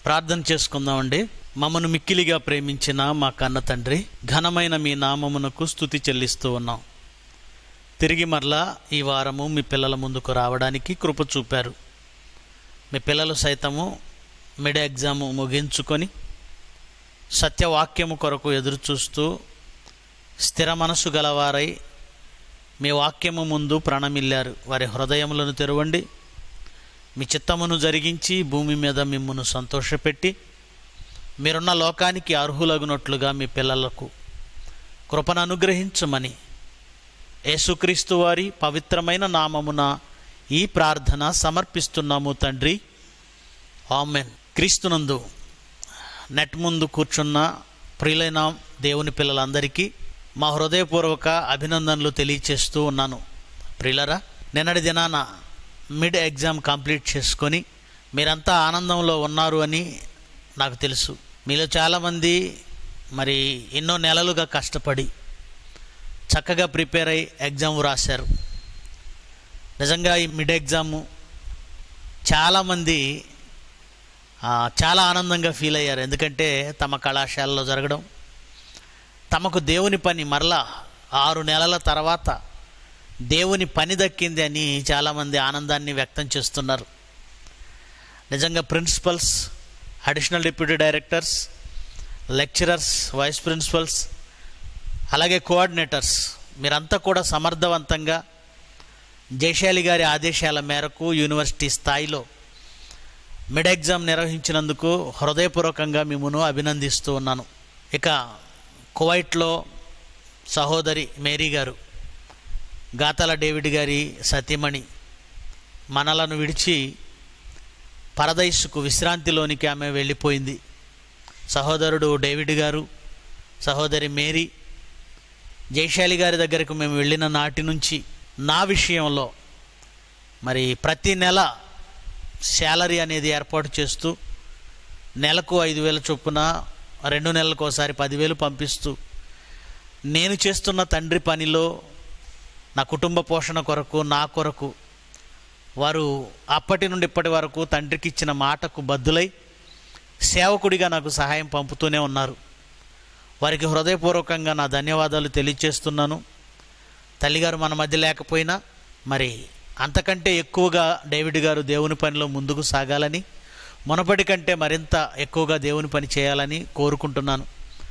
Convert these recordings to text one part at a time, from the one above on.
ప్రార్థన చేసుకుందామండి. మమ్మను మిక్కిలిగా ప్రేమించిన మా కన్న తండ్రి, ఘనమైన మీ నామమునకు స్తుతి చెల్లిస్తూ ఉన్నాం. తిరిగి మరలా ఈ వారము మీ పిల్లల ముందుకు రావడానికి కృప చూపారు. మీ పిల్లలు సైతము మిడ్ ఎగ్జామ్ ముగించుకొని సత్యవాక్యము కొరకు ఎదురుచూస్తూ స్థిర మనసు గలవారై మీ వాక్యము ముందు ప్రణమిల్లారు. వారి హృదయములను తెరవండి. మీ చిత్తమును జరిగించి భూమి మీద మిమ్మును సంతోషపెట్టి మీరున్న లోకానికి అర్హులగునట్లుగా మీ పిల్లలకు కృపను అనుగ్రహించమని యేసుక్రీస్తు వారి పవిత్రమైన నామమున ఈ ప్రార్థన సమర్పిస్తున్నాము తండ్రి, ఆమెన్. క్రీస్తునందు నెట్ ముందు కూర్చున్న ప్రియులైన దేవుని పిల్లలందరికీ మా హృదయపూర్వక అభినందనలు తెలియచేస్తూ ఉన్నాను. ప్రియులరా, నిన్నటి దినాన మిడ్ ఎగ్జామ్ కంప్లీట్ చేసుకొని మీరంతా ఆనందంలో ఉన్నారు అని నాకు తెలుసు. మీలో చాలామంది మరి ఎన్నో నెలలుగా కష్టపడి చక్కగా ప్రిపేర్ అయ్యి ఎగ్జామ్ రాశారు. నిజంగా ఈ మిడ్ ఎగ్జాము చాలామంది చాలా ఆనందంగా ఫీల్ అయ్యారు. ఎందుకంటే తమ కళాశాలలో జరగడం, తమకు దేవుని పని మరలా 6 నెలల తర్వాత దేవుని పని దక్కింది అని చాలామంది ఆనందాన్ని వ్యక్తం చేస్తున్నారు. నిజంగా principals, additional deputy directors, lecturers, vice principals, అలాగే కోఆర్డినేటర్స్ మీరంతా కూడా సమర్థవంతంగా జయశాలి గారి ఆదేశాల మేరకు యూనివర్సిటీ స్థాయిలో మిడ్ ఎగ్జామ్ నిర్వహించినందుకు హృదయపూర్వకంగా మిమ్మల్ని అభినందిస్తూ ఉన్నాను. ఇక కువైట్లో సహోదరి మేరీ గారు, గాతల డేవిడ్ గారి సతీమణి, మనలను విడిచి పరదైసుకు విశ్రాంతిలోనికి ఆమె వెళ్ళిపోయింది. సహోదరుడు డేవిడ్ గారు, సహోదరి మేరీ జయశాలి గారి దగ్గరకు మేము వెళ్ళిన నాటి నుంచి నా విషయంలో మరి ప్రతి నెల శాలరీ అనేది ఏర్పాటు చేస్తూ నెలకు 5,000 చొప్పున 2 నెలలకు ఒకసారి 10,000 పంపిస్తూ నేను చేస్తున్న తండ్రి పనిలో నా కుటుంబ పోషణ కొరకు, నా కొరకు వారు అప్పటి నుండి ఇప్పటి వరకు తండ్రికి ఇచ్చిన మాటకు బద్దులై సేవకుడిగా నాకు సహాయం పంపుతూనే ఉన్నారు. వారికి హృదయపూర్వకంగా నా ధన్యవాదాలు తెలియజేస్తున్నాను. తల్లిగారు మన మధ్య లేకపోయినా మరి అంతకంటే ఎక్కువగా డేవిడ్ గారు దేవుని పనిలో ముందుకు సాగాలని, మునపటి కంటే మరింత ఎక్కువగా దేవుని పని చేయాలని కోరుకుంటున్నాను.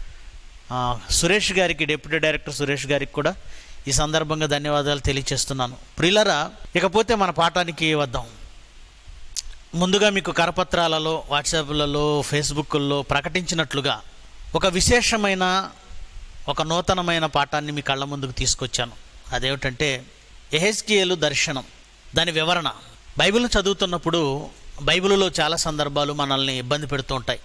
సురేష్ గారికి, డిప్యూటీ డైరెక్టర్ సురేష్ గారికి కూడా ఈ సందర్భంగా ధన్యవాదాలు తెలియజేస్తున్నాను. ప్రియులరా, ఇకపోతే మన పాఠానికి వద్దాం. ముందుగా మీకు కరపత్రాలలో, వాట్సాప్లలో, ఫేస్బుక్లలో ప్రకటించినట్లుగా ఒక విశేషమైన, ఒక నూతనమైన పాఠాన్ని మీ కళ్ళ ముందుకు తీసుకొచ్చాను. అదేమిటంటే యెహెజ్కేలు దర్శనం, దాని వివరణ. బైబిల్ను చదువుతున్నప్పుడు బైబిల్లో చాలా సందర్భాలు మనల్ని ఇబ్బంది పెడుతూ ఉంటాయి.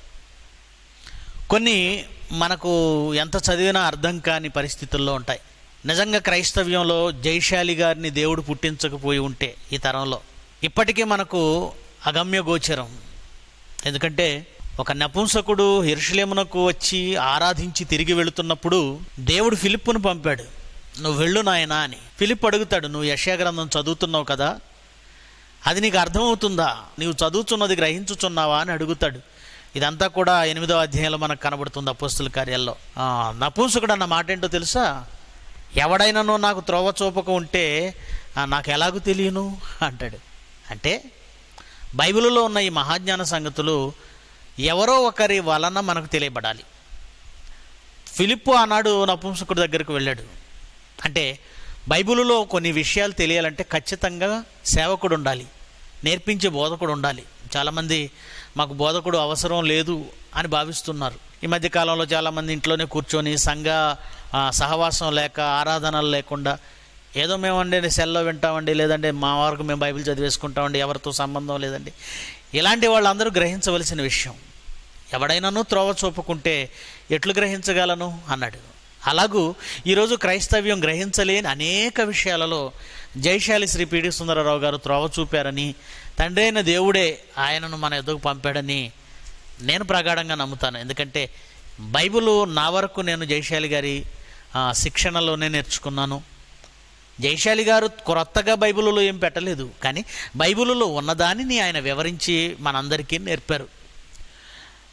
కొన్ని మనకు ఎంత చదివినా అర్థం కాని పరిస్థితుల్లో ఉంటాయి. నిజంగా క్రైస్తవ్యంలో జయశాలి గారిని దేవుడు పుట్టించకపోయి ఉంటే ఈ తరంలో ఇప్పటికీ మనకు అగమ్య గోచరం. ఎందుకంటే ఒక నపుంసకుడు యెరూషలేమునకు వచ్చి ఆరాధించి తిరిగి వెళుతున్నప్పుడు దేవుడు ఫిలిప్పును పంపాడు. నువ్వు వెళ్ళు నాయనా అని. ఫిలిప్ అడుగుతాడు, నువ్వు యెషయా గ్రంథం చదువుతున్నావు కదా, అది నీకు అర్థమవుతుందా, నీవు చదువుతున్నది గ్రహించుచున్నావా అని అడుగుతాడు. ఇదంతా కూడా 8వ అధ్యాయంలో మనకు కనబడుతుంది అపోస్తుల కార్యాల్లో. నపుంసకుడు అన్న మాట ఏంటో తెలుసా? ఎవడైనానో నాకు త్రోవ చూపక ఉంటే నాకు ఎలాగూ తెలియను అంటాడు. అంటే బైబిల్లో ఉన్న ఈ మహాజ్ఞాన సంగతులు ఎవరో ఒకరి వలన మనకు తెలియబడాలి. ఫిలిప్పు ఆనాడు నపుంసకుడి దగ్గరికి వెళ్ళాడు. అంటే బైబిల్లో కొన్ని విషయాలు తెలియాలంటే ఖచ్చితంగా సేవకుడు ఉండాలి, నేర్పించే బోధకుడు ఉండాలి. చాలామంది మాకు బోధకుడు అవసరం లేదు అని భావిస్తున్నారు. ఈ మధ్యకాలంలో చాలామంది ఇంట్లోనే కూర్చొని సంఘ సహవాసం లేక, ఆరాధనలు లేకుండా ఏదో మేమండి సెల్లో వింటామండి, లేదంటే మా వరకు మేము బైబిల్ చదివేసుకుంటామండి, ఎవరితో సంబంధం లేదండి. ఇలాంటి వాళ్ళందరూ గ్రహించవలసిన విషయం. ఎవడైనాను త్రోవ చూపుకుంటే ఎట్లు గ్రహించగలను అన్నాడు. అలాగూ ఈరోజు క్రైస్తవ్యం గ్రహించలేని అనేక విషయాలలో జయశాలి శ్రీ పి.డి. సుందరరావు గారు త్రోవ చూపారని, తండ్రి అయిన దేవుడే ఆయనను మన ఎదుగు పంపాడని నేను ప్రగాఢంగా నమ్ముతాను. ఎందుకంటే బైబిల్ నా వరకు నేను జయశాలి గారి శిక్షణలోనే నేర్చుకున్నాను. జయశాలి గారు కొత్తగా బైబిల్లో ఏం పెట్టలేదు, కానీ బైబిల్లో ఉన్నదానిని ఆయన వివరించి మనందరికీ నేర్పారు.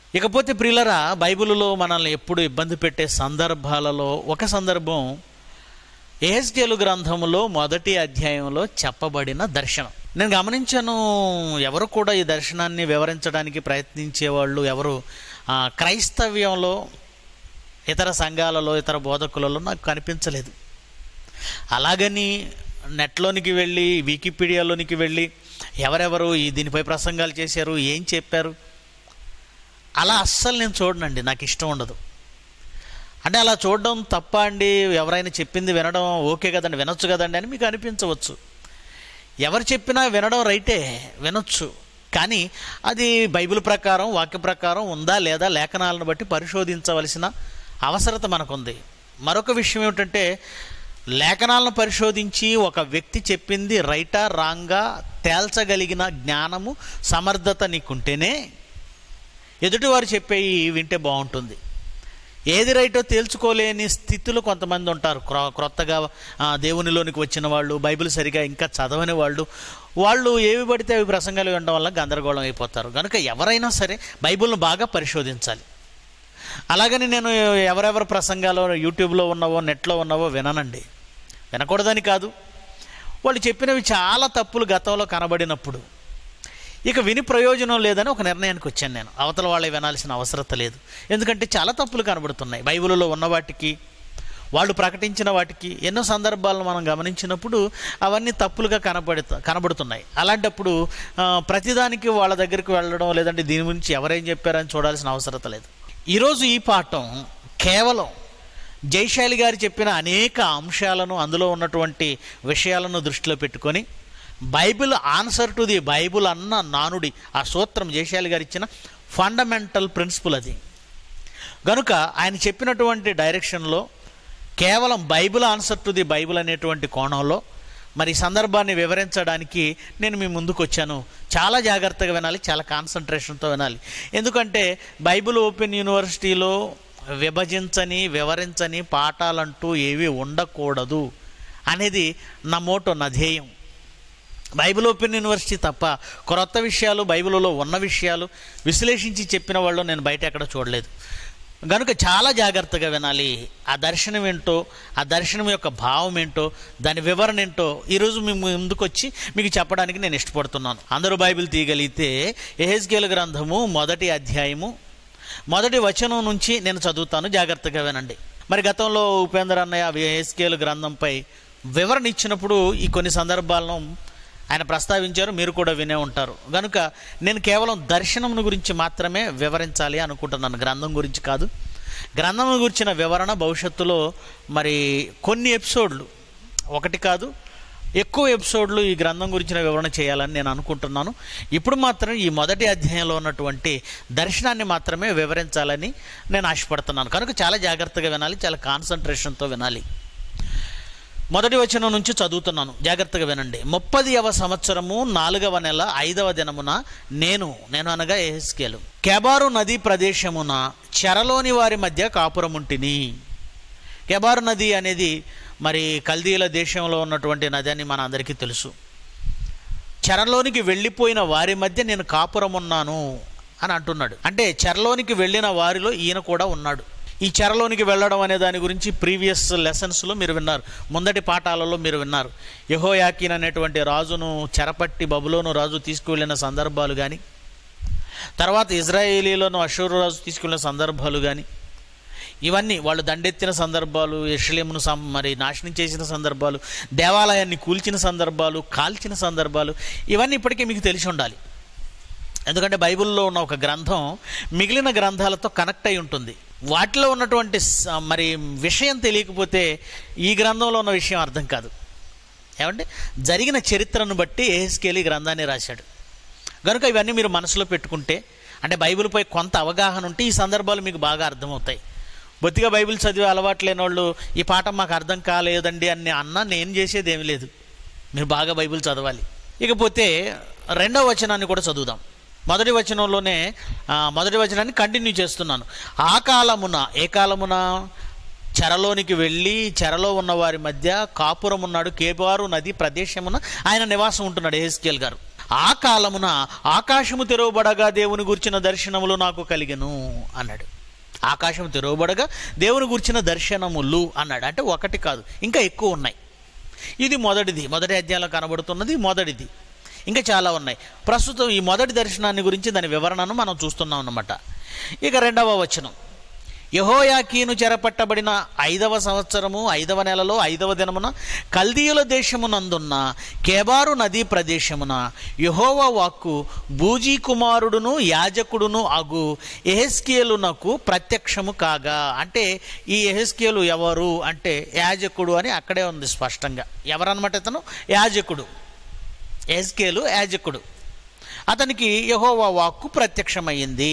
ఇకపోతే ప్రియులరా, బైబిలులో మనల్ని ఎప్పుడు ఇబ్బంది పెట్టే సందర్భాలలో ఒక సందర్భం యెహెజ్కేలు గ్రంథములో 1వ అధ్యాయంలో చెప్పబడిన దర్శనం. నేను గమనించాను, ఎవరు కూడా ఈ దర్శనాన్ని వివరించడానికి ప్రయత్నించేవాళ్ళు ఎవరు క్రైస్తవ్యంలో, ఇతర సంఘాలలో, ఇతర బోధకులలో నాకు కనిపించలేదు. అలాగని నెట్లోనికి వెళ్ళి, వికీపీడియాలోనికి వెళ్ళి ఎవరెవరు దీనిపై ప్రసంగాలు చేశారు, ఏం చెప్పారు, అలా అస్సలు నేను చూడనండి. నాకు ఇష్టం ఉండదు. అంటే అలా చూడడం తప్ప అండి? ఎవరైనా చెప్పింది వినడం ఓకే కదండి, వినొచ్చు కదండి అని మీకు అనిపించవచ్చు. ఎవరు చెప్పినా వినడం రైటే, వినొచ్చు. కానీ అది బైబిల్ ప్రకారం, వాక్య ప్రకారం ఉందా లేదా, లేఖనాలను బట్టి పరిశోధించవలసిన అవసరత మనకుంది. మరొక విషయం ఏమిటంటే, లేఖనాలను పరిశోధించి ఒక వ్యక్తి చెప్పింది రైటా రాంగా తేల్చగలిగిన జ్ఞానము, సమర్థత నీకుంటేనే ఎదుటివారు చెప్పేవి వింటే బాగుంటుంది. ఏది రైటో తేల్చుకోలేని స్థితిలో కొంతమంది ఉంటారు. క్రొత్తగా దేవునిలోనికి వచ్చిన వాళ్ళు, బైబిల్ సరిగా ఇంకా చదవని వాళ్ళు ఏవి పడితే అవి ప్రసంగాలు వినడం వల్ల గందరగోళం అయిపోతారు. కనుక ఎవరైనా సరే బైబిల్ను బాగా పరిశోధించాలి. అలాగని నేను ఎవరెవరు ప్రసంగాలు యూట్యూబ్లో ఉన్నవో, నెట్లో ఉన్నవో విననండి. వినకూడదని కాదు, వాళ్ళు చెప్పినవి చాలా తప్పులు గతంలో కనబడినప్పుడు ఇక విని ప్రయోజనం లేదని ఒక నిర్ణయానికి వచ్చాను నేను. అవతల వాళ్ళే వినాల్సిన అవసరత లేదు. ఎందుకంటే చాలా తప్పులు కనబడుతున్నాయి. బైబిల్లో ఉన్న వాటికి, వాళ్ళు ప్రకటించిన వాటికి ఎన్నో సందర్భాలను మనం గమనించినప్పుడు అవన్నీ తప్పులుగా కనబడుతున్నాయి. అలాంటప్పుడు ప్రతిదానికి వాళ్ళ దగ్గరికి వెళ్ళడం, లేదంటే దీని గురించి ఎవరేం చెప్పారని చూడాల్సిన అవసరత లేదు. ఈరోజు ఈ పాఠం కేవలం జైశాలి గారు చెప్పిన అనేక అంశాలను, అందులో ఉన్నటువంటి విషయాలను దృష్టిలో పెట్టుకొని Bible answer to the Bible అన్న నానుడి, ఆ సూత్రం జైశాలి గారు ఇచ్చిన ఫండమెంటల్ ప్రిన్సిపుల్ అది. కనుక ఆయన చెప్పినటువంటి డైరెక్షన్లో కేవలం Bible answer to the Bible అనేటువంటి కోణంలో మరి సందర్భాన్ని వివరించడానికి నేను మీ ముందుకు వచ్చాను. చాలా జాగ్రత్తగా వినాలి, చాలా కాన్సన్ట్రేషన్తో వినాలి. ఎందుకంటే బైబిల్ ఓపెన్ యూనివర్సిటీలో విభజించని, వివరించని పాఠాలంటూ ఏవి ఉండకూడదు అనేది నా మోటో, నా ధ్యేయం. బైబిల్ ఓపెన్ యూనివర్సిటీ తప్ప కొత్త విషయాలు, బైబిల్లో ఉన్న విషయాలు విశ్లేషించి చెప్పిన వాళ్ళు నేను బయట ఎక్కడ చూడలేదు. కనుక చాలా జాగ్రత్తగా వినాలి. ఆ దర్శనం ఏంటో, ఆ దర్శనం యొక్క భావం ఏంటో, దాని వివరణ ఏంటో ఈరోజు మీ ముందుకు వచ్చి మీకు చెప్పడానికి నేను ఇష్టపడుతున్నాను. అందరూ బైబిల్ తీయగలిగితే యెహెజ్కేలు గ్రంథము 1వ అధ్యాయము 1వ వచనం నుంచి నేను చదువుతాను, జాగ్రత్తగా వినండి. మరి గతంలో ఉపేంద్ర అన్నయ్య యెహెజ్కేలు గ్రంథంపై వివరణ ఇచ్చినప్పుడు ఈ కొన్ని సందర్భాలను ఆయన ప్రస్తావించారు, మీరు కూడా వినే ఉంటారు. కనుక నేను కేవలం దర్శనం గురించి మాత్రమే వివరించాలి అనుకుంటున్నాను, గ్రంథం గురించి కాదు. గ్రంథం గురించిన వివరణ భవిష్యత్తులో మరి కొన్ని ఎపిసోడ్లు, ఒకటి కాదు ఎక్కువ ఎపిసోడ్లు ఈ గ్రంథం గురించిన వివరణ చేయాలని నేను అనుకుంటున్నాను. ఇప్పుడు మాత్రం ఈ 1వ అధ్యాయంలో ఉన్నటువంటి దర్శనాన్ని మాత్రమే వివరించాలని నేను ఆశపడుతున్నాను. కనుక చాలా జాగ్రత్తగా వినాలి, చాలా కాన్సన్ట్రేషన్తో వినాలి. 1వ వచనం నుంచి చదువుతున్నాను, జాగ్రత్తగా వినండి. 30వ సంవత్సరము 4వ నెల 5వ దినమున నేను అనగా యెహెజ్కేలు కెబారు నదీ ప్రదేశమున చెరలోని వారి మధ్య కాపురముంటిని. కెబారు నది అనేది మరి కల్దీల దేశంలో ఉన్నటువంటి నది అని మన అందరికీ తెలుసు. చెరలోనికి వెళ్ళిపోయిన వారి మధ్య నేను కాపురం ఉన్నాను అని అంటున్నాడు. అంటే చెరలోనికి వెళ్ళిన వారిలో ఈయన కూడా ఉన్నాడు. ఈ చెరలోనికి వెళ్ళడం అనే దాని గురించి ప్రీవియస్ లెసన్స్లో మీరు విన్నారు, ముందటి పాఠాలలో మీరు విన్నారు. యెహోయాకీన్ అనేటువంటి రాజును చెరపట్టి బబులోను రాజు తీసుకువెళ్ళిన సందర్భాలు కానీ, తర్వాత ఇజ్రాయేలీలను అషూరు రాజు తీసుకువెళ్ళిన సందర్భాలు కానీ, ఇవన్నీ వాళ్ళు దండెత్తిన సందర్భాలు, యెరూషలేమును మరి నాశనం చేసిన సందర్భాలు, దేవాలయాన్ని కూల్చిన సందర్భాలు, కాల్చిన సందర్భాలు, ఇవన్నీ ఇప్పటికే మీకు తెలిసి ఉండాలి. ఎందుకంటే బైబిల్లో ఉన్న ఒక గ్రంథం మిగిలిన గ్రంథాలతో కనెక్ట్ అయి ఉంటుంది. వాటిలో ఉన్నటువంటి మరి విషయం తెలియకపోతే ఈ గ్రంథంలో ఉన్న విషయం అర్థం కాదు. ఏమంటే జరిగిన చరిత్రను బట్టి యెహెజ్కేలు గ్రంథాన్ని రాశాడు. కనుక ఇవన్నీ మీరు మనసులో పెట్టుకుంటే, అంటే బైబిల్పై కొంత అవగాహన ఉంటే ఈ సందర్భాలు మీకు బాగా అర్థమవుతాయి. బొత్తిగా బైబిల్ చదివే అలవాటు లేని వాళ్ళు ఈ పాఠం మాకు అర్థం కాలేదండి అని అన్నా నేను చేసేది ఏమి లేదు, మీరు బాగా బైబిల్ చదవాలి. ఇకపోతే 2వ వచనాన్ని కూడా చదువుదాం. మొదటి వచనంలోనే మొదటి వచనాన్ని కంటిన్యూ చేస్తున్నాను. ఆ కాలమున, ఏ కాలమున? చెరలోనికి వెళ్ళి చెరలో ఉన్న వారి మధ్య కాపురం ఉన్నాడు, కేబారు నది ప్రదేశమున ఆయన నివాసం ఉంటున్నాడు యెహెజ్కేలు గారు. ఆ కాలమున ఆకాశము తెరవబడగా దేవుని గుర్చిన దర్శనములు నాకు కలిగెను అన్నాడు. ఆకాశం తెరవబడగా దేవుని గుర్చిన దర్శనములు అన్నాడు. అంటే ఒకటి కాదు, ఇంకా ఎక్కువ ఉన్నాయి. ఇది మొదటి అధ్యాయంలో కనబడుతున్నది మొదటిది. ఇంకా చాలా ఉన్నాయి. ప్రస్తుతం ఈ మొదటి దర్శనాన్ని గురించి దాని వివరణను మనం చూస్తున్నాం అన్నమాట. ఇక 2వ వచనం, యెహోయాకీను చెరపట్టబడిన 5వ సంవత్సరము 5వ నెలలో 5వ దినమున కల్దీయుల దేశమునందున్న కేబారు నదీ ప్రదేశమున యెహోవా వాక్కు బూజీ కుమారుడును యాజకుడును అగు యెహెజ్కేలునకు ప్రత్యక్షము కాగా. అంటే ఈ యెహెజ్కేలు ఎవరు అంటే యాజకుడు అని అక్కడే ఉంది స్పష్టంగా. ఎవరన్నమాట ఇతను? యాజకుడు. యెహెజ్కేలు యాజకుడు. అతనికి యెహోవా వాక్కు ప్రత్యక్షమయ్యింది.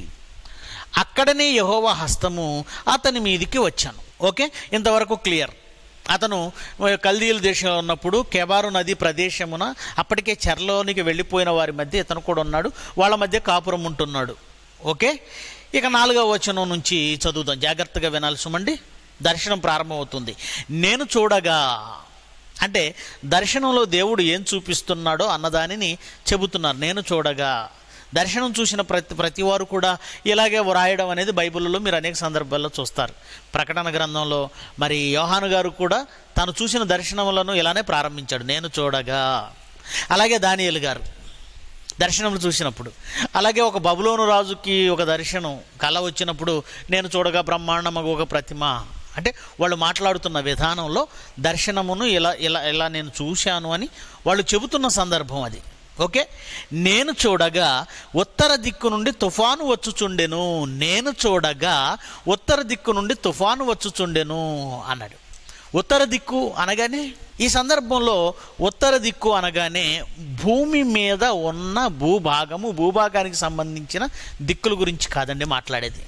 అక్కడనే యెహోవా హస్తము అతని మీదికి వచ్చాను. ఓకే, ఇంతవరకు క్లియర్. అతను కల్దీయుల దేశంలో ఉన్నప్పుడు కెబారు నది ప్రదేశమున అప్పటికే చెరలోనికి వెళ్ళిపోయిన వారి మధ్య ఇతను కూడా ఉన్నాడు. వాళ్ళ మధ్య కాపురం ఉంటున్నాడు. ఓకే, ఇక 4వ వచనం నుంచి చదువుదాం, జాగ్రత్తగా వినాలి సుమండి. దర్శనం ప్రారంభమవుతుంది. నేను చూడగా అంటే దర్శనంలో దేవుడు ఏం చూపిస్తున్నాడో అన్నదానిని చెబుతున్నారు. నేను చూడగా. దర్శనం చూసిన ప్రతి వారు కూడా ఇలాగే వ్రాయడం అనేది బైబిల్లో మీరు అనేక సందర్భాల్లో చూస్తారు. ప్రకటన గ్రంథంలో మరి యోహాను గారు కూడా తాను చూసిన దర్శనములను ఇలానే ప్రారంభించాడు, నేను చూడగా. అలాగే దానియేలు గారు దర్శనం చూసినప్పుడు, అలాగే ఒక బబులోను రాజుకి ఒక దర్శనం కళ వచ్చినప్పుడు నేను చూడగా బ్రహ్మాండమగు ఒక ప్రతిమ. అంటే వాళ్ళు మాట్లాడుతున్న విధానంలో దర్శనమును ఇలా నేను చూశాను అని వాళ్ళు చెబుతున్న సందర్భం అది. ఓకే, నేను చూడగా ఉత్తర దిక్కు నుండి తుఫాను వచ్చుచుండెను. నేను చూడగా ఉత్తర దిక్కు నుండి తుఫాను వచ్చుచుండెను అన్నాడు. ఉత్తర దిక్కు అనగానే ఈ సందర్భంలో ఉత్తర దిక్కు అనగానే భూమి మీద ఉన్న భూభాగానికి సంబంధించిన దిక్కుల గురించి కాదండి మాట్లాడేది.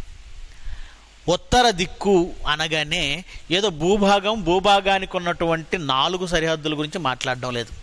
ఉత్తర దిక్కు అనగానే ఏదో భూభాగానికి ఉన్నటువంటి 4 సరిహద్దుల గురించి మాట్లాడడం లేదు.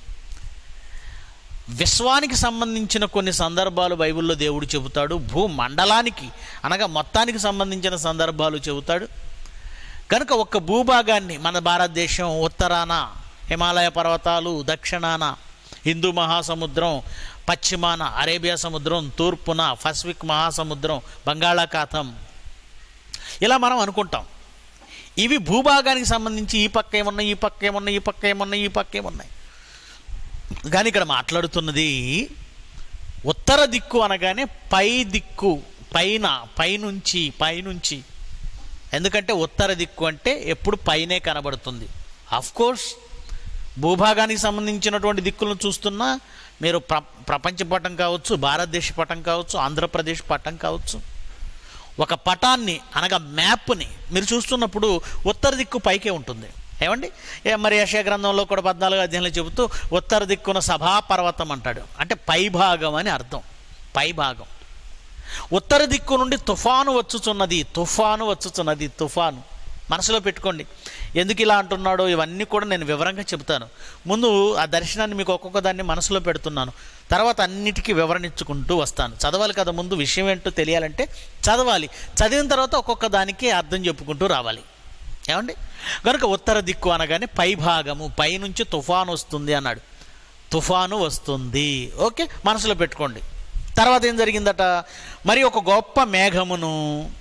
విశ్వానికి సంబంధించిన కొన్ని సందర్భాలు బైబిల్లో దేవుడు చెబుతాడు. భూమండలానికి అనగా మొత్తానికి సంబంధించిన సందర్భాలు చెబుతాడు. కనుక ఒక్క భూభాగాన్ని మన భారతదేశం ఉత్తరాన హిమాలయ పర్వతాలు, దక్షిణాన హిందూ మహాసముద్రం, పశ్చిమాన అరేబియా సముద్రం, తూర్పున పసిఫిక్ మహాసముద్రం, బంగాళాఖాతం, ఇలా మనం అనుకుంటాం. ఇవి భూభాగానికి సంబంధించి ఈ పక్క ఏమున్నాయి, ఈ పక్క ఏమున్నాయి, ఈ పక్క ఏమున్నాయి, ఈ పక్క ఏమున్నాయి. కానీ ఇక్కడ మాట్లాడుతున్నది ఉత్తర దిక్కు అనగానే పై దిక్కు, పైనుంచి. ఎందుకంటే ఉత్తర దిక్కు అంటే ఎప్పుడు పైనే కనబడుతుంది. ఆఫ్కోర్స్ భూభాగానికి సంబంధించినటువంటి దిక్కులను చూస్తున్నా మీరు ప్రపంచ పటం కావచ్చు, భారతదేశ పటం కావచ్చు, ఆంధ్రప్రదేశ్ పటం కావచ్చు, ఒక పటాన్ని అనగా మ్యాప్ని మీరు చూస్తున్నప్పుడు ఉత్తర దిక్కు పైకే ఉంటుంది. ఏమండి, మరి యెషయా గ్రంథంలో కూడా 14వ అధ్యాయంలో చెబుతూ ఉత్తర దిక్కున సభాపర్వతం అంటాడు. అంటే పైభాగం అని అర్థం, పైభాగం. ఉత్తర దిక్కు నుండి తుఫాను వచ్చుచున్నది. తుఫాను మనసులో పెట్టుకోండి. ఎందుకు ఇలా అంటున్నాడో ఇవన్నీ కూడా నేను వివరంగా చెబుతాను. ముందు ఆ దర్శనాన్ని మీకు ఒక్కొక్క దాన్ని మనసులో పెడుతున్నాను, తర్వాత అన్నిటికీ వివరణించుకుంటూ వస్తాను. చదవాలి కదా, ముందు విషయం ఏంటో తెలియాలంటే చదవాలి. చదివిన తర్వాత ఒక్కొక్క దానికి అర్థం చెప్పుకుంటూ రావాలి. ఏమండి, కనుక ఉత్తర దిక్కు అనగానే పైభాగము, పైనుంచి తుఫాను వస్తుంది అన్నాడు. తుఫాను వస్తుంది. ఓకే, మనసులో పెట్టుకోండి. తర్వాత ఏం జరిగిందట, మరి ఒక గొప్ప మేఘమును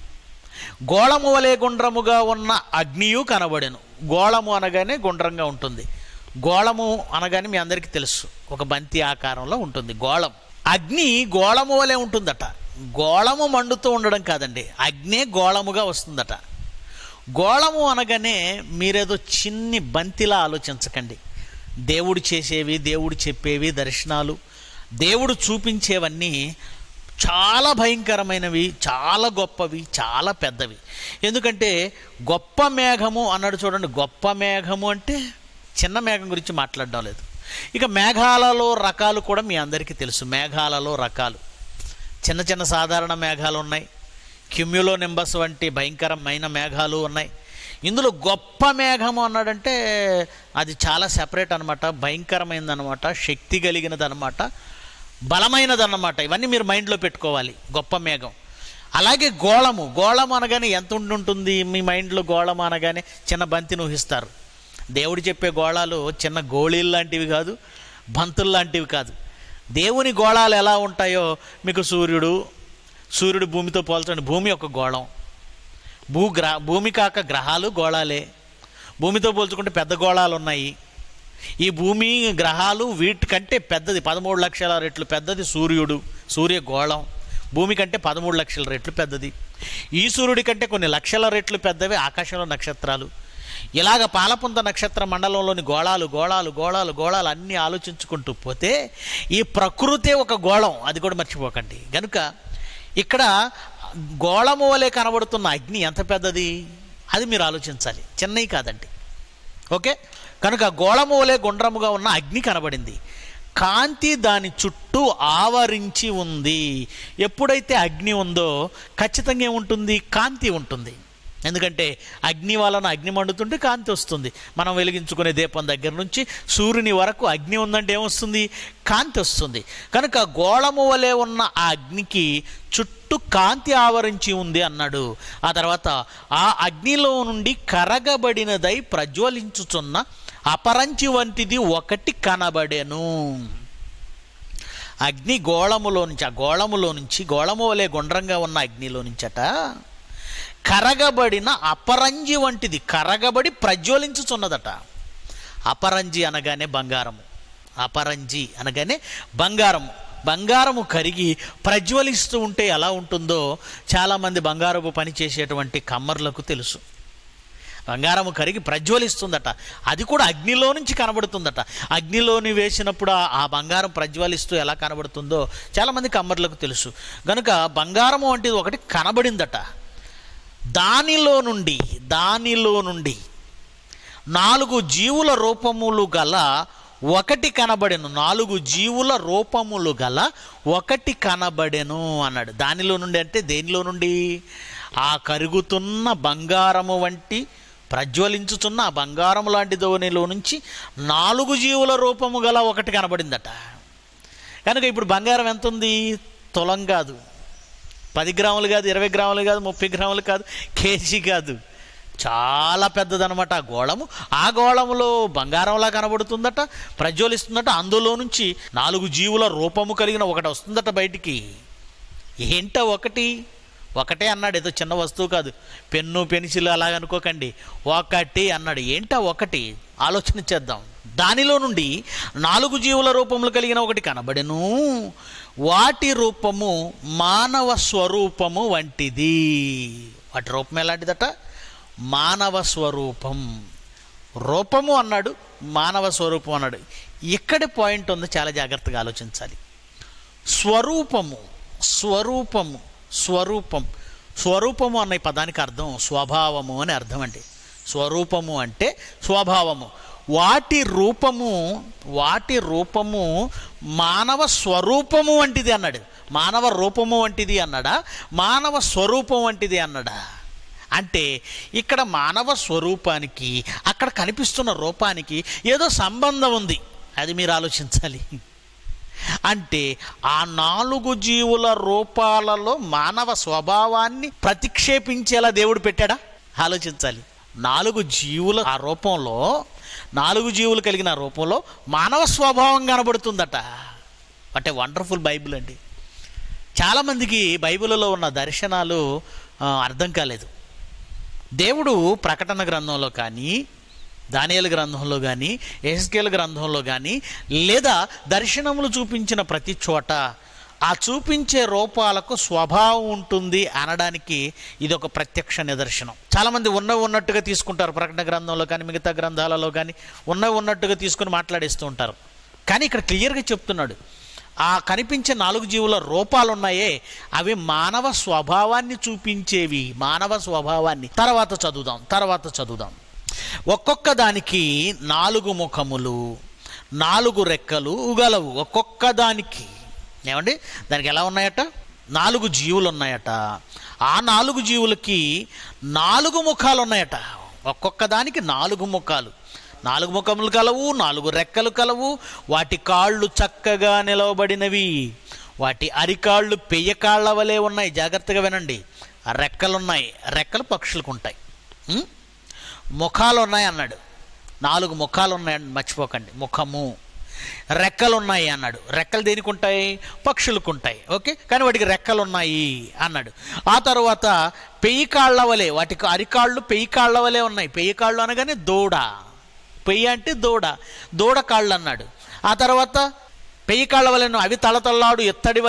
గోళము వలె గుండ్రముగా ఉన్న అగ్నియు కనబడెను. గోళము అనగానే గుండ్రంగా ఉంటుంది. గోళము అనగానే మీ అందరికీ తెలుసు, ఒక బంతి ఆకారంలో ఉంటుంది గోళం. అగ్ని గోళము వలె ఉంటుందట. గోళము మండుతూ ఉండడం కాదండి, అగ్నే గోళముగా వస్తుందట. గోళము అనగానే మీరేదో చిన్ని బంతిలా ఆలోచించకండి. దేవుడు చేసేవి, దేవుడు చెప్పేవి, దర్శనాలు, దేవుడు చూపించేవన్నీ చాలా భయంకరమైనవి, చాలా గొప్పవి, చాలా పెద్దవి. ఎందుకంటే గొప్ప మేఘము అన్నాడు చూడండి. గొప్ప మేఘము అంటే చిన్న మేఘం గురించి మాట్లాడడం లేదు. ఇక మేఘాలలో రకాలు కూడా మీ అందరికీ తెలుసు. మేఘాలలో రకాలు చిన్న చిన్న సాధారణ మేఘాలు ఉన్నాయి, క్యూమ్యులో నింబస్ వంటి భయంకరమైన మేఘాలు ఉన్నాయి. ఇందులో గొప్ప మేఘము అన్నాడంటే అది చాలా సెపరేట్ అనమాట, భయంకరమైనదనమాట, శక్తి కలిగినదనమాట, బలమైనదన్నమాట. ఇవన్నీ మీరు మైండ్లో పెట్టుకోవాలి. గొప్ప మేఘం. అలాగే గోళము అనగానే ఎంత ఉంటుంది మీ మైండ్లో? గోళము అనగానే చిన్న బంతిని ఊహిస్తారు. దేవుడు చెప్పే గోళాలు చిన్న గోళీలు లాంటివి కాదు, బంతులు లాంటివి కాదు. దేవుని గోళాలు ఎలా ఉంటాయో మీకు సూర్యుడు భూమితో పోల్చండి. భూమి ఒక గోళం. భూమి కాక గ్రహాలు గోళాలే. భూమితో పోల్చుకుంటే పెద్ద గోళాలు ఉన్నాయి. ఈ భూమి గ్రహాలు వీటికంటే పెద్దది 13 లక్షల రెట్లు పెద్దది సూర్యగోళం. భూమి కంటే 13 లక్షల రెట్లు పెద్దది. ఈ సూర్యుడి కంటే కొన్ని లక్షల రెట్లు పెద్దవి ఆకాశంలో నక్షత్రాలు. ఇలాగ పాలపుంత నక్షత్ర మండలంలోని గోళాలు అన్నీ ఆలోచించుకుంటూ పోతే ఈ ప్రకృతే ఒక గోళం, అది కూడా మర్చిపోకండి. కనుక ఇక్కడ గోళము వలె కనబడుతున్న అగ్ని ఎంత పెద్దది, అది మీరు ఆలోచించాలి. చిన్నవి కాదండి. ఓకే, కనుక గోళము వలె గుండ్రముగా ఉన్న అగ్ని కనబడింది. కాంతి దాని చుట్టూ ఆవరించి ఉంది. ఎప్పుడైతే అగ్ని ఉందో ఖచ్చితంగా ఏముంటుంది? కాంతి ఉంటుంది. ఎందుకంటే అగ్ని వలన అగ్ని మండుతుంటే కాంతి వస్తుంది. మనం వెలిగించుకునే దీపం దగ్గర నుంచి సూర్యుని వరకు అగ్ని ఉందంటే ఏమొస్తుంది? కాంతి వస్తుంది. కనుక గోళము వలె ఉన్న ఆ అగ్నికి చుట్టూ కాంతి ఆవరించి ఉంది అన్నాడు. ఆ తర్వాత ఆ అగ్నిలో నుండి కరగబడినదై ప్రజ్వలించుచున్న అపరంచి వంటిది ఒకటి కనబడెను. అగ్ని గోళములో నుంచి, ఆ గోళములో నుంచి, గోళము వలె గుండ్రంగా ఉన్న అగ్నిలో నుంచట కరగబడిన అపరంజి వంటిది, కరగబడి ప్రజ్వలించుచున్నదట. అపరంజి అనగానే బంగారము. అపరంజి అనగానే బంగారము. బంగారము కరిగి ప్రజ్వలిస్తూ ఉంటే ఎలా ఉంటుందో చాలామంది బంగారపు పని చేసేటువంటి కమ్మర్లకు తెలుసు. బంగారము కరిగి ప్రజ్వలిస్తుందట. అది కూడా అగ్నిలో నుంచి కనబడుతుందట. అగ్నిలోని వేసినప్పుడు ఆ బంగారం ప్రజ్వలిస్తూ ఎలా కనబడుతుందో చాలామంది కమ్మర్లకు తెలుసు. కనుక బంగారము వంటిది ఒకటి కనబడిందట. దానిలో నుండి 4 జీవుల రూపములు గల ఒకటి కనబడెను. 4 జీవుల రూపములు గల ఒకటి కనబడెను అన్నాడు. దానిలో నుండి అంటే దేనిలో నుండి? ఆ కరుగుతున్న బంగారము వంటి ప్రజ్వలించుతున్న ఆ బంగారము లాంటి దోనిలో నుంచి 4 జీవుల రూపము గల ఒకటి కనబడిందట. కనుక ఇప్పుడు బంగారం ఎంత ఉంది? తులం కాదు, 10 గ్రాములు కాదు, 20 గ్రాములు కాదు, 30 గ్రాములు కాదు, కేజీ కాదు, చాలా పెద్దదనమాట ఆ గోళము. ఆ గోళములో బంగారంలా కనబడుతుందట, ప్రజ్వలిస్తుందట. అందులో నుంచి 4 జీవుల రూపము కలిగిన ఒకటి వస్తుందట బయటికి. ఏంట ఒకటే అన్నాడు. ఏదో చిన్న వస్తువు కాదు, పెన్ను పెన్సిల్ అలాగనుకోకండి. ఒకటి అన్నాడు. ఏంటా ఒకటి? ఆలోచన చేద్దాం. దానిలో నుండి 4 జీవుల రూపములు కలిగిన ఒకటి కనబడెను. వాటి రూపము మానవ స్వరూపము వంటిది. వాటి రూపం ఎలాంటిదట? మానవ స్వరూపం. రూపము అన్నాడు, మానవ స్వరూపం అన్నాడు. ఇక్కడి పాయింట్ ఉంది, చాలా జాగ్రత్తగా ఆలోచించాలి. స్వరూపము అన్న ఈ పదానికి అర్థం స్వభావము అని అర్థం అండి. స్వరూపము అంటే స్వభావము. వాటి రూపము మానవ స్వరూపము వంటిది అన్నాడు. మానవ రూపము వంటిది అన్నాడా? మానవ స్వరూపం వంటిది అన్నాడా? అంటే ఇక్కడ మానవ స్వరూపానికి అక్కడ కనిపిస్తున్న రూపానికి ఏదో సంబంధం ఉంది. అది మీరు ఆలోచించాలి. అంటే ఆ 4 జీవుల రూపాలలో మానవ స్వభావాన్ని ప్రతిక్షేపించేలా దేవుడు పెట్టాడా? ఆలోచించాలి. 4 జీవుల ఆ రూపంలో, 4 జీవులు కలిగిన రూపంలో మానవ స్వభావం కనబడుతుందట. అంటే వండర్ఫుల్ బైబిల్ అండి. చాలామందికి బైబిల్లో ఉన్న దర్శనాలు అర్థం కాలేదు. దేవుడు ప్రకటన గ్రంథంలో కానీ, దానియేలు గ్రంథంలో కానీ, యెహెజ్కేలు గ్రంథంలో కానీ, లేదా దర్శనములు చూపించిన ప్రతి చోట ఆ చూపించే రూపాలకు స్వభావం ఉంటుంది అనడానికి ఇది ఒక ప్రత్యక్ష నిదర్శనం. చాలామంది ఉన్నట్టుగా తీసుకుంటారు. ప్రకటన గ్రంథంలో కానీ మిగతా గ్రంథాలలో కానీ ఉన్నట్టుగా తీసుకుని మాట్లాడేస్తూ ఉంటారు. కానీ ఇక్కడ క్లియర్గా చెప్తున్నాడు, ఆ కనిపించే 4 జీవుల రూపాలు ఉన్నాయే అవి మానవ స్వభావాన్ని చూపించేవి. మానవ స్వభావాన్ని తర్వాత చదువుదాం. ఒక్కొక్క దానికి 4 ముఖములు, 4 రెక్కలు గలవు. ఒక్కొక్క దానికి ఏమండి, దానికి ఎలా ఉన్నాయట? 4 జీవులు ఉన్నాయట. ఆ 4 జీవులకి 4 ముఖాలు ఉన్నాయట. ఒక్కొక్క దానికి 4 ముఖాలు, 4 ముఖములు కలవు, 4 రెక్కలు కలవు. వాటి కాళ్ళు చక్కగా నిలవబడినవి. వాటి అరికాళ్ళు పెయ్యకాళ్ళ వలె ఉన్నాయి. జాగ్రత్తగా వినండి. రెక్కలున్నాయి. రెక్కలు పక్షులకు ఉంటాయి. ముఖాలు ఉన్నాయి అన్నాడు. 4 ముఖాలు ఉన్నాయని మర్చిపోకండి. ముఖము రెక్కలు ఉన్నాయి అన్నాడు. రెక్కలు దేనికి ఉంటాయి? పక్షులకు ఉంటాయి. ఓకే, కానీ వాటికి రెక్కలు ఉన్నాయి అన్నాడు. ఆ తర్వాత పెయ్యి కాళ్ళ వలె, వాటికి అరికాళ్ళు పెయ్యి కాళ్ళ వలె ఉన్నాయి. పెయ్యి కాళ్ళు అనగానే దూడ, పెయ్యి అంటే దూడ కాళ్ళు అన్నాడు. ఆ తర్వాత పెయ్యి కాళ్ళ వలె అవి తలతల్లాడు ఎత్తడి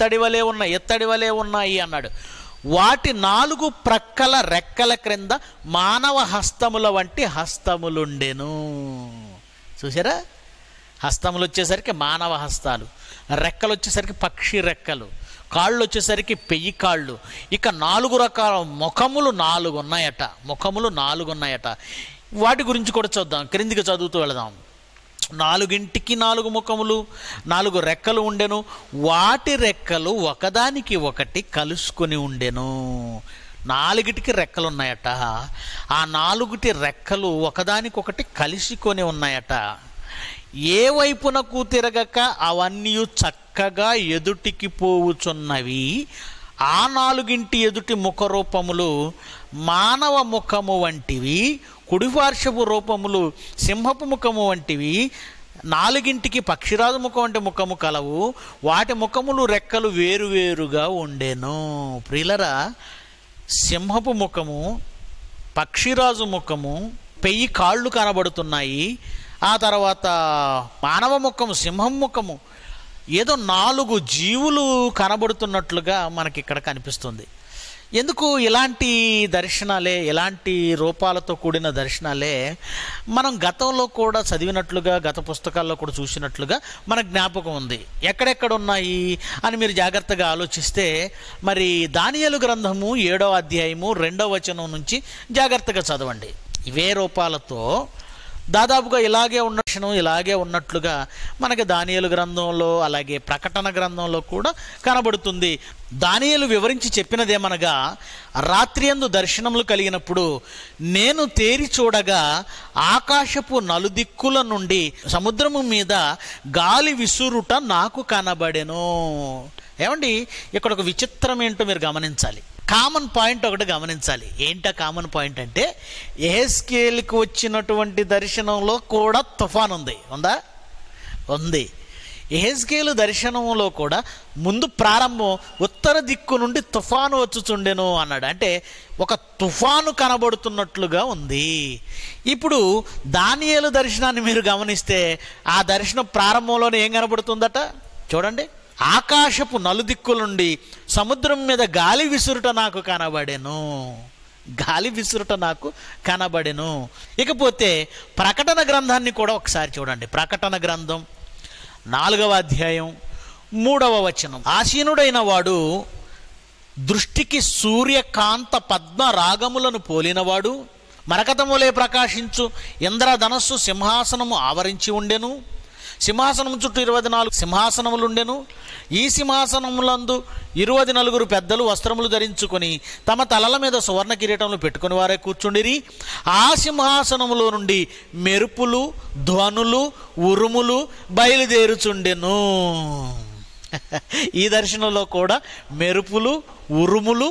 వలె ఉన్నాయి అన్నాడు. వాటి 4 ప్రక్కల రెక్కల క్రింద మానవ హస్తముల వంటి హస్తములుండెను. చూసారా, హస్తములు వచ్చేసరికి మానవ హస్తాలు, రెక్కలు వచ్చేసరికి పక్షి రెక్కలు, కాళ్ళు వచ్చేసరికి పెయ్యి కాళ్ళు. ఇక 4 రకాల ముఖములు 4 ఉన్నాయట. వాటి గురించి కూడా చూద్దాం, క్రిందికి చదువుతూ వెళదాం. 4ంటికి 4 ముఖములు, 4 రెక్కలు ఉండెను. వాటి రెక్కలు ఒకదానికి ఒకటి కలుసుకొని ఉండెను. 4టికి రెక్కలు ఉన్నాయట. ఆ 4 రెక్కలు ఒకదానికొకటి కలిసికొని ఉన్నాయట. ఏ వైపునకు తిరగక అవన్నీ చక్కగా ఎదుటికి పోవుచున్నవి. ఆ 4 ఎదుటి ముఖరూపములు మానవ ముఖము వంటివి, కుడిపార్శ్వపు రూపములు సింహపు ముఖము వంటివి. 4ంటికి పక్షిరాజు ముఖం వంటి ముఖము కలవు. వాటి ముఖములు రెక్కలు వేరువేరుగా ఉండెను. ప్రియులరా, సింహపు ముఖము, పక్షిరాజు ముఖము, పెయ్యి కాళ్ళు కనబడుతున్నాయి. ఆ తర్వాత మానవ ముఖము, సింహం ముఖము, ఏదో 4 జీవులు కనబడుతున్నట్లుగా మనకి ఇక్కడ కనిపిస్తుంది. ఎందుకు ఇలాంటి దర్శనాలే, ఇలాంటి రూపాలతో కూడిన దర్శనాలే మనం గతంలో కూడా చదివినట్లుగా, గత పుస్తకాల్లో కూడా చూసినట్లుగా మన జ్ఞాపకం ఉంది. ఎక్కడెక్కడ ఉన్నాయి అని మీరు జాగ్రత్తగా ఆలోచిస్తే, మరి దానియేలు గ్రంథము 7వ అధ్యాయము 2వ వచనం నుంచి జాగ్రత్తగా చదవండి. ఇవే రూపాలతో దాదాపుగా ఇలాగే ఉన్నట్లుగా మనకి దానియేలు గ్రంథంలో, అలాగే ప్రకటన గ్రంథంలో కూడా కనబడుతుంది. దానియేలు వివరించి చెప్పినదేమనగా, రాత్రియందు దర్శనములు కలిగినప్పుడు నేను తేరి చూడగా ఆకాశపు నలుదిక్కుల నుండి సముద్రము మీద గాలి విసురుట నాకు కనబడెను. ఏమండి, ఇక్కడ ఒక విచిత్రం ఏంటో మీరు గమనించాలి. కామన్ పాయింట్ ఒకటి గమనించాలి. ఏంటా కామన్ పాయింట్ అంటే, యెహెజ్కేలుకు వచ్చినటువంటి దర్శనంలో కూడా తుఫాన్ ఉంది. యెహెజ్కేలు దర్శనంలో కూడా ముందు ప్రారంభం ఉత్తర దిక్కు నుండి తుఫాను వచ్చుచుండెను అన్నాడు. అంటే ఒక తుఫాను కనబడుతున్నట్లుగా ఉంది. ఇప్పుడు దానియేలు దర్శనాన్ని మీరు గమనిస్తే, ఆ దర్శనం ప్రారంభంలోనే ఏం కనబడుతుందట చూడండి. ఆకాశపు నలుదిక్కుల నుండి సముద్రం మీద గాలి విసురుట నాకు కనబడెను. ఇకపోతే ప్రకటన గ్రంథాన్ని కూడా ఒకసారి చూడండి. ప్రకటన గ్రంథం 4వ అధ్యాయం 3వ వచనం. ఆసీనుడైన వాడు దృష్టికి సూర్యకాంత పద్మ రాగములను పోలినవాడు, మరకతములే ప్రకాశించు ఇంద్రధనస్సు సింహాసనము ఆవరించి ఉండెను. సింహాసనం చుట్టూ 24 సింహాసనములుండెను. ఈ సింహాసనములందు 24 పెద్దలు వస్త్రములు ధరించుకొని తమ తలల మీద సువర్ణ కిరీటములు పెట్టుకుని వారే కూర్చుండిరి. ఆ సింహాసనములో నుండి మెరుపులు, ధ్వనులు, ఉరుములు బయలుదేరుచుండెను. ఈ దర్శనంలో కూడా మెరుపులు, ఉరుములు,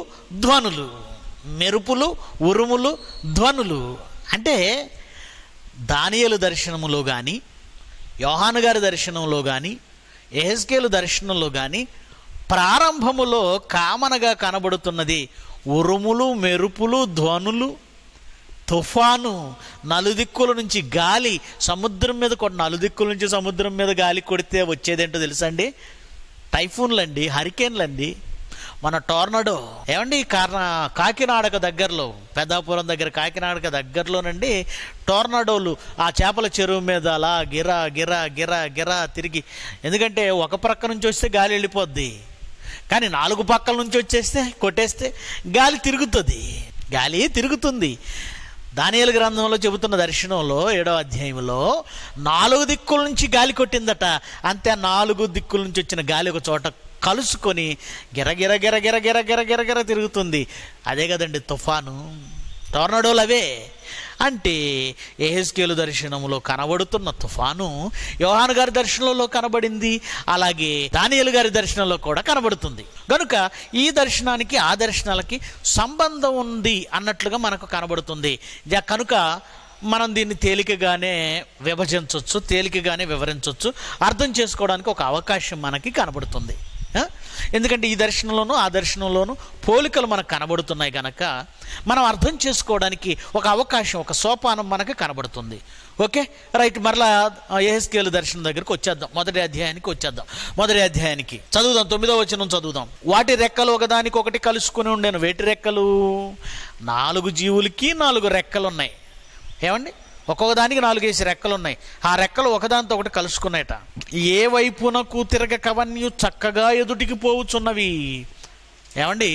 ధ్వనులు అంటే దానియేలు దర్శనములో కానీ, యోహాను గారి దర్శనంలో కానీ, యెహెజ్కేలు దర్శనంలో కానీ ప్రారంభములో కామనగా కనబడుతున్నది ఉరుములు, మెరుపులు, ధ్వనులు, తుఫాను, నలుదిక్కుల నుంచి గాలి. సముద్రం మీద నలుదిక్కుల నుంచి సముద్రం మీద గాలి కొడితే వచ్చేదేంటో తెలుసా అండి? టైఫూన్లండి, హరికేన్లండి, మన టోర్నడో. ఏమండి, కాకినాడకు దగ్గరలో, పెద్దాపురం దగ్గర కాకినాడకు దగ్గరలోనండి టోర్నడోలు ఆ చేపల చెరువు మీద అలా గిరా గిరా గిరా గిరా తిరిగి, ఎందుకంటే ఒక ప్రక్క నుంచి వస్తే గాలి వెళ్ళిపోద్ది, కానీ 4 పక్కల నుంచి వచ్చేస్తే కొట్టేస్తే గాలి తిరుగుతుంది. దానియేలు గ్రంథంలో చెబుతున్న దర్శనంలో 7వ అధ్యాయంలో 4 దిక్కుల నుంచి గాలి కొట్టిందట. అంతే, 4 దిక్కుల నుంచి వచ్చిన గాలి ఒక చోట కలుసుకొని గిరగిర గిరగిర గిరగిర గిరగిర తిరుగుతుంది. అదే కదండి తుఫాను, టోర్నడోలు అవే. అంటే యెహెజ్కేలు దర్శనంలో కనబడుతున్న తుఫాను యోహాను గారి దర్శనంలో కనబడింది, అలాగే దానియేలు గారి దర్శనంలో కూడా కనబడుతుంది. కనుక ఈ దర్శనానికి ఆ దర్శనాలకి సంబంధం ఉంది అన్నట్లుగా మనకు కనబడుతుంది. కనుక మనం దీన్ని తేలికగానే విభజించవచ్చు, తేలికగానే వివరించవచ్చు, అర్థం చేసుకోవడానికి ఒక అవకాశం మనకి కనబడుతుంది. ఎందుకంటే ఈ దర్శనంలోనూ ఆ దర్శనంలోనూ పోలికలు మనకు కనబడుతున్నాయి కనుక మనం అర్థం చేసుకోవడానికి ఒక అవకాశం, ఒక సోపానం మనకు కనబడుతుంది. Okay, right. మరలా యెహెజ్కేలు దర్శనం దగ్గరికి వచ్చేద్దాం, మొదటి అధ్యాయానికి చదువుదాం. 9వ వచనం చదువుదాం. వాటి రెక్కలు ఒకదానికొకటి కలుసుకుని ఉండేను. వేటి రెక్కలు? 4 జీవులకి 4 రెక్కలు ఉన్నాయి. ఏమండి, ఒక్కొక్క దానికి 4 రెక్కలు ఉన్నాయి. ఆ రెక్కలు ఒకదానితో ఒకటి కలుసుకున్నాయట. ఏ వైపునకు తిరగకవన్నీ చక్కగా ఎదుటికి పోవుచున్నవి. ఏమండి,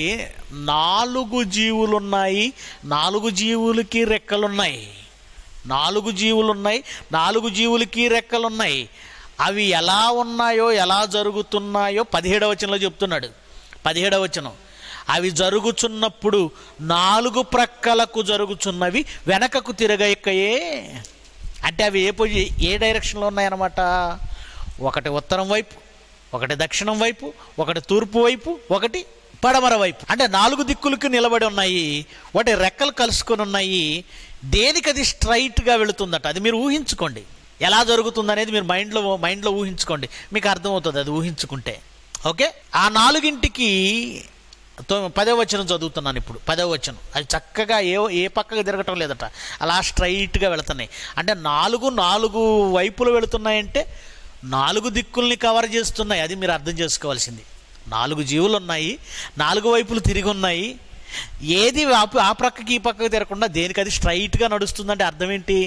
4 జీవులున్నాయి, 4 జీవులకి రెక్కలున్నాయి. 4 జీవులున్నాయి, 4 జీవులకి రెక్కలున్నాయి. అవి ఎలా ఉన్నాయో, ఎలా జరుగుతున్నాయో 17వ వచనంలో చెప్తున్నాడు. 17వ వచనం, అవి జరుగుచున్నప్పుడు 4 ప్రక్కలకు జరుగుచున్నవి, వెనకకు తిరగయే. అంటే అవి ఏ డైరెక్షన్లో ఉన్నాయన్నమాట. ఒకటి ఉత్తరం వైపు, ఒకటి దక్షిణం వైపు, ఒకటి తూర్పు వైపు, ఒకటి పడమర వైపు. అంటే 4 దిక్కులకు నిలబడి ఉన్నాయి. వాటి రెక్కలు కలుసుకొని ఉన్నాయి. దేనికది స్ట్రైట్గా వెళుతుందట. అది మీరు ఊహించుకోండి, ఎలా జరుగుతుంది అనేది మీరు మైండ్లో ఊహించుకోండి, మీకు అర్థమవుతుంది అది ఊహించుకుంటే. ఓకే, ఆ 4ంటికి 10వ వచనం చదువుతున్నాను ఇప్పుడు. 10వ వచనం, అది చక్కగా ఏ పక్కకు తిరగటం లేదట, అలా స్ట్రైట్గా వెళుతున్నాయి. అంటే 4 వైపులు వెళుతున్నాయంటే 4 దిక్కుల్ని కవర్ చేస్తున్నాయి. అది మీరు అర్థం చేసుకోవాల్సింది. 4 జీవులు ఉన్నాయి, 4 వైపులు తిరిగి ఉన్నాయి. ఏది ఆ ప్రక్కకి ఈ పక్కకి తిరగకుండా దేనికి అది స్ట్రైట్గా నడుస్తుందంటే అర్థం ఏంటి?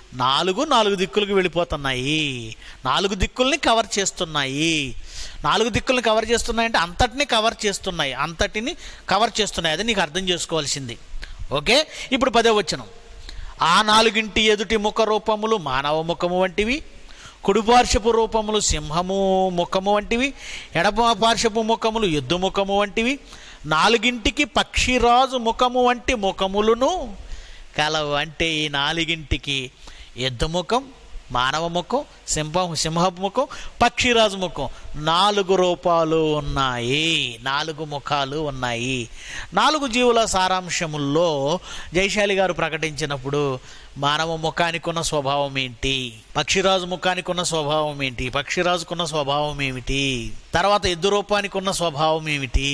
4 దిక్కులకు వెళ్ళిపోతున్నాయి, 4 దిక్కుల్ని కవర్ చేస్తున్నాయి. 4 దిక్కుల్ని కవర్ చేస్తున్నాయంటే అంతటిని కవర్ చేస్తున్నాయి. అది నీకు అర్థం చేసుకోవాల్సింది. ఓకే, ఇప్పుడు 10వ వచనం. ఆ 4ంటి ఎదుటి ముఖ రూపములు మానవ ముఖము వంటివి, కుడి పార్శ్వపు రూపములు సింహము ముఖము వంటివి, ఎడమ పార్శ్వపు ముఖములు ఎద్దు ముఖము వంటివి, 4ంటికి పక్షిరాజు ముఖము వంటి ముఖములను కలవు. అంటే ఈ 4ంటికి ఎద్దు ముఖం, మానవ ముఖం, సింహపు ముఖం, పక్షిరాజు ముఖం, 4 రూపాలు ఉన్నాయి, 4 ముఖాలు ఉన్నాయి. 4 జీవుల సారాంశముల్లో జయశాలి గారు ప్రకటించినప్పుడు మానవ ముఖానికి ఉన్న స్వభావం ఏంటి, పక్షిరాజు ముఖానికి ఉన్న స్వభావం ఏంటి, పక్షిరాజుకున్న స్వభావం ఏమిటి, తర్వాత ఎద్దు రూపానికి ఉన్న స్వభావం ఏమిటి,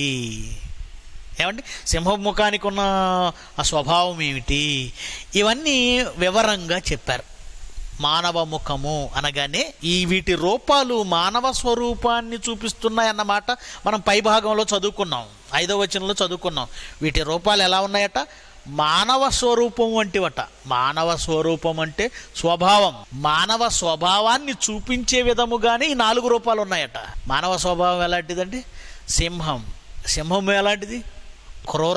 ఏమండి సింహపు ముఖానికి ఉన్న ఆ స్వభావం ఏమిటి, ఇవన్నీ వివరంగా చెప్పారు. మానవ ముఖము అనగానే వీటి రూపాలు మానవ స్వరూపాన్ని చూపిస్తున్నాయన్నమాట. మనం పై భాగంలో చదువుకున్నాం, 5వ వచనంలో చదువుకున్నాం. వీటి రూపాలు ఎలా ఉన్నాయట? మానవ స్వరూపం వంటివట. మానవ స్వరూపం అంటే స్వభావం, మానవ స్వభావాన్ని చూపించే విధముగానే ఈ 4 రూపాలు ఉన్నాయట. మానవ స్వభావం ఎలాంటిదంటే సింహం ఎలాంటిది? క్రూర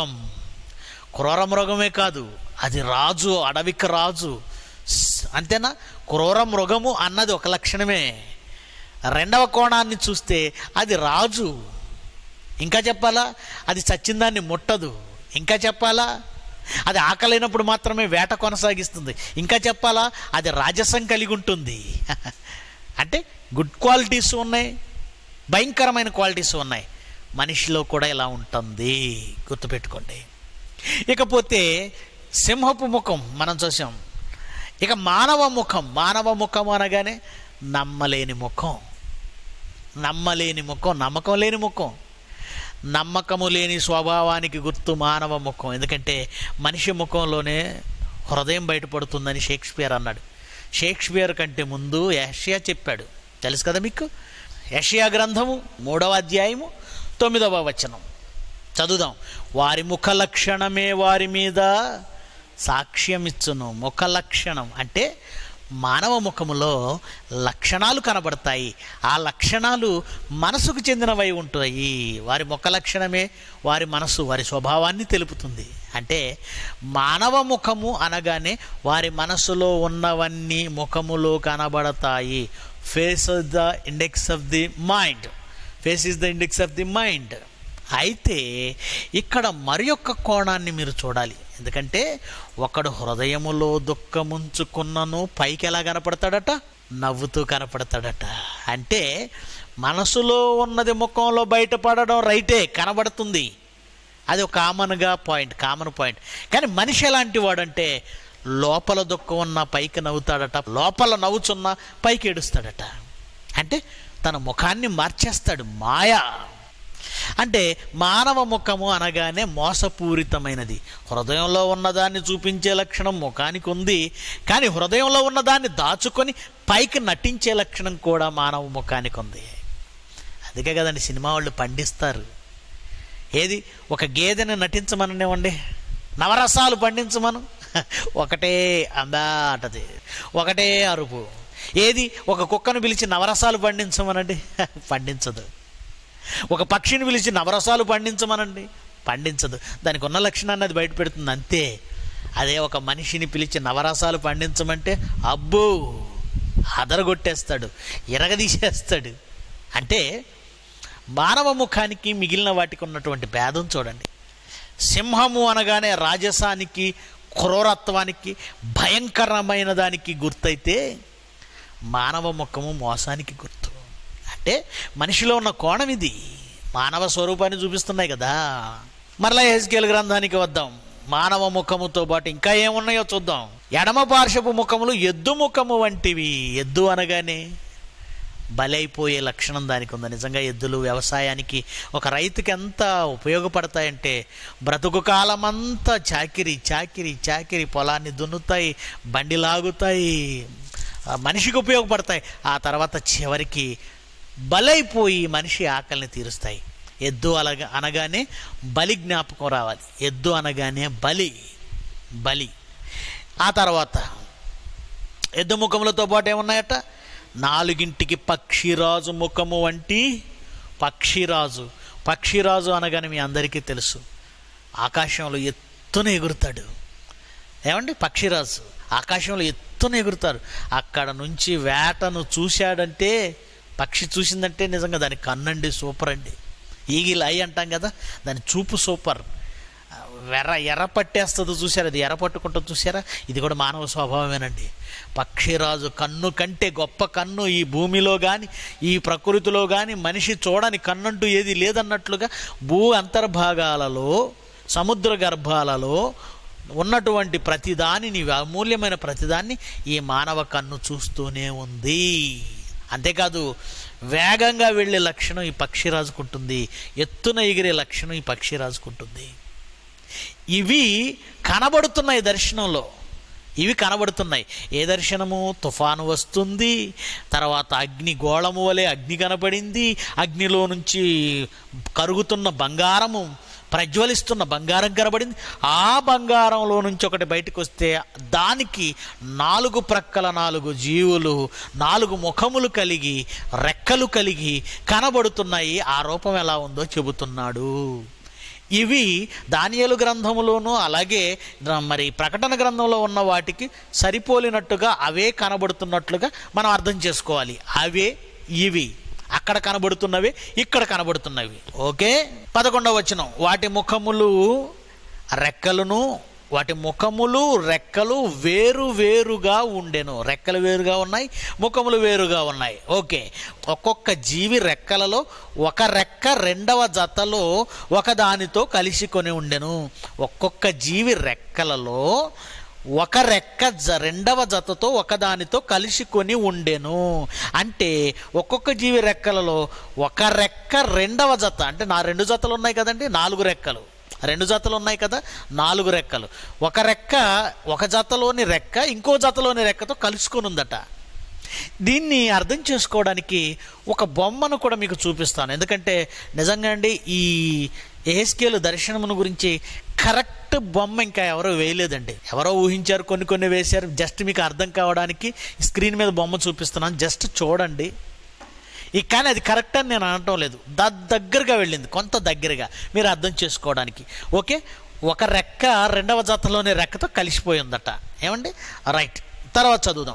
మృగమే కాదు, అది రాజు, అడవికి రాజు. అంతేనా? క్రూర మృగము అన్నది ఒక లక్షణమే. 2వ కోణాన్ని చూస్తే అది రాజు. ఇంకా చెప్పాలా? అది చచ్చిందాన్ని ముట్టదు. ఇంకా చెప్పాలా? అది ఆకలైనప్పుడు మాత్రమే వేట కొనసాగిస్తుంది. ఇంకా చెప్పాలా? అది రాజసం కలిగి ఉంటుంది. అంటే గుడ్ క్వాలిటీస్ ఉన్నాయి, భయంకరమైన క్వాలిటీస్ ఉన్నాయి. మనిషిలో కూడా ఇలా ఉంటుంది, గుర్తుపెట్టుకోండి. ఇకపోతే సింహపు ముఖం మనం చూసాం. ఇక మానవ ముఖం అనగానే నమ్మలేని ముఖం, నమ్మకం లేని ముఖం, నమ్మకము లేని స్వభావానికి గుర్తు మానవ ముఖం. ఎందుకంటే మనిషి ముఖంలోనే హృదయం బయటపడుతుందని షేక్స్పియర్ అన్నాడు. షేక్స్పియర్ కంటే ముందు యెషయా చెప్పాడు, తెలుసు కదా మీకు. యెషయా గ్రంథము 3వ అధ్యాయము 9వ వచనం చదువుదాం. వారి ముఖ లక్షణమే వారి మీద సాక్ష్యం ఇచ్చును. ముఖ లక్షణం అంటే మానవ ముఖములో లక్షణాలు కనబడతాయి. ఆ లక్షణాలు మనసుకు చెందినవై ఉంటాయి. వారి ముఖ లక్షణమే వారి మనసు, వారి స్వభావాన్ని తెలుపుతుంది. అంటే మానవ ముఖము అనగానే వారి మనసులో ఉన్నవన్నీ ముఖములో కనబడతాయి. Face is the index of the mind. అయితే ఇక్కడ మరి యొక్క కోణాన్ని మీరు చూడాలి. ఎందుకంటే ఒకడు హృదయములో దుఃఖముంచుకున్నను పైకి ఎలా కనపడతాడట? నవ్వుతూ కనపడతాడట. అంటే మనసులో ఉన్నది ముఖంలో బయటపడడం రైటే, కనబడుతుంది. అది ఒక కామన్ పాయింట్. కానీ మనిషి ఎలాంటి వాడంటే లోపల దుఃఖం ఉన్నా పైకి నవ్వుతాడట, లోపల నవ్వుచున్నా పైకి ఏడుస్తాడట. అంటే తన ముఖాన్ని మార్చేస్తాడు. మాయ అంటే మానవ ముఖము అనగానే మోసపూరితమైనది. హృదయంలో ఉన్నదాన్ని చూపించే లక్షణం ముఖానికి ఉంది, కానీ హృదయంలో ఉన్నదాన్ని దాచుకొని పైకి నటించే లక్షణం కూడా మానవ ముఖానికి ఉంది. అందుకే కదండి సినిమా వాళ్ళు పండిస్తారు. ఏది ఒక గేదెని నటించమనివ్వండి, నవరసాలు పండించమను, ఒకటే అందాటది, ఒకటే అరుపు. ఏది ఒక కుక్కను పిలిచి నవరసాలు పండించమనండి, పండించదు. ఒక పక్షిని పిలిచి నవరసాలు పండించమనండి, పండించదు. దానికి ఉన్న లక్షణాన్ని అది బయట పెడుతుంది అంతే. అదే ఒక మనిషిని పిలిచి నవరసాలు పండించమంటే అబ్బో అదరగొట్టేస్తాడు, ఇరగదీసేస్తాడు. అంటే మానవ ముఖానికి మిగిలిన వాటికి ఉన్నటువంటి భేదం చూడండి. సింహము అనగానే రాజసానికి, క్రూరత్వానికి, భయంకరమైన దానికి గుర్తయితే మానవ ముఖము మోసానికి గుర్తు. అంటే మనిషిలో ఉన్న కోణం ఇది, మానవ స్వరూపాన్ని చూపిస్తున్నాయి కదా. మరలా యెహెజ్కేలు గ్రంథానికి వద్దాం. మానవ ముఖముతో పాటు ఇంకా ఏమున్నాయో చూద్దాం. ఎడమ పార్శ్వపు ముఖములు ఎద్దు ముఖము వంటివి. ఎద్దు అనగానే బలైపోయే లక్షణం దానికి ఉంది. నిజంగా ఎద్దులు వ్యవసాయానికి, ఒక రైతుకి ఎంత ఉపయోగపడతాయంటే బ్రతుకు కాలమంతా చాకిరి చాకిరి చాకిరి, పొలాన్ని దున్నుతాయి, బండి లాగుతాయి, మనిషికి ఉపయోగపడతాయి. ఆ తర్వాత చివరికి బలైపోయి మనిషి ఆకలిని తీరుస్తాయి. ఎద్దు అనగానే బలి జ్ఞాపకం రావాలి. ఎద్దు అనగానే బలి. ఆ తర్వాత ఎద్దు ముఖములతో పాటు ఏమున్నాయట? నాలుగింటికి పక్షిరాజు ముఖము వంటి పక్షిరాజు. పక్షిరాజు అనగానే మీ అందరికీ తెలుసు, ఆకాశంలో ఎత్తున ఎగురుతాడు. ఏమండి? పక్షిరాజు ఆకాశంలో ఎత్తున ఎగురుతారు. అక్కడ నుంచి వేటను చూశాడంటే, పక్షి చూసిందంటే నిజంగా దాని కన్నండి సూపర్ అండి. ఈగిల్ ఐ అంటాం కదా, దాని చూపు సూపర్. ఎర్ర పట్టేస్తుంది చూసారా, అది ఎర్ర పట్టుకుంటుంది చూసారా. ఇది కూడా మానవ స్వభావమేనండి. పక్షిరాజు కన్ను కంటే గొప్ప కన్ను ఈ భూమిలో కానీ ఈ ప్రకృతిలో కానీ మనిషి చూడని కన్నంటూ ఏది లేదన్నట్లుగా భూ అంతర్భాగాలలో, సముద్ర గర్భాలలో ఉన్నటువంటి ప్రతిదానిని, అమూల్యమైన ప్రతిదాన్ని ఈ మానవ కన్ను చూస్తూనే ఉంది. అంతేకాదు వేగంగా వెళ్ళే లక్షణం ఈ పక్షిరాజుకుంటుంది, ఎత్తున ఎగిరే లక్షణం ఈ పక్షిరాజుకుంటుంది. ఇవి కనబడుతున్నాయి దర్శనంలో, ఇవి కనబడుతున్నాయి. ఏ దర్శనము? తుఫాను వస్తుంది, తర్వాత అగ్ని గోళము వలె అగ్ని కనబడింది, అగ్నిలో నుంచి కరుగుతున్న బంగారము, ప్రజ్వలిస్తున్న బంగారం కనబడింది. ఆ బంగారంలో నుంచి ఒకటి బయటకు వస్తే దానికి 4 ప్రక్కల 4 జీవులు, 4 ముఖములు కలిగి, రెక్కలు కలిగి కనబడుతున్నాయి. ఆ రూపం ఎలా ఉందో చెబుతున్నాడు. ఇవి దానియేలు గ్రంథములోనూ అలాగే మరి ప్రకటన గ్రంథంలో ఉన్న వాటికి సరిపోలినట్టుగా అవే కనబడుతున్నట్లుగా మనం అర్థం చేసుకోవాలి. అవే ఇవి, అక్కడ కనబడుతున్నవి, ఇక్కడ కనబడుతున్నవి. ఓకే. 11వ వచనం, వాటి ముఖములు రెక్కలును, వాటి ముఖములు రెక్కలు వేరు వేరుగా ఉండెను. రెక్కలు వేరుగా ఉన్నాయి, ముఖములు వేరుగా ఉన్నాయి. ఓకే. ఒక్కొక్క జీవి రెక్కలలో ఒక రెక్క రెండవ జతలో ఒకదానితో కలిసి కొని ఉండెను. ఒక్కొక్క జీవి రెక్కలలో ఒక రెక్క రెండవ జతతో ఒకదానితో కలిసి కొని ఉండెను. అంటే ఒక్కొక్క జీవి రెక్కలలో ఒక రెక్క రెండవ జత, అంటే 2 జతలు ఉన్నాయి కదండి, 4 రెక్కలు, 2 జతలు ఉన్నాయి కదా, 4 రెక్కలు. ఒక రెక్క, ఒక జతలోని రెక్క ఇంకో జతలోని రెక్కతో కలుసుకొని ఉందట. దీన్ని అర్థం చేసుకోవడానికి ఒక బొమ్మను కూడా మీకు చూపిస్తాను. ఎందుకంటే నిజంగా అండి ఈ యెహెజ్కేలు దర్శనమును గురించి కరెక్ట్ బొమ్మ ఇంకా ఎవరో వేయలేదండి. ఎవరో ఊహించారు, కొన్ని వేశారు. జస్ట్ మీకు అర్థం కావడానికి స్క్రీన్ మీద బొమ్మ చూపిస్తున్నాను, జస్ట్ చూడండి. కానీ అది కరెక్ట్ అని నేను అనటం లేదు, దగ్గరగా వెళ్ళింది, కొంత దగ్గరగా మీరు అర్థం చేసుకోవడానికి. ఓకే. ఒక రెక్క రెండవ జతలోని రెక్కతో కలిసిపోయిందట. ఏమండి? రైట్. తర్వాత చదువుదాం.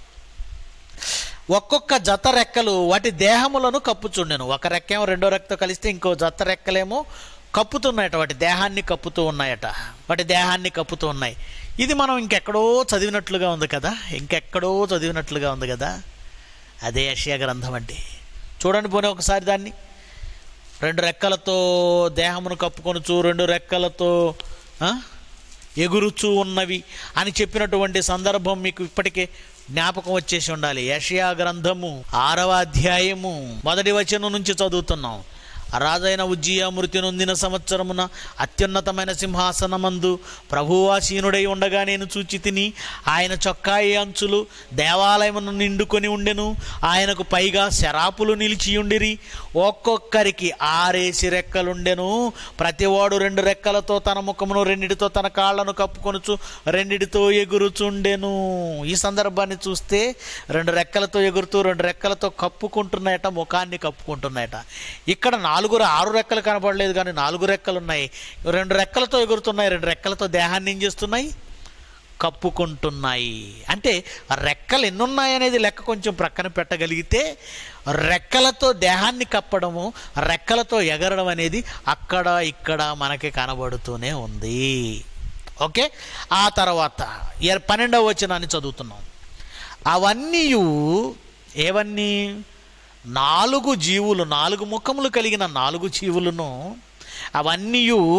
ఒక్కొక్క జత రెక్కలు వాటి దేహములను కప్పుచుండెను. ఒక రెక్కేమో రెండో రెక్కతో కలిస్తే ఇంకో జత రెక్కలేమో కప్పుతున్నాయట, వాటి దేహాన్ని కప్పుతూ ఉన్నాయట, వాటి దేహాన్ని కప్పుతూ ఉన్నాయి. ఇది మనం ఇంకెక్కడో చదివినట్లుగా ఉంది కదా, ఇంకెక్కడో చదివినట్లుగా ఉంది కదా. అదే యెషయా గ్రంథం అండి. చూడండి పోనీ ఒకసారి దాన్ని. 2 రెక్కలతో దేహమును కప్పుకొనుచు, 2 రెక్కలతో ఎగురుచూ ఉన్నవి అని చెప్పినటువంటి సందర్భం మీకు ఇప్పటికే జ్ఞాపకం వచ్చేసి ఉండాలి. యెషయా గ్రంథము 6వ అధ్యాయము 1వ వచనం నుంచి చదువుతున్నాం. రాజైన ఉజ్జియా మృతి నొందిన సంవత్సరమున అత్యున్నతమైన సింహాసనమందు ప్రభువాసీనుడై ఉండగా నేను చూచి తిని, ఆయన చొక్కాయి అంచులు దేవాలయమును నిండుకొని ఉండెను. ఆయనకు పైగా శరాపులు నిలిచియుండిరి. ఒక్కొక్కరికి 6 రెక్కలుండెను. ప్రతివాడు 2 రెక్కలతో తన ముఖమును, 2 తన కాళ్లను కప్పుకొనుచు 2 ఎగురుచుండెను. ఈ సందర్భాన్ని చూస్తే 2 రెక్కలతో ఎగురుతూ 2 రెక్కలతో కప్పుకుంటున్నాయట, ముఖాన్ని కప్పుకుంటున్నాయట. ఇక్కడ 6 రెక్కలు కనపడలేదు, కానీ 4 రెక్కలు ఉన్నాయి. 2 రెక్కలతో ఎగురుతున్నాయి, 2 రెక్కలతో దేహాన్ని ఏం చేస్తున్నాయి? కప్పుకుంటున్నాయి. అంటే రెక్కలు ఎన్నున్నాయి అనేది లెక్క కొంచెం ప్రక్కన పెట్టగలిగితే, రెక్కలతో దేహాన్ని కప్పడము, రెక్కలతో ఎగరడం అనేది అక్కడ ఇక్కడ మనకి కనబడుతూనే ఉంది. ఓకే, ఆ తర్వాత 12వ వచనాన్ని చదువుతున్నాం. అవన్నీ ఏవన్నీ? 4 జీవులు, 4 ముఖములు కలిగిన 4 జీవులను, అవన్నీ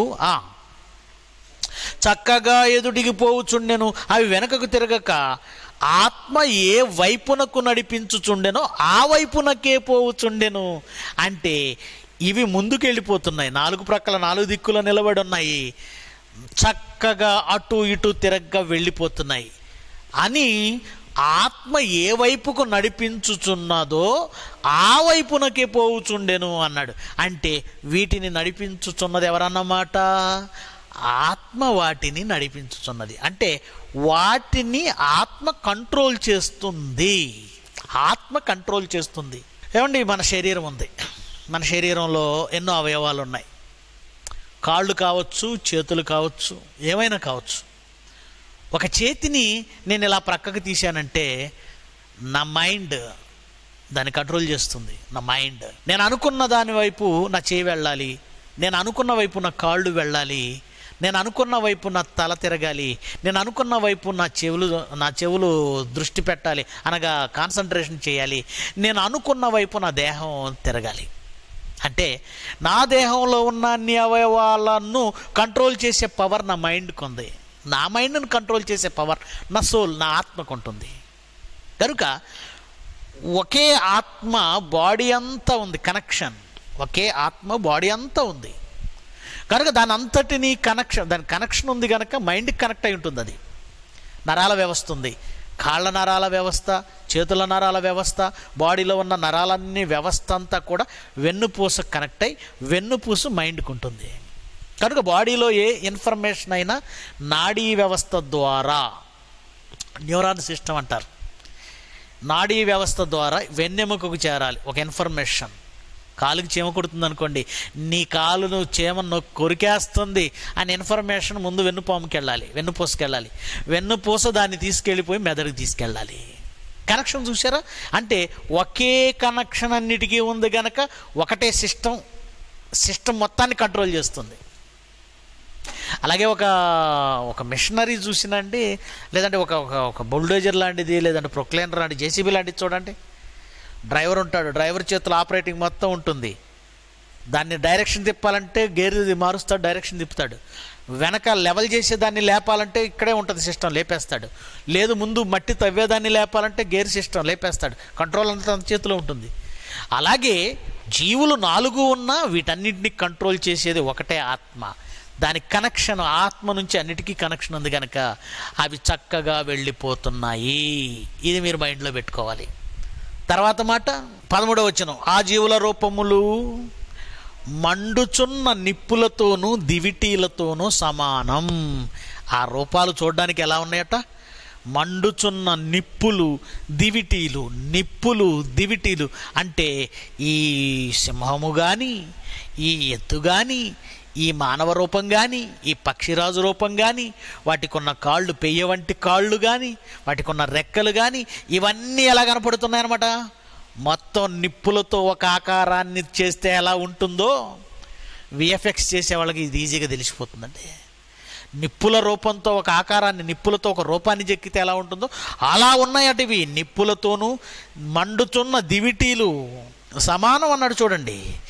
చక్కగా ఎదుటికి పోవుచుండెను. అవి వెనకకు తిరగక ఆత్మ ఏ వైపునకు నడిపించుచుండెనో ఆ వైపునకే పోవుచుండెను. అంటే ఇవి ముందుకెళ్ళిపోతున్నాయి, 4 ప్రక్కల 4 దిక్కుల నిలబడి ఉన్నాయి, చక్కగా అటు ఇటు తిరగగా వెళ్ళిపోతున్నాయి అని ఆత్మ ఏ వైపుకు నడిపించుచున్నదో ఆ వైపునకే పోవుచుండెను అన్నాడు. అంటే వీటిని నడిపించుచున్నది ఎవరన్నమాట? ఆత్మ వాటిని నడిపించుచున్నది. అంటే వాటిని ఆత్మ కంట్రోల్ చేస్తుంది. ఆత్మ కంట్రోల్ చేస్తుంది. ఏమండి, మన శరీరం ఉంది, మన శరీరంలో ఎన్నో అవయవాలు ఉన్నాయి. కాళ్ళు కావచ్చు, చేతులు కావచ్చు, ఏమైనా కావచ్చు. ఒక చేతిని నేను ఇలా ప్రక్కకు తీశానంటే నా మైండ్ దాన్ని కంట్రోల్ చేస్తుంది. నా మైండ్ నేను అనుకున్న దాని వైపు నా చేయి వెళ్ళాలి, నేను అనుకున్న వైపు నా కాళ్ళు వెళ్ళాలి, నేను అనుకున్న వైపు నా తల తిరగాలి, నేను అనుకున్న వైపు నా చెవులు దృష్టి పెట్టాలి, అనగా కాన్సన్ట్రేషన్ చేయాలి, నేను అనుకున్న వైపు నా దేహం తిరగాలి. అంటే నా దేహంలో ఉన్న అన్ని అవయవాలను కంట్రోల్ చేసే పవర్ నా మైండ్కి ఉంది. నా మైండ్ను కంట్రోల్ చేసే పవర్ నా సోల్, నా ఆత్మకు ఉంటుంది. కనుక ఒకే ఆత్మ బాడీ అంతా ఉంది, కనెక్షన్. ఒకే ఆత్మ బాడీ అంతా ఉంది కనుక దాని అంతటినీ దాని కనెక్షన్ ఉంది కనుక మైండ్కి కనెక్ట్ అయి ఉంటుంది. అది నరాల వ్యవస్థ ఉంది, కాళ్ళ నరాల వ్యవస్థ, చేతుల నరాల వ్యవస్థ, బాడీలో ఉన్న నరాలన్నీ వ్యవస్థ అంతా కూడా వెన్నుపూసకు కనెక్ట్ అయ్యి వెన్నుపూసు మైండ్కి ఉంటుంది. కనుక బాడీలో ఏ ఇన్ఫర్మేషన్ అయినా నాడీ వ్యవస్థ ద్వారా, న్యూరాన్ సిస్టమ్ అంటారు, నాడీ వ్యవస్థ ద్వారా వెన్నెముకకు చేరాలి ఒక ఇన్ఫర్మేషన్. కాలుకి చీమ కొడుతుంది అనుకోండి, నీ కాలును చీమ కొరికేస్తుంది అని ఇన్ఫర్మేషన్ ముందు వెన్నుపాముకి వెళ్ళాలి, వెన్నుపూసకి వెన్నుపూస దాన్ని తీసుకెళ్ళిపోయి మెదడుకి తీసుకెళ్ళాలి. కనెక్షన్ చూసారా? అంటే ఒకే కనెక్షన్ అన్నిటికీ ఉంది కనుక ఒకటే సిస్టమ్ మొత్తాన్ని కంట్రోల్ చేస్తుంది. అలాగే ఒక మిషనరీ చూసినండి, లేదంటే ఒక బుల్డోజర్ లాంటిది, లేదంటే ప్రొక్లైనర్ లాంటి జేసీబీ లాంటిది చూడండి. డ్రైవర్ ఉంటాడు, డ్రైవర్ చేతిలో ఆపరేటింగ్ మొత్తం ఉంటుంది. దాన్ని డైరెక్షన్ తిప్పాలంటే గేర్ మారుస్తాడు, డైరెక్షన్ తిప్పుతాడు. వెనక లెవెల్ చేసేదాన్ని లేపాలంటే ఇక్కడే ఉంటుంది సిస్టమ్, లేపేస్తాడు. లేదు ముందు మట్టి తవ్వేదాన్ని లేపాలంటే గేర్ సిస్టమ్ లేపేస్తాడు. కంట్రోల్ అంతా తన చేతిలో ఉంటుంది. అలాగే జీవులు 4 ఉన్నా వీటన్నిటిని కంట్రోల్ చేసేది ఒకటే ఆత్మ. దాని కనెక్షన్ ఆత్మ నుంచి అన్నిటికీ కనెక్షన్ ఉంది కనుక అవి చక్కగా వెళ్ళిపోతున్నాయి. ఇది మీరు మైండ్లో పెట్టుకోవాలి. తర్వాత మాట 13వ వచనం, ఆ జీవుల రూపములు మండుచున్న నిప్పులతోనూ దివిటీలతోనూ సమానం. ఆ రూపాలు చూడడానికి ఎలా ఉన్నాయట? మండుచున్న నిప్పులు దివిటీలు అంటే ఈ సింహము కానీ, ఈ ఎత్తు కానీ, ఈ మానవ రూపం కానీ, ఈ పక్షిరాజు రూపం కానీ, వాటికి ఉన్న కాళ్ళు పెయ్య వంటి కాళ్ళు కానీ, వాటికి ఉన్న రెక్కలు కానీ, ఇవన్నీ ఎలా కనపడుతున్నాయన్నమాట? మొత్తం నిప్పులతో ఒక ఆకారాన్ని చేస్తే ఎలా ఉంటుందో విఎఫ్ఎక్స్ చేసే వాళ్ళకి ఇది ఈజీగా తెలిసిపోతుందండి. నిప్పుల రూపంతో ఒక ఆకారాన్ని, నిప్పులతో ఒక రూపాన్ని చెక్కితే ఎలా ఉంటుందో అలా ఉన్నాయట ఇవి. నిప్పులతోనూ మండుచున్న దివిటీలు సమానం అన్నాడు చూడండి.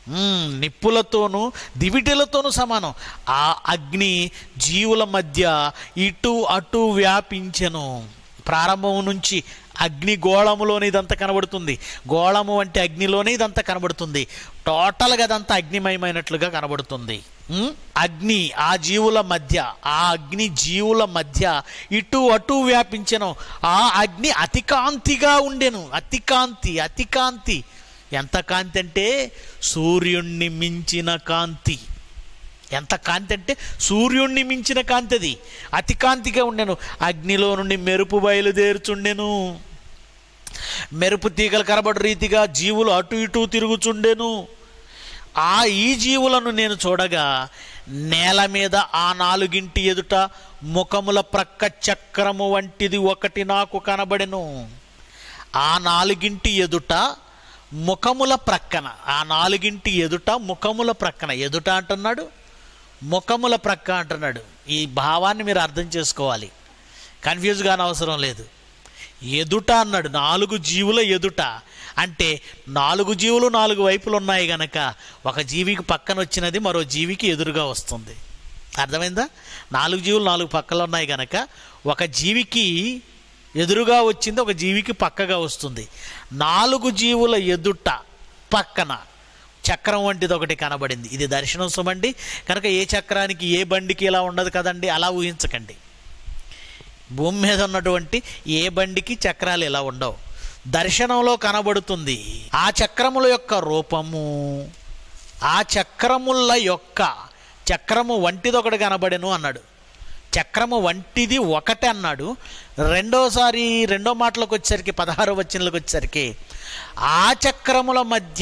నిప్పులతోనూ దివిటీలతోనూ సమానం. ఆ అగ్ని జీవుల మధ్య ఇటు అటు వ్యాపించెను. ప్రారంభం నుంచి అగ్ని గోళములోనే ఇదంతా కనబడుతుంది. గోళము అంటే అగ్నిలోనే ఇదంతా కనబడుతుంది. టోటల్గా అదంతా అగ్నిమయమైనట్లుగా కనబడుతుంది. అగ్ని ఆ జీవుల మధ్య, ఆ అగ్ని జీవుల మధ్య ఇటు అటు వ్యాపించెను. ఆ అగ్ని అతి కాంతిగా ఉండెను. అతి కాంతి, అతి కాంతి. ఎంత కాంతి అంటే సూర్యుణ్ణి మించిన కాంతి. ఎంత కాంతి అంటే సూర్యుణ్ణి మించిన కాంతి. అది అతి కాంతిగా ఉండెను. అగ్నిలో నుండి మెరుపు బయలుదేరుచుండెను. మెరుపు తీగలు కనబడు రీతిగా జీవులు అటు ఇటు తిరుగుచుండెను. ఈ జీవులను నేను చూడగా నేల మీద ఆ 4 ఎదుట ముఖముల ప్రక్క చక్రము వంటిది ఒకటి నాకు కనబడెను. ఆ 4 ఎదుట ముఖముల ప్రక్కన, ఆ 4 ఎదుట ముఖముల ప్రక్కన, ఎదుట అంటున్నాడు, ముఖముల ప్రక్క అంటున్నాడు. ఈ భావాన్ని మీరు అర్థం చేసుకోవాలి, కన్ఫ్యూజ్ కాని అవసరం లేదు. ఎదుట అన్నాడు, 4 జీవుల ఎదుట అంటే 4 జీవులు 4 వైపులు ఉన్నాయి గనక ఒక జీవికి పక్కన వచ్చినది మరో జీవికి ఎదురుగా వస్తుంది. అర్థమైందా? 4 జీవులు 4 పక్కలు ఉన్నాయి గనక ఒక జీవికి ఎదురుగా వచ్చింది, ఒక జీవికి పక్కగా వస్తుంది. 4 జీవుల ఎదుట పక్కన చక్రం వంటిది ఒకటి కనబడింది. ఇది దర్శనం సుమండి కనుక ఏ చక్రానికి ఏ బండికి ఇలా ఉండదు కదండి, అలా ఊహించకండి. భూమి మీద ఉన్నటువంటి ఏ బండికి చక్రాలు ఇలా ఉండవు, దర్శనంలో కనబడుతుంది. ఆ చక్రముల యొక్క రూపము, ఆ చక్రముల యొక్క చక్రము వంటిది ఒకటి కనబడెను అన్నాడు. చక్రము వంటిది ఒకటే అన్నాడు. రెండో మాటలోకి వచ్చేసరికి 16వ వచనంలోకి వచ్చేసరికి ఆ చక్రముల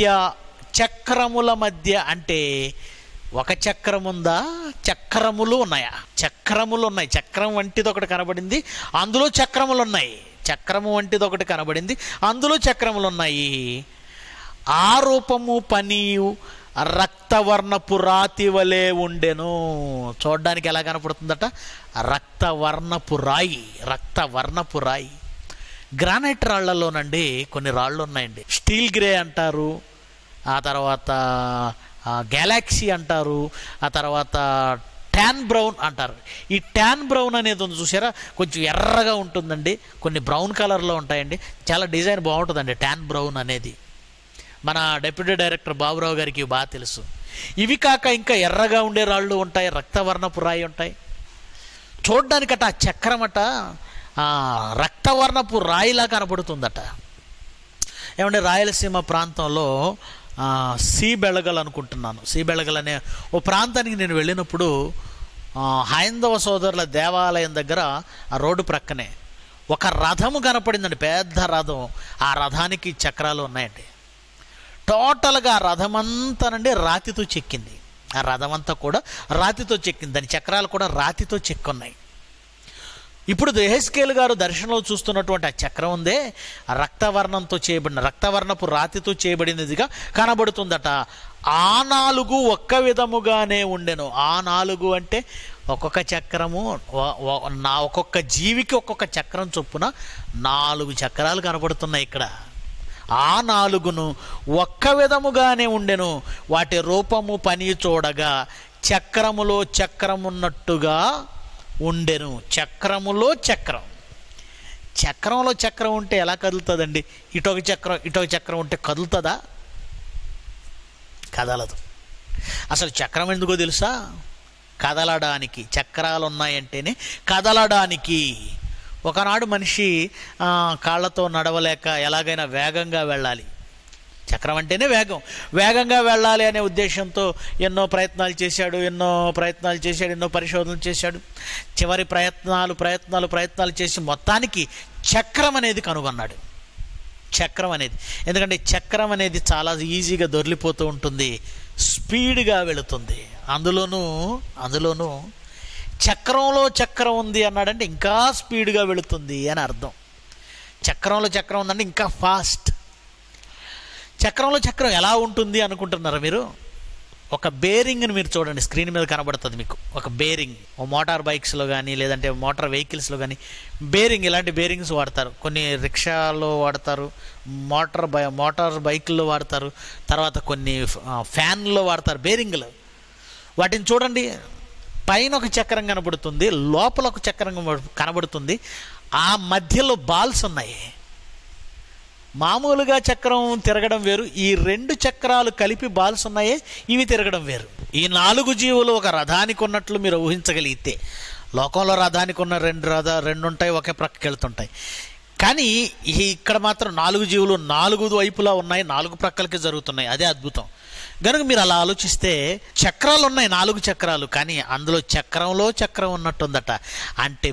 మధ్య అంటే ఒక చక్రం ఉందా, చక్రములు ఉన్నాయా? చక్రములు ఉన్నాయి. చక్రం వంటిది ఒకటి కనబడింది, అందులో చక్రములు ఉన్నాయి. చక్రము వంటిది ఒకటి కనబడింది, అందులో చక్రములు ఉన్నాయి. ఆ రూపము పనియు రక్తవర్ణపు రాతి వలె ఉండెను. చూడడానికి ఎలా కనపడుతుందట? రక్తవర్ణపు రాయి. రక్తవర్ణపు రాయి. గ్రానైట్ రాళ్లలోనండి కొన్ని రాళ్ళు ఉన్నాయండి. స్టీల్ గ్రే అంటారు, ఆ తర్వాత గ్యాలాక్సీ అంటారు, ఆ తర్వాత ట్యాన్ బ్రౌన్ అంటారు. ఈ ట్యాన్ బ్రౌన్ అనేది ఉంది చూసారా, కొంచెం ఎర్రగా ఉంటుందండి, కొన్ని బ్రౌన్ కలర్లో ఉంటాయండి, చాలా డిజైన్ బాగుంటుందండి ట్యాన్ బ్రౌన్ అనేది. మన డిప్యూటీ డైరెక్టర్ బాబురావు గారికి బాగా తెలుసు. ఇవి కాక ఇంకా ఎర్రగా ఉండే రాళ్ళు ఉంటాయి, రక్తవర్ణపు రాయి ఉంటాయి. చూడ్డానికట ఆ చక్రమట రక్తవర్ణపు రాయిలా కనపడుతుందట. ఏమంటే రాయలసీమ ప్రాంతంలో బెళగల్ అనుకుంటున్నాను, బెళగల్ అనే ఓ ప్రాంతానికి నేను వెళ్ళినప్పుడు హైందవ సోదరుల దేవాలయం దగ్గర ఆ రోడ్డు ప్రక్కనే ఒక రథము కనపడిందండి, పెద్ద రథం. ఆ రథానికి చక్రాలు ఉన్నాయండి. టోటల్గా ఆ రథమంతానండి రాతితో చెక్కింది. ఆ రథం అంతా కూడా రాతితో చెక్కింది, దాని చక్రాలు కూడా రాతితో చెక్కున్నాయి. ఇప్పుడు యెహెజ్కేలు గారు దర్శనంలో చూస్తున్నటువంటి ఆ చక్రం ఉందే, రక్తవర్ణంతో చేయబడిన, రక్తవర్ణపు రాతితో చేయబడినదిగా కనబడుతుందట. ఆ 4 ఒక్క విధముగానే ఉండెను. ఆ 4 అంటే ఒక్కొక్క చక్రము, ఒక్కొక్క జీవికి ఒక్కొక్క చక్రం చొప్పున 4 చక్రాలు కనబడుతున్నాయి ఇక్కడ. ఆ 4ను ఒక్క విధముగానే ఉండెను. వాటి రూపము పని చూడగా చక్రములో చక్రమున్నట్టుగా ఉండెను. చక్రములో చక్రం. చక్రంలో చక్రం ఉంటే ఎలా కదులుతుందండి? ఇటొక చక్రం ఉంటే కదులుతుందా? కదలదు. అసలు చక్రం ఎందుకో తెలుసా? కదలడానికి. చక్రాలు ఉన్నాయంటేనే కదలడానికి. ఒకనాడు మనిషి కాళ్ళతో నడవలేక ఎలాగైనా వేగంగా వెళ్ళాలి, చక్రం అంటేనే వేగంగా వెళ్ళాలి అనే ఉద్దేశంతో ఎన్నో ప్రయత్నాలు చేశాడు, ఎన్నో పరిశోధనలు చేశాడు. చివరి ప్రయత్నాలు చేసి మొత్తానికి చక్రం అనేది కనుగొన్నాడు. చక్రం అనేది, ఎందుకంటే చక్రం అనేది చాలా ఈజీగా దొర్లిపోతూ ఉంటుంది, స్పీడ్గా వెళుతుంది. అందులోనూ చక్రంలో చక్రం ఉంది అన్నాడంటే ఇంకా స్పీడ్గా వెళుతుంది అని అర్థం. చక్రంలో చక్రం ఉందంటే ఇంకా ఫాస్ట్. చక్రంలో చక్రం ఎలా ఉంటుంది అనుకుంటున్నారా మీరు? ఒక బేరింగ్ని మీరు చూడండి, స్క్రీన్ మీద కనబడుతుంది మీకు ఒక బేరింగ్. మోటార్ బైక్స్లో కానీ లేదంటే మోటార్ వెహికల్స్లో కానీ బేరింగ్, ఇలాంటి బేరింగ్స్ వాడతారు. కొన్ని రిక్షాలో వాడతారు, మోటార్ బైకుల్లో వాడతారు, తర్వాత కొన్ని ఫ్యాన్లో వాడతారు బేరింగ్లు. వాటిని చూడండి, పైన ఒక చక్రం కనబడుతుంది, లోపల ఒక చక్రం కనబడుతుంది, ఆ మధ్యలో బాల్స్ ఉన్నాయి. మామూలుగా చక్రం తిరగడం వేరు, ఈ 2 చక్రాలు కలిపి బాల్స్ ఉన్నాయే ఇవి తిరగడం వేరు. ఈ 4 జీవులు ఒక రథానికి ఉన్నట్లు మీరు ఊహించగలిగితే, లోకంలో రథానికి ఉన్న 2 ఉంటాయి, ఒకే ప్రక్కకి వెళ్తుంటాయి. కానీ ఇక్కడ మాత్రం 4 జీవులు 4 వైపులా ఉన్నాయి, 4 ప్రక్కలకి జరుగుతున్నాయి. అదే అద్భుతం. కనుక మీరు అలా ఆలోచిస్తే చక్రాలు ఉన్నాయి, 4 చక్రాలు, కానీ అందులో చక్రంలో చక్రం ఉన్నట్టుందట. అంటే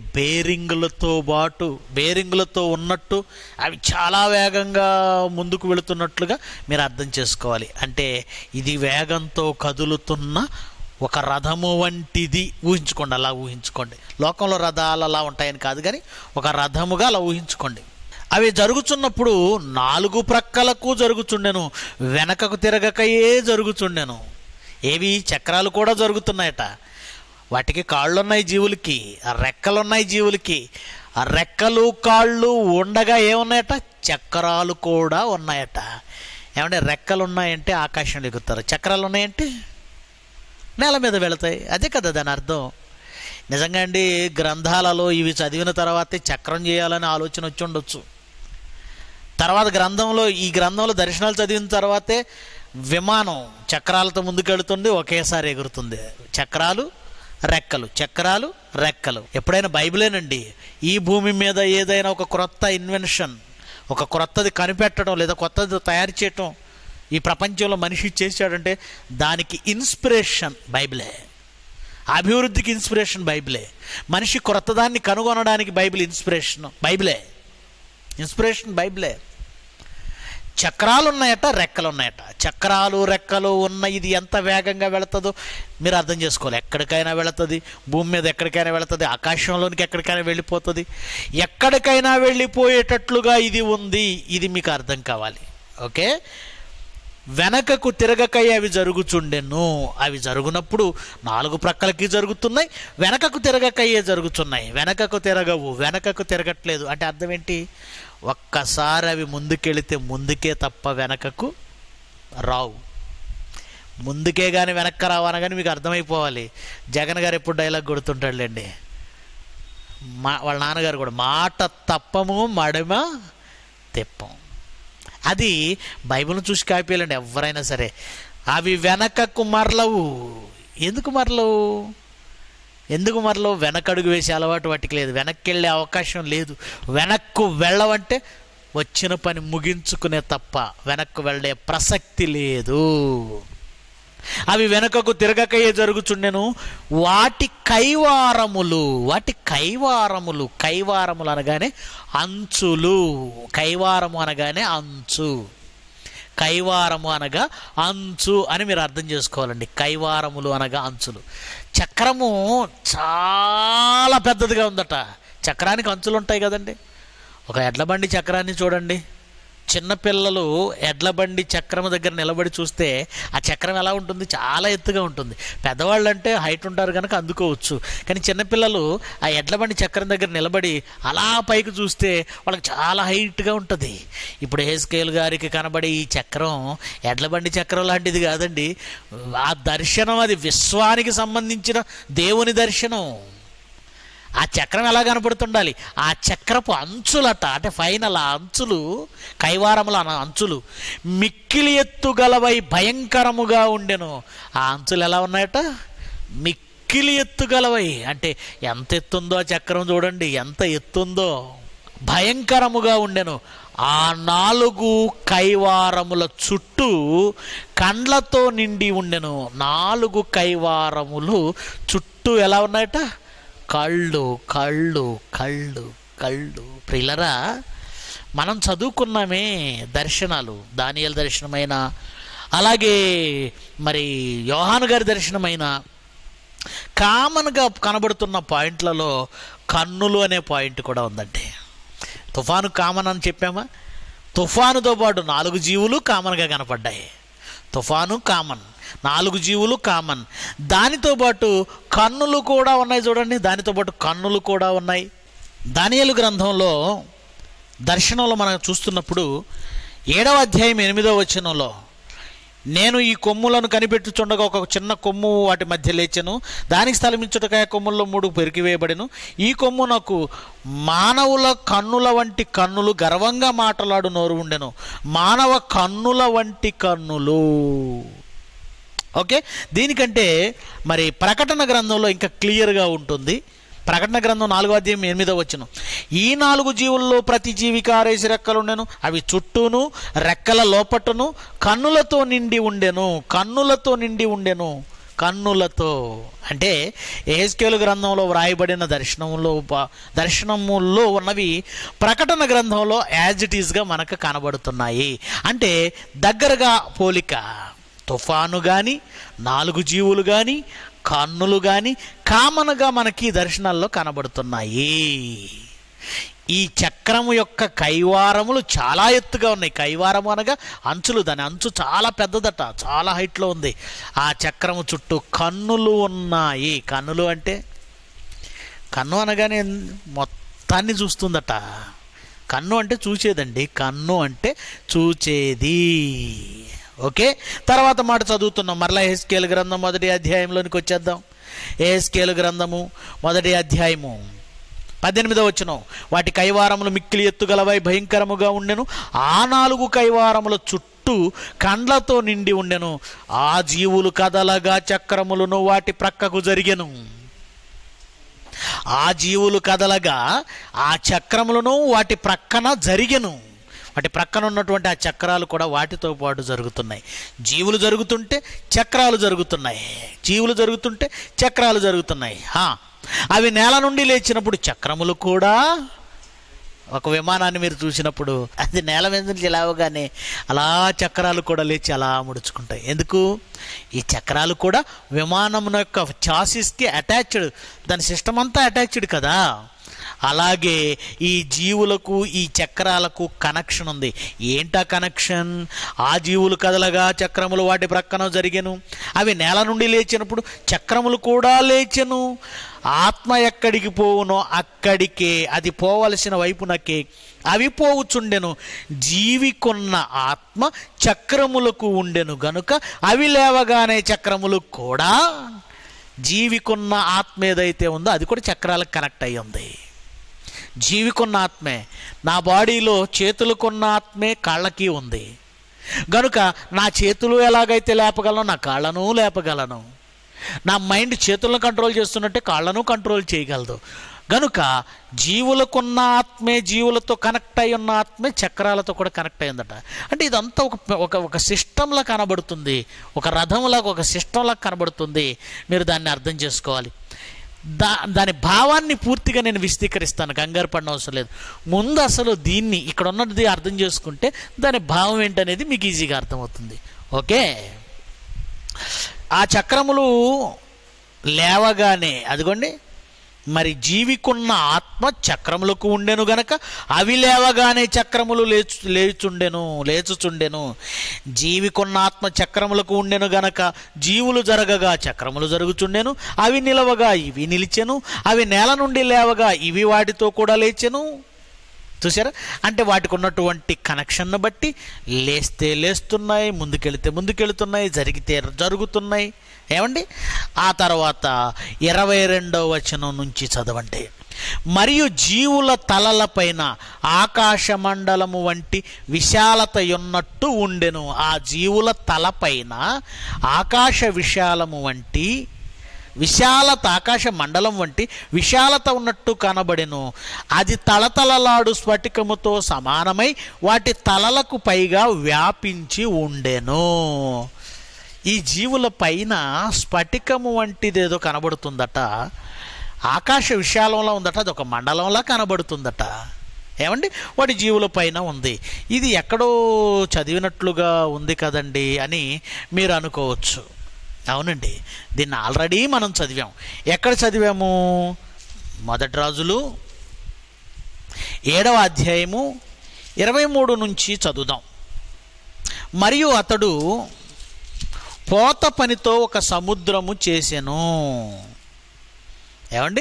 బేరింగులతో ఉన్నట్టు అవి చాలా వేగంగా ముందుకు వెళుతున్నట్లుగా మీరు అర్థం చేసుకోవాలి. అంటే ఇది వేగంతో కదులుతున్న ఒక రథము వంటిది ఊహించుకోండి. అలా ఊహించుకోండి. లోకంలో రథాలు అలా ఉంటాయని కాదు, కానీ ఒక రథముగా అలా ఊహించుకోండి. అవి జరుగుతున్నప్పుడు 4 ప్రక్కలకు జరుగుచుండెను, వెనకకు తిరగకయే జరుగుచుండెను. ఏవి? చక్రాలు కూడా జరుగుతున్నాయట. వాటికి కాళ్ళున్నాయి జీవులకి, రెక్కలున్నాయి జీవులకి. ఆ రెక్కలు కాళ్ళు ఉండగా ఏమున్నాయట? చక్రాలు కూడా ఉన్నాయట. ఏమంటే రెక్కలు ఉన్నాయంటే ఆకాశంలో ఎగురుతారు, చక్రాలు ఉన్నాయంటే నేల మీద వెళతాయి. అదే కదా దాని అర్థం. నిజంగా అండి, గ్రంథాలలో ఇవి చదివిన తర్వాతే చక్రం చేయాలని ఆలోచన వచ్చి ఉండొచ్చు. తర్వాత ఈ గ్రంథంలో దర్శనాలు చదివిన తర్వాతే విమానం చక్రాలతో ముందుకెళ్తుంది, ఒకేసారి ఎగురుతుంది. చక్రాలు రెక్కలు. ఎప్పుడైనా బైబిలేనండి ఈ భూమి మీద ఏదైనా ఒక క్రొత్త ఇన్వెన్షన్, ఒక క్రొత్తది కనిపెట్టడం లేదా కొత్తది తయారు చేయటం ఈ ప్రపంచంలో మనిషి చేశాడంటే దానికి ఇన్స్పిరేషన్ బైబిలే. అభివృద్ధికి ఇన్స్పిరేషన్ బైబిలే. మనిషి క్రొత్తదాన్ని కనుగొనడానికి ఇన్స్పిరేషన్ బైబిలే. చక్రాలు ఉన్నాయట, రెక్కలు ఉన్నాయట. చక్రాలు రెక్కలు ఉన్న ఇది ఎంత వేగంగా వెళుతుందో మీరు అర్థం చేసుకోవాలి. ఎక్కడికైనా వెళుతుంది, భూమి మీద ఎక్కడికైనా వెళుతుంది, ఆకాశంలోనికి ఎక్కడికైనా వెళ్ళిపోతుంది. ఎక్కడికైనా వెళ్ళిపోయేటట్లుగా ఇది ఉంది. ఇది మీకు అర్థం కావాలి. ఓకే. వెనకకు తిరగకై అవి జరుగుచుండెను. అవి జరుగునప్పుడు 4 ప్రక్కలకి జరుగుతున్నాయి, వెనకకు తిరగకయ్యే జరుగుతున్నాయి. వెనకకు తిరగవు, వెనకకు తిరగట్లేదు అంటే అర్థం ఏంటి? ఒక్కసారి అవి ముందుకెళితే ముందుకే తప్ప వెనకకు రావు. ముందుకే కానీ వెనక్కి రావు అనగానే మీకు అర్థమైపోవాలి. జగన్ గారు ఎప్పుడు డైలాగ్ కొడుతుంటాడులేండి, వాళ్ళ నాన్నగారు కూడా, మాట తప్పము మడమ తెప్పం. అది బైబిల్ని చూసి కాపీయాలండి ఎవరైనా సరే. అవి వెనకకు మరలవు. ఎందుకు మరలవు? వెనకడుగు వేసే అలవాటు వాటికి లేదు, వెనక్కి వెళ్ళే అవకాశం లేదు. వెనక్కు వెళ్ళవంటే వచ్చిన పని ముగించుకునే తప్ప వెనక్కు వెళ్ళే ప్రసక్తి లేదు. అవి వెనకకు తిరగకయే జరుగుచుండెను. వాటి కైవారములు అనగానే అంచులు. కైవారము అనగానే అంచు. కైవారము అనగా అంచు అని మీరు అర్థం చేసుకోవాలండి. కైవారములు అనగా అంచులు. చక్రము చాలా పెద్దదిగా ఉందట. చక్రానికి అంచులు ఉంటాయి కదండి. ఒక ఎడ్లబండి చక్రాన్ని చూడండి. చిన్నపిల్లలు ఎడ్లబండి చక్రం దగ్గర నిలబడి చూస్తే ఆ చక్రం ఎలా ఉంటుంది? చాలా ఎత్తుగా ఉంటుంది. పెద్దవాళ్ళు అంటే హైట్ ఉంటారు కనుక అందుకోవచ్చు. కానీ చిన్నపిల్లలు ఆ ఎడ్లబండి చక్రం దగ్గర నిలబడి అలా పైకి చూస్తే వాళ్ళకి చాలా హైట్గా ఉంటుంది. ఇప్పుడు హెస్కేల్ గారికి కనబడే ఈ చక్రం ఎడ్లబండి చక్రం లాంటిది కాదండి. ఆ దర్శనం అది విశ్వానికి సంబంధించిన దేవుని దర్శనం. ఆ చక్రం ఎలా కనపడుతుండాలి? ఆ చక్రపు అంచులట, అంటే ఫైనల్ ఆ అంచులు, కైవారముల అంచులు మిక్కిలి ఎత్తుగలవై భయంకరముగా ఉండెను. ఆ అంచులు ఎలా ఉన్నాయట? మిక్కిలి ఎత్తుగలవై. అంటే ఎంత ఎత్తుందో ఆ చక్రం చూడండి, ఎంత ఎత్తుందో. భయంకరముగా ఉండెను. ఆ 4 కైవారముల చుట్టూ కండ్లతో నిండి ఉండెను. 4 కైవారములు చుట్టూ ఎలా ఉన్నాయట? కళ్ళు. ప్రియులరా, మనం చదువుకున్నామే దర్శనాలు. దానియేలు దర్శనమైన, అలాగే మరి యోహాను గారి దర్శనమైన, కామన్గా కనబడుతున్న పాయింట్లలో కన్నులు అనే పాయింట్ కూడా ఉందండి. తుఫాను కామన్ అని చెప్పామా? తుఫానుతో పాటు 4 జీవులు కామన్గా కనపడ్డాయి. తుఫాను కామన్. 4 జీవులు కామన్. దానితో పాటు కన్నులు కూడా ఉన్నాయి చూడండి, దానితో పాటు కన్నులు కూడా ఉన్నాయి. దానియేలు గ్రంథంలో దర్శనంలో మనం చూస్తున్నప్పుడు 7వ అధ్యాయం 8వ వచనంలో, నేను ఈ కొమ్ములను కనిపెట్టుచుండగా ఒక చిన్న కొమ్ము వాటి మధ్య లేచెను, దానికి స్థలమిచ్చుటకాయ కొమ్ముల్లో 3 పెరికివేయబడెను. ఈ కొమ్ము నాకు మానవుల కన్నుల వంటి కన్నులు, గర్వంగా మాట్లాడు నోరు ఉండెను. మానవ కన్నుల వంటి కన్నులు. ఓకే, దీనికంటే మరి ప్రకటన గ్రంథంలో ఇంకా క్లియర్గా ఉంటుంది. ప్రకటన గ్రంథం 4వ అధ్యాయం 8వ వచనం, ఈ 4 జీవుల్లో ప్రతి జీవికి 6 రెక్కలు ఉండెను, అవి చుట్టూను రెక్కల లోపటను కన్నులతో నిండి ఉండెను. కన్నులతో నిండి ఉండెను. కన్నులతో అంటే యెహెజ్కేలు గ్రంథంలో వ్రాయబడిన దర్శనముల్లో ఉన్నవి ప్రకటన గ్రంథంలో యాజ్ ఇట్ ఈస్గా మనకు కనబడుతున్నాయి. అంటే దగ్గరగా పోలిక. తుఫాను కానీ, 4 జీవులు కానీ, కన్నులు కానీ కామన్గా మనకి దర్శనాల్లో కనబడుతున్నాయి. ఈ చక్రము యొక్క కైవారములు చాలా ఎత్తుగా ఉన్నాయి. కైవారము అనగా అంచులు, దాని అంచు చాలా పెద్దదట, చాలా హైట్లో ఉంది. ఆ చక్రము చుట్టూ కన్నులు ఉన్నాయి. కన్నులు అంటే, కన్ను అనగానే మొత్తాన్ని చూస్తుందట. కన్ను అంటే చూసేదండి, కన్ను అంటే చూచేది. ఓకే, తర్వాత మాట చదువుతున్నాం. మరలా యెహెజ్కేలు గ్రంథం 1వ అధ్యాయంలోనికి వచ్చేద్దాం. యెహెజ్కేలు గ్రంథము 1వ అధ్యాయము 18వ వచనం, వాటి కైవారములు మిక్కిలి ఎత్తుగలవై భయంకరముగా ఉండెను. ఆ 4 కైవారముల చుట్టూ కండ్లతో నిండి ఉండెను. ఆ జీవులు కదలగా చక్రములను వాటి ప్రక్కకు జరిగెను. ఆ జీవులు కదలగా ఆ చక్రములను వాటి ప్రక్కన జరిగెను. వాటి ప్రక్కన ఉన్నటువంటి ఆ చక్రాలు కూడా వాటితో పాటు జరుగుతున్నాయి. జీవులు జరుగుతుంటే చక్రాలు జరుగుతున్నాయి. జీవులు జరుగుతుంటే చక్రాలు జరుగుతున్నాయి. అవి నేల నుండి లేచినప్పుడు చక్రములు కూడా, ఒక విమానాన్ని మీరు చూసినప్పుడు అది నేల మీద నుంచి లేవగానే అలా చక్రాలు కూడా లేచి అలా ముడుచుకుంటాయి. ఎందుకు? ఈ చక్రాలు కూడా విమానం యొక్క చాసిస్కి అటాచ్డ్, దాని సిస్టమ్ అంతా అటాచ్డ్ కదా. అలాగే ఈ జీవులకు ఈ చక్రాలకు కనెక్షన్ ఉంది. ఏంటా కనెక్షన్? ఆ జీవులు కదలగా చక్రములు వాటి ప్రక్కన జరిగెను. అవి నేల నుండి లేచినప్పుడు చక్రములు కూడా లేచెను. ఆత్మ ఎక్కడికి పోవునో అక్కడికే, అది పోవలసిన వైపునకే అవి పోవుచుండెను. జీవికున్న ఆత్మ చక్రములకు ఉండెను గనుక అవి లేవగానే చక్రములు కూడా, జీవికున్న ఆత్మ ఏదైతే ఉందో అది కూడా చక్రాలకు కనెక్ట్ అయ్యి ఉంది. జీవికున్న ఆత్మే, నా బాడీలో చేతులకున్న ఆత్మే కాళ్ళకి ఉంది గనుక నా చేతులు ఎలాగైతే లేపగలను, నా కాళ్ళను లేపగలను. నా మైండ్ చేతులను కంట్రోల్ చేస్తున్నట్టే కాళ్ళను కంట్రోల్ చేయగలదు. గనుక జీవులకున్న ఆత్మే, జీవులతో కనెక్ట్ అయి ఉన్న ఆత్మే చక్రాలతో కూడా కనెక్ట్ అయ్యిందట. అంటే ఇదంతా ఒక సిస్టంలా కనబడుతుంది, ఒక రథంలాగా, ఒక సిస్టంలా కనబడుతుంది. మీరు దాన్ని అర్థం చేసుకోవాలి. దాని భావాన్ని పూర్తిగా నేను విశదీకరిస్తాను, కంగారు పడిన అవసరం లేదు. ముందు అసలు దీన్ని ఇక్కడ ఉన్నది అర్థం చేసుకుంటే దాని భావం ఏంటనేది మీకు ఈజీగా అర్థమవుతుంది. ఓకే, ఆ చక్రములు లేవగానే, అదిగోండి, మరి జీవికున్న ఆత్మ చక్రములకు ఉండెను గనక అవి లేవగానే చక్రములు లేచుచుండెను. జీవికున్న ఆత్మ చక్రములకు ఉండెను గనక జీవులు జరగగా చక్రములు జరుగుచుండెను. అవి నిలవగా ఇవి నిలిచెను. అవి నేల నుండి లేవగా ఇవి వాటితో కూడా లేచెను. చూసారా? అంటే వాటికి ఉన్నటువంటి కనెక్షన్ను బట్టి లేస్తే లేస్తున్నాయి, ముందుకెళితే ముందుకెళుతున్నాయి, జరిగితే జరుగుతున్నాయి. ఏమండి? ఆ తర్వాత 22వ వచనం నుంచి చదవండి. మరియు జీవుల తలలపైన ఆకాశ మండలము వంటి విశాలత ఉన్నట్టు ఉండెను. ఆ జీవుల తలపైన ఆకాశ విశాలము వంటి విశాలత, ఆకాశ మండలం వంటి విశాలత ఉన్నట్టు కనబడెను. అది తలతలలాడు స్ఫటికముతో సమానమై వాటి తలలకు పైగా వ్యాపించి ఉండెను. ఈ జీవుల పైన స్ఫటికము వంటిదేదో కనబడుతుందట. ఆకాశ విశాలంలో ఉందట, అది ఒక మండలంలా కనబడుతుందట. ఏమండి? వాటి జీవుల పైన ఉంది. ఇది ఎక్కడో చదివినట్లుగా ఉంది కదండి అని మీరు అనుకోవచ్చు. అవునండి, దీన్ని ఆల్రెడీ మనం చదివాం. ఎక్కడ చదివాము? 1 రాజులు 7వ అధ్యాయము 23 నుంచి చదువుదాం. మరియు అతడు పోత పనితో ఒక సముద్రము చేసెను. ఏమండి,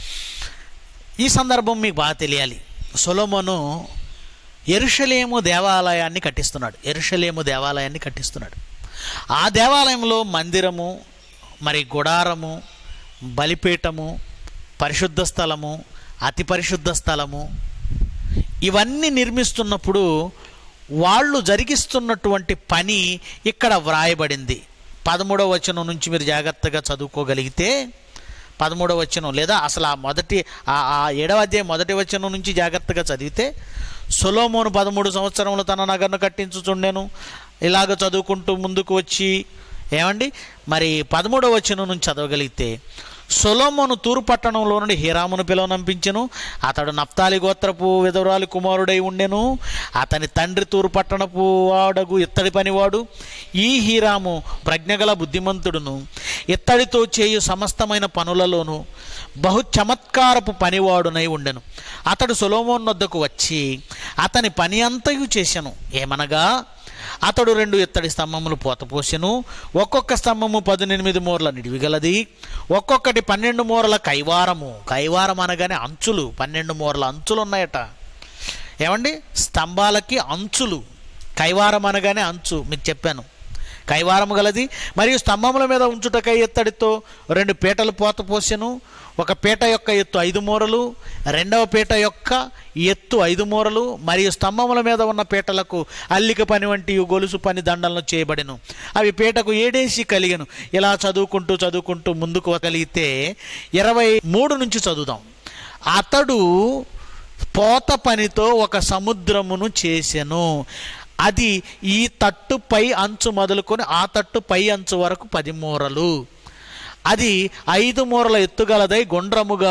ఈ సందర్భం మీకు బాగా తెలియాలి. సొలొమోను యెరూషలేము దేవాలయాన్ని కట్టిస్తున్నాడు. ఆ దేవాలయంలో మందిరము, మరి గుడారము, బలిపీఠము, పరిశుద్ధ స్థలము, అతి పరిశుద్ధ స్థలము ఇవన్నీ నిర్మిస్తున్నప్పుడు వాళ్ళు జరిగిస్తున్నటువంటి పని ఇక్కడ వ్రాయబడింది. 13వ వచనం నుంచి మీరు జాగ్రత్తగా చదువుకోగలిగితే, 13వ వచనం లేదా అసలు ఆ 7వ అధ్యాయం 1వ వచనం నుంచి జాగ్రత్తగా చదివితే, సొలొమోను 13 సంవత్సరములు తన నగరును కట్టించుచుండెను. ఇలాగ చదువుకుంటూ ముందుకు వచ్చి ఏమండి, మరి 13వ వచనం నుంచి చదవగలిగితే, సొలొమోను తూరు పట్టణంలో నుండి హీరామును పిలువనంపించెను. అతడు నఫ్తాలి గోత్రపు విధవరాలి కుమారుడై ఉండెను. అతని తండ్రి తూరు పట్టణపు వాడగు ఇత్తడి పనివాడు. ఈ హీరాము ప్రజ్ఞగల బుద్ధిమంతుడును, ఇత్తడితో చేయు సమస్తమైన పనులలోనూ బహు చమత్కారపు పనివాడునై ఉండెను. అతడు సొలొమోను వద్దకు వచ్చి అతని పని అంతయు చేసెను. ఏమనగా, అతడు 2 ఇత్తడి స్తంభములు పోతపోసెను. ఒక్కొక్క స్తంభము 18 మూరల నిడివిగలది. ఒక్కొక్కటి 12 మూరల కైవారము. కైవారం అనగానే అంచులు, 12 మూరల అంచులు ఉన్నాయట. ఏమండి, స్తంభాలకి అంచులు. కైవారం అనగానే అంచు, మీకు చెప్పాను. కైవారము గలది. మరియు స్తంభముల మీద ఉంచుటకై ఇత్తడితో 2 పీటలు పోతపోసెను. ఒక పీట యొక్క ఎత్తు 5 మూరలు, రెండవ పీట యొక్క ఎత్తు 5 మూరలు. మరియు స్తంభముల మీద ఉన్న పీటలకు అల్లిక పని వంటి గొలుసు పని దండలను చేయబడెను. అవి పీటకు 7 కలిగెను. ఇలా చదువుకుంటూ ముందుకు కలిగితే 23 నుంచి చదువుదాం. అతడు పోత పనితో ఒక సముద్రమును చేసెను. అది ఈ తట్టు పై అంచు మొదలుకొని ఆ తట్టు పై అంచు వరకు 10 మూరలు. అది 5 మూరల ఎత్తుగలదై గుండ్రముగా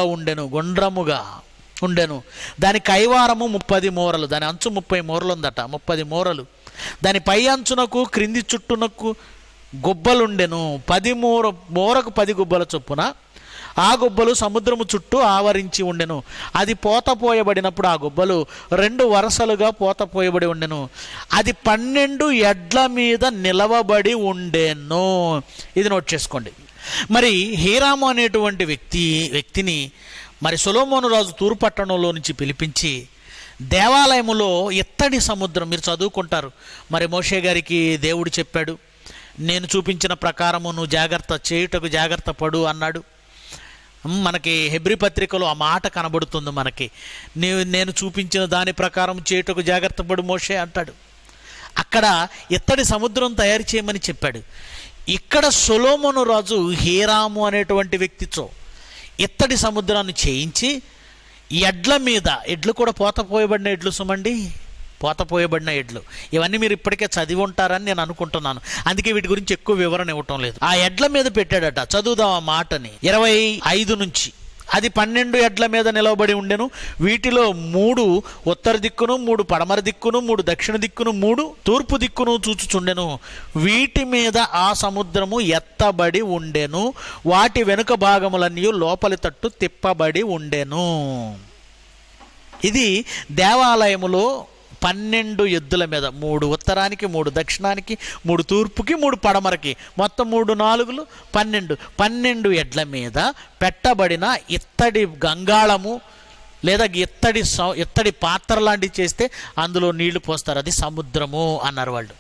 ఉండెను. దాని కైవారము 30 మూరలు. దాని అంచు 30 మూరలు ఉందట, 30 మూరలు. దాని పై అంచునకు క్రింది చుట్టూనకు గుబ్బలుండెను. 10 మూరకు 10 గుబ్బల చొప్పున ఆ గుబ్బలు సముద్రము చుట్టూ ఆవరించి ఉండెను. అది పోతపోయబడినప్పుడు ఆ గుబ్బలు 2 వరుసలుగా పోతపోయబడి ఉండెను. అది 12 ఎడ్ల మీద నిలవబడి ఉండెను. ఇది నోట్ చేసుకోండి. మరి హీరాము అనేటువంటి వ్యక్తిని మరి సొలొమోను రాజు తూరు పట్టణంలో నుంచి పిలిపించి దేవాలయములో ఇత్తడి సముద్రం, మీరు చదువుకుంటారు, మరి మోషే గారికి దేవుడు చెప్పాడు, నేను చూపించిన ప్రకారము నువ్వు చేయుటకు జాగ్రత్త పడు అన్నాడు. మనకి హెబ్రీ పత్రికలో ఆ మాట కనబడుతుంది మనకి. నేను చూపించిన దాని ప్రకారం చేయుటకు జాగ్రత్త పడు మోషే అంటాడు. అక్కడ ఇత్తడి సముద్రం తయారు చేయమని చెప్పాడు. ఇక్కడ సొలొమోను రాజు హీరాము అనేటువంటి వ్యక్తితో ఇత్తడి సముద్రాన్ని చేయించి ఎడ్లు కూడా పోతపోయబడిన ఎడ్లు సుమండి, పోతపోయబడిన ఎడ్లు. ఇవన్నీ మీరు ఇప్పటికే చదివి ఉంటారని నేను అనుకుంటున్నాను, అందుకే వీటి గురించి ఎక్కువ వివరణ ఇవ్వటం లేదు. ఆ ఎడ్ల మీద పెట్టాడట. చదువుదాం ఆ మాటని 25 నుంచి. అది 12 ఎడ్ల మీద నిలవబడి ఉండెను. వీటిలో 3 ఉత్తర దిక్కును, 3 పడమర దిక్కును, 3 దక్షిణ దిక్కును, 3 తూర్పు దిక్కును చూచుచుండెను. వీటి మీద ఆ సముద్రము ఎత్తబడి ఉండెను. వాటి వెనుక భాగములన్నీ లోపలి తట్టు తిప్పబడి ఉండెను. ఇది దేవాలయములో 12 ఎద్దుల మీద, 3 ఉత్తరానికి, 3 దక్షిణానికి, 3 తూర్పుకి, 3 పడమరకి, మొత్తం 3 4 12 ఎడ్ల మీద పెట్టబడిన ఇత్తడి గంగాళము లేదా ఇత్తడి పాత్ర లాంటివి చేస్తే అందులో నీళ్లు పోస్తారు, అది సముద్రము అన్నారు వాళ్ళు.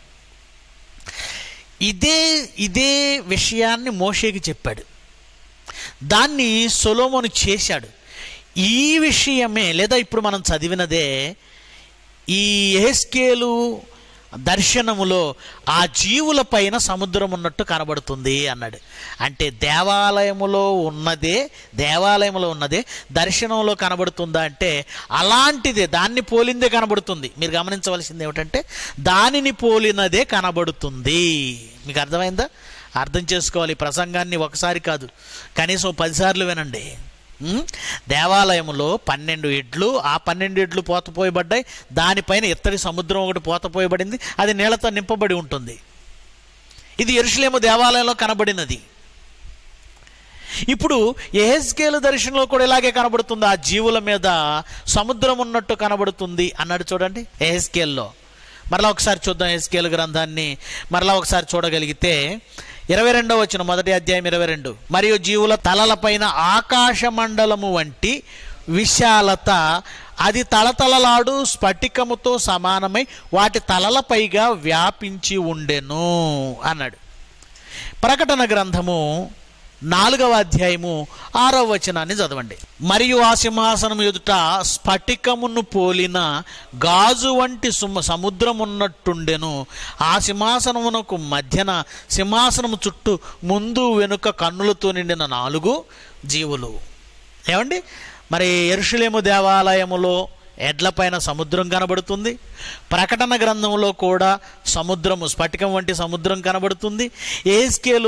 ఇదే విషయాన్ని మోషేకి చెప్పాడు. దాన్ని సొలొమోను చేశాడు. ఈ విషయమే లేదా ఇప్పుడు మనం చదివినదే ఈ యెహెజ్కేలు దర్శనములో ఆ జీవుల పైన సముద్రం ఉన్నట్టు కనబడుతుంది అన్నాడు. అంటే దేవాలయములో ఉన్నదే దర్శనంలో కనబడుతుందా అంటే అలాంటిదే, దాన్ని పోలిందే కనబడుతుంది. మీరు గమనించవలసింది ఏమిటంటే దానిని పోలినదే కనబడుతుంది. మీకు అర్థమైందా? అర్థం చేసుకోవాలి. ప్రసంగాన్ని ఒకసారి కాదు, కనీసం 10 సార్లు వినండి. దేవాలయంలో 12 ఎడ్లు, ఆ 12 ఎడ్లు పోతపోయబడ్డాయి. దానిపైన ఇత్తడి సముద్రం ఒకటి పోతపోయబడింది, అది నీళ్లతో నింపబడి ఉంటుంది. ఇది యెరూషలేము దేవాలయంలో కనబడినది. ఇప్పుడు యెహెజ్కేలు దర్శనంలో కూడా ఇలాగే కనబడుతుంది. ఆ జీవుల మీద సముద్రం ఉన్నట్టు కనబడుతుంది అన్నాడు. చూడండి యెహెజ్కేల్లో. మరలా ఒకసారి చూద్దాం యెహెజ్కేలు గ్రంథాన్ని. మరలా ఒకసారి చూడగలిగితే 22వ వచనం, మొదటి అధ్యాయం 22. మరియు జీవుల తలలపైన ఆకాశ మండలము వంటి విశాలత, అది తలతలలాడు స్ఫటికముతో సమానమై వాటి తలలపైగా వ్యాపించి ఉండెను అన్నాడు. ప్రకటన గ్రంథము 4వ అధ్యాయము 6వ వచనాన్ని చదవండి. మరియు ఆ సింహాసనం ఎదుట స్ఫటికమును పోలిన గాజు వంటి సముద్రమున్నట్టుండెను. ఆ సింహాసనమునకు మధ్యన సింహాసనము చుట్టూ ముందు వెనుక కన్నులతో నిండిన 4 జీవులు. ఏమండి, మరి యెరూషలేము దేవాలయములో ఎడ్లపైన సముద్రం కనబడుతుంది. ప్రకటన గ్రంథంలో కూడా సముద్రము, స్ఫటికం వంటి సముద్రం కనబడుతుంది. యెహెజ్కేలు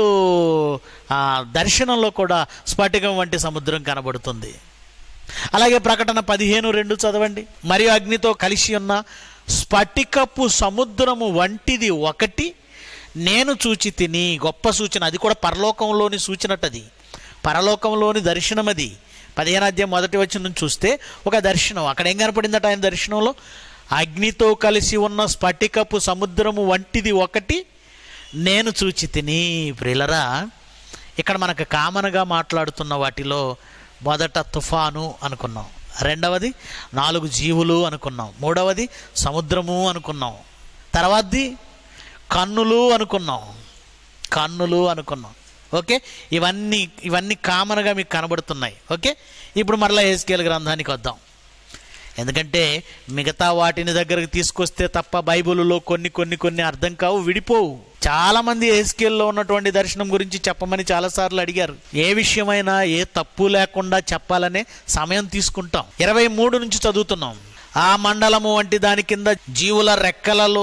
దర్శనంలో కూడా స్ఫటికం వంటి సముద్రం కనబడుతుంది. అలాగే ప్రకటన 15:2 చదవండి. మరియు అగ్నితో కలిసి ఉన్న స్ఫటికపు సముద్రము వంటిది ఒకటి నేను చూచి తిని. గొప్ప సూచన, అది కూడా పరలోకంలోని సూచనటది, పరలోకంలోని దర్శనం అది. 15వ అధ్యాయం మొదటి వచనం చూస్తే ఒక దర్శనం, అక్కడ ఏం కనపడిందట ఆయన దర్శనంలో? అగ్నితో కలిసి ఉన్న స్ఫటికపు సముద్రము వంటిది ఒకటి నేను చూచి తిని. ప్రియులరా, ఇక్కడ మనకు కామన్గా మాట్లాడుతున్న వాటిలో మొదట తుఫాను అనుకున్నాం, రెండవది 4 జీవులు అనుకున్నాం, మూడవది సముద్రము అనుకున్నాం, తర్వాతది కన్నులు అనుకున్నాం. ఓకే, ఇవన్నీ కామన్గా మీకు కనబడుతున్నాయి. ఓకే, ఇప్పుడు మరలా యెహెజ్కేలు గ్రంథానికి వద్దాం. ఎందుకంటే మిగతా వాటిని దగ్గరకు తీసుకొస్తే తప్ప బైబిల్లో కొన్ని అర్థం కావు, విడిపోవు. చాలామంది యెహెజ్కేలులో ఉన్నటువంటి దర్శనం గురించి చెప్పమని చాలాసార్లు అడిగారు. ఏ విషయమైనా ఏ తప్పు లేకుండా చెప్పాలనే సమయం తీసుకుంటాం. 23 నుంచి చదువుతున్నాం. ఆ మండలము వంటి దాని కింద జీవుల రెక్కలలో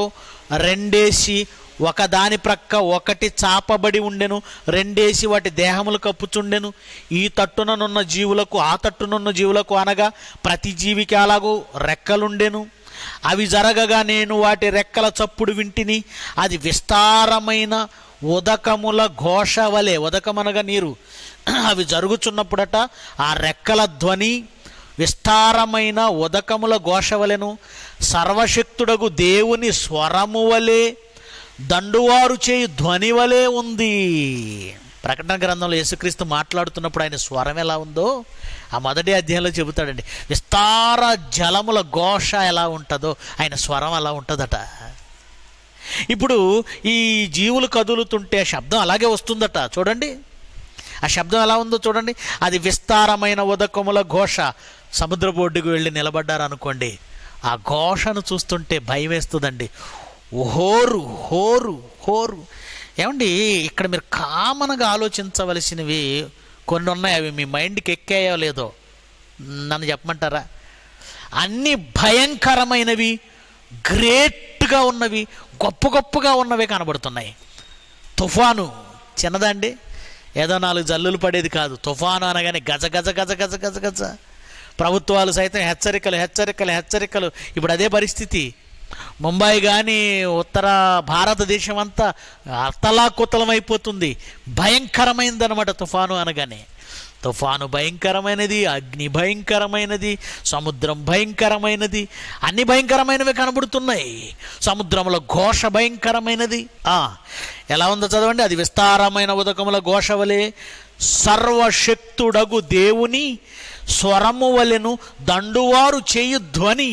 2 ఒక దాని ప్రక్క ఒకటి చాపబడి ఉండెను, 2 వాటి దేహములు కప్పుచుండెను. ఈ తట్టుననున్న జీవులకు ఆ తట్టునున్న జీవులకు అనగా ప్రతి జీవికి అలాగూ రెక్కలుండెను. అవి జరగగా నేను వాటి రెక్కల చప్పుడు వింటిని. అది విస్తారమైన ఉదకముల ఘోష వలె, ఉదకమనగా నీరు, అవి జరుగుచున్నప్పుడట ఆ రెక్కల ధ్వని విస్తారమైన ఉదకముల ఘోష వలెను, సర్వశక్తుడగు దేవుని స్వరము వలె, దండువారు చేయు ధ్వని వలె ఉంది. ప్రకటన గ్రంథంలో యేసుక్రీస్తు మాట్లాడుతున్నప్పుడు ఆయన స్వరం ఎలా ఉందో ఆ మొదటి అధ్యాయంలో చెబుతాడండి. విస్తార జలముల ఘోష ఎలా ఉంటుందో ఆయన స్వరం అలా ఉంటుందట. ఇప్పుడు ఈ జీవులు కదులుతుంటే శబ్దం అలాగే వస్తుందట. చూడండి ఆ శబ్దం ఎలా ఉందో చూడండి. అది విస్తారమైన ఉదకముల ఘోష. సముద్రపు ఒడ్డుకు వెళ్ళి నిలబడ్డారు అనుకోండి, ఆ ఘోషను చూస్తుంటే భయం వేస్తుందండి. హోరు హోరు హోరు. ఏమండి, ఇక్కడ మీరు కామన్గా ఆలోచించవలసినవి కొన్ని ఉన్నాయి. అవి మీ మైండ్కి ఎక్కాయో లేదో నన్ను చెప్పమంటారా? అన్నీ భయంకరమైనవి, గ్రేట్గా ఉన్నవి, గొప్పగా ఉన్నవి కనబడుతున్నాయి. తుఫాను చిన్నదండి, ఏదో 4 జల్లులు పడేది కాదు. తుఫాను అనగానే గజ గజ గజ గజ గజ గజ. ప్రభుత్వాలు సైతం హెచ్చరికలు. ఇప్పుడు అదే పరిస్థితి. ముంబై కానీ ఉత్తర భారతదేశం అంతా అతలాకుతలమైపోతుంది. భయంకరమైనదనమాట తుఫాను అనగానే. తుఫాను భయంకరమైనది, అగ్ని భయంకరమైనది, సముద్రం భయంకరమైనది, అన్ని భయంకరమైనవి కనబడుతున్నాయి. సముద్రంలో ఘోష భయంకరమైనది. ఎలా ఉందో చదవండి. అది విస్తారమైన ఉదకముల ఘోష వలె, సర్వశక్తుడగు దేవుని స్వరము వలెను, దండువారు చేయు ధ్వని.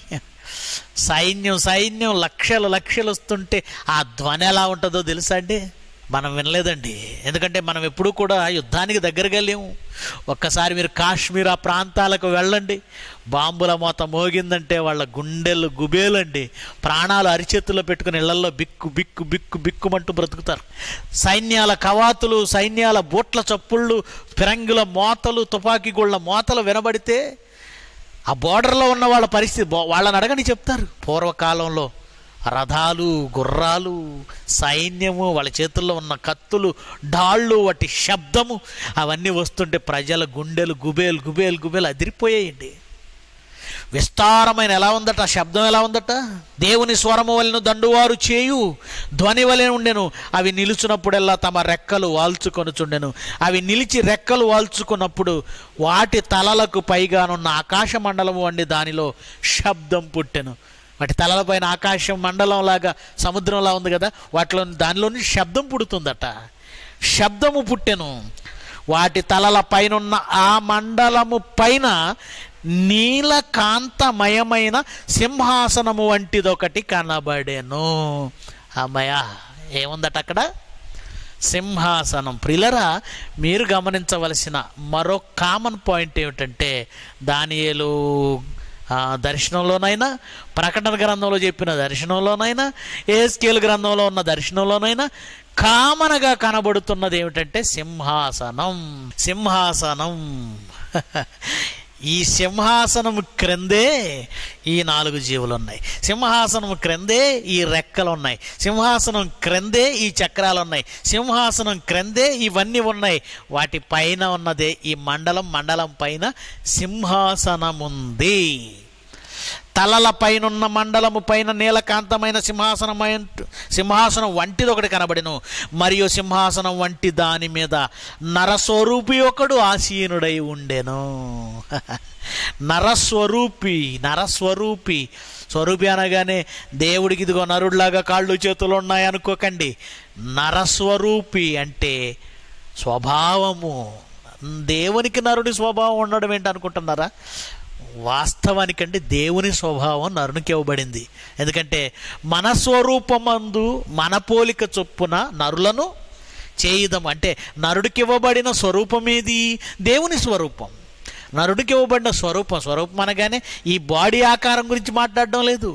సైన్యం లక్షలు వస్తుంటే ఆ ధ్వని ఎలా ఉంటుందో తెలుసా అండి? మనం వినలేదండి. ఎందుకంటే మనం ఎప్పుడూ కూడా యుద్ధానికి దగ్గరగా లేము. ఒక్కసారి మీరు కాశ్మీర్ ఆ ప్రాంతాలకు వెళ్ళండి, బాంబుల మోత మోగిందంటే వాళ్ళ గుండెలు గుబేలండి. ప్రాణాలు అరిచేతుల్లో పెట్టుకుని ఇళ్లల్లో బిక్కుమంటూ బ్రతుకుతారు. సైన్యాల కవాతులు, సైన్యాల బూట్ల చప్పుళ్ళు, ఫిరంగుల మోతలు, తుపాకీ గుళ్ళ మోతలు వినబడితే ఆ బోర్డర్లో ఉన్న వాళ్ళ పరిస్థితి వాళ్ళని అడగని చెప్తారు. పూర్వకాలంలో రథాలు, గుర్రాలు, సైన్యము, వాళ్ళ చేతుల్లో ఉన్న కత్తులు, డాళ్ళు, వాటి శబ్దము అవన్నీ వస్తుంటే ప్రజల గుండెలు గుబేలు అదిరిపోయాయండి. విస్తారమైన ఎలా ఉందట, శబ్దం ఎలా ఉందట? దేవుని స్వరము వలెను, దండువారు చేయు ధ్వని వలె ఉండెను. అవి నిలుచున్నప్పుడల్లా తమ రెక్కలు వాల్చుకొనుచుండెను. అవి నిలిచి రెక్కలు వాల్చుకున్నప్పుడు వాటి తలలకు పైగానున్న ఆకాశ మండలము వంటి దానిలో శబ్దం పుట్టెను. వాటి తలలపైన ఆకాశం మండలం లాగా సముద్రంలా ఉంది కదా, దానిలోని శబ్దం పుడుతుందట. శబ్దము పుట్టెను. వాటి తలల పైనున్న ఆ మండలము పైన నీలకాంతమయమైన సింహాసనము వంటిదొకటి కనబడెను. అమ్మయ్య, ఏముందట అక్కడ? సింహాసనం. ప్రియులరా, మీరు గమనించవలసిన మరో కామన్ పాయింట్ ఏమిటంటే, దానియేలు దర్శనంలోనైనా, ప్రకటన గ్రంథంలో చెప్పిన దర్శనంలోనైనా, ఎహెజ్కేలు గ్రంథంలో ఉన్న దర్శనంలోనైనా కామన్గా కనబడుతున్నది ఏమిటంటే సింహాసనం. సింహాసనం. ఈ సింహాసనం క్రిందే ఈ 4 జీవులు ఉన్నాయి. సింహాసనం క్రిందే ఈ రెక్కలు ఉన్నాయి. సింహాసనం క్రిందే ఈ చక్రాలు ఉన్నాయి. సింహాసనం క్రిందే ఇవన్నీ ఉన్నాయి. వాటి పైన ఉన్నదే ఈ మండలం. మండలం పైన సింహాసనం ఉంది. తలల పైనున్న మండలము పైన నీలకాంతమైన సింహాసనం వంటిది ఒకటి కనబడెను. మరియు సింహాసనం వంటి దాని మీద నరస్వరూపి ఒకడు ఆసీనుడై ఉండెను. నరస్వరూపి. నరస్వరూపి. స్వరూపి అనగానే దేవుడికి ఇదిగో నరుడిలాగా కాళ్ళు చేతులు ఉన్నాయి అనుకోకండి. నరస్వరూపి అంటే స్వభావము. దేవునికి నరుడి స్వభావం ఉండడం ఏంటి అనుకుంటున్నారా? వాస్తవానికంటే దేవుని స్వభావం నరునికి ఇవ్వబడింది. ఎందుకంటే మన స్వరూపమందు మన పోలిక చొప్పున నరులను చేయుదాం. అంటే నరుడికి ఇవ్వబడిన స్వరూపం ఏది? దేవుని స్వరూపం. నరుడికి ఇవ్వబడిన స్వరూపం అనగానే ఈ బాడీ ఆకారం గురించి మాట్లాడడం లేదు.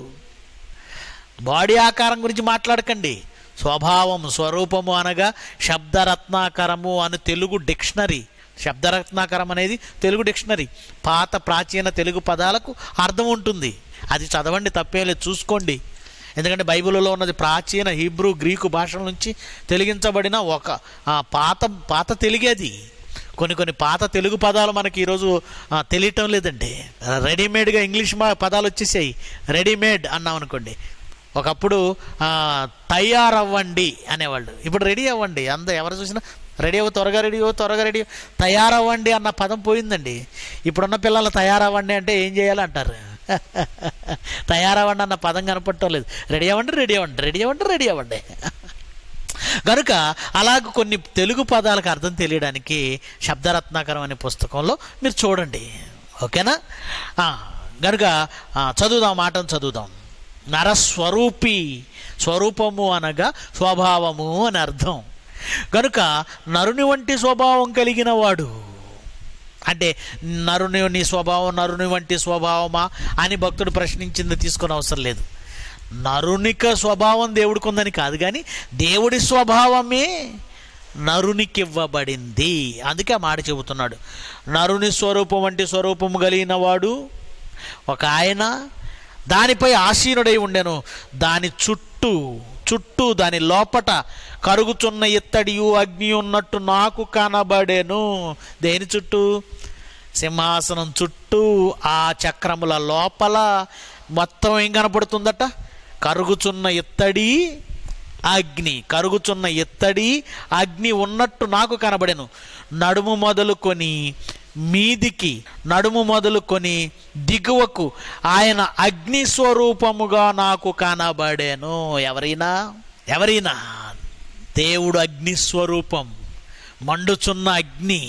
బాడీ ఆకారం గురించి మాట్లాడకండి. స్వభావం. స్వరూపము అనగా శబ్దరత్నాకరము అని తెలుగు డిక్షనరీ. శబ్దరత్నాకరం అనేది తెలుగు డిక్షనరీ. పాత ప్రాచీన తెలుగు పదాలకు అర్థం ఉంటుంది. అది చదవండి, తప్పేం లేదు, చూసుకోండి. ఎందుకంటే బైబిల్లో ఉన్నది ప్రాచీన హీబ్రూ గ్రీకు భాషల నుంచి తొలగించబడిన ఒక పాత తెలుగు. అది కొన్ని పాత తెలుగు పదాలు మనకి ఈరోజు తెలియటం లేదండి. రెడీమేడ్గా ఇంగ్లీష్ పదాలు వచ్చేసాయి. రెడీమేడ్ అన్నాం అనుకోండి. ఒకప్పుడు తయారవ్వండి అనేవాళ్ళు. ఇప్పుడు రెడీ అవ్వండి. ఎవరు చూసినా రెడీ అవ్వ, త్వరగా రెడీ అవ్వ, త్వరగా రెడీ తయారవ్వండి అన్న పదం పోయిందండి. ఇప్పుడున్న పిల్లలు తయారవ్వండి అంటే ఏం చేయాలి అంటారు. తయారవ్వండి అన్న పదం కనపడటం లేదు. రెడీ అవ్వండి, రెడీ అవ్వండి, రెడీ అవ్వండి, రెడీ అవ్వండి. కనుక అలాగ కొన్ని తెలుగు పదాలకు అర్థం తెలియడానికి శబ్దరత్నాకరం అనే పుస్తకంలో మీరు చూడండి. ఓకేనా? కనుక చదువుదాం, మాటను చదువుదాం. నరస్వరూపి. స్వరూపము అనగా స్వభావము అని అర్థం. కనుక నరుని వంటి స్వభావం కలిగిన వాడు. అంటే నరుని స్వభావం నరుని వంటి స్వభావమా అని భక్తుడు ప్రశ్నించింది తీసుకునే అవసరం లేదు. నరునిక స్వభావం దేవుడికి ఉందని కాదు, కానీ దేవుడి స్వభావమే నరునికి ఇవ్వబడింది. అందుకే ఆ మాట చెబుతున్నాడు. నరుని స్వరూపం వంటి స్వరూపము కలిగిన వాడు ఒక ఆయన దానిపై ఆసీనుడై ఉండెను. దాని చుట్టూ దాని లోపట కరుగుచున్న ఇత్తడియు అగ్ని ఉన్నట్టు నాకు కనబడెను. దేని చుట్టూ? సింహాసనం చుట్టూ. ఆ చక్రముల లోపల మొత్తం ఏం కనపడుతుందట? కరుగుచున్న ఇత్తడి అగ్ని. కరుగుచున్న ఇత్తడి అగ్ని ఉన్నట్టు నాకు కనబడెను. నడుము మొదలుకొని మీదికి, నడుము మొదలుకొని దిగువకు ఆయన అగ్ని స్వరూపముగా నాకు కనబడెను. ఎవరైనా దేవుడు అగ్ని స్వరూపం. మండుచున్న అగ్ని.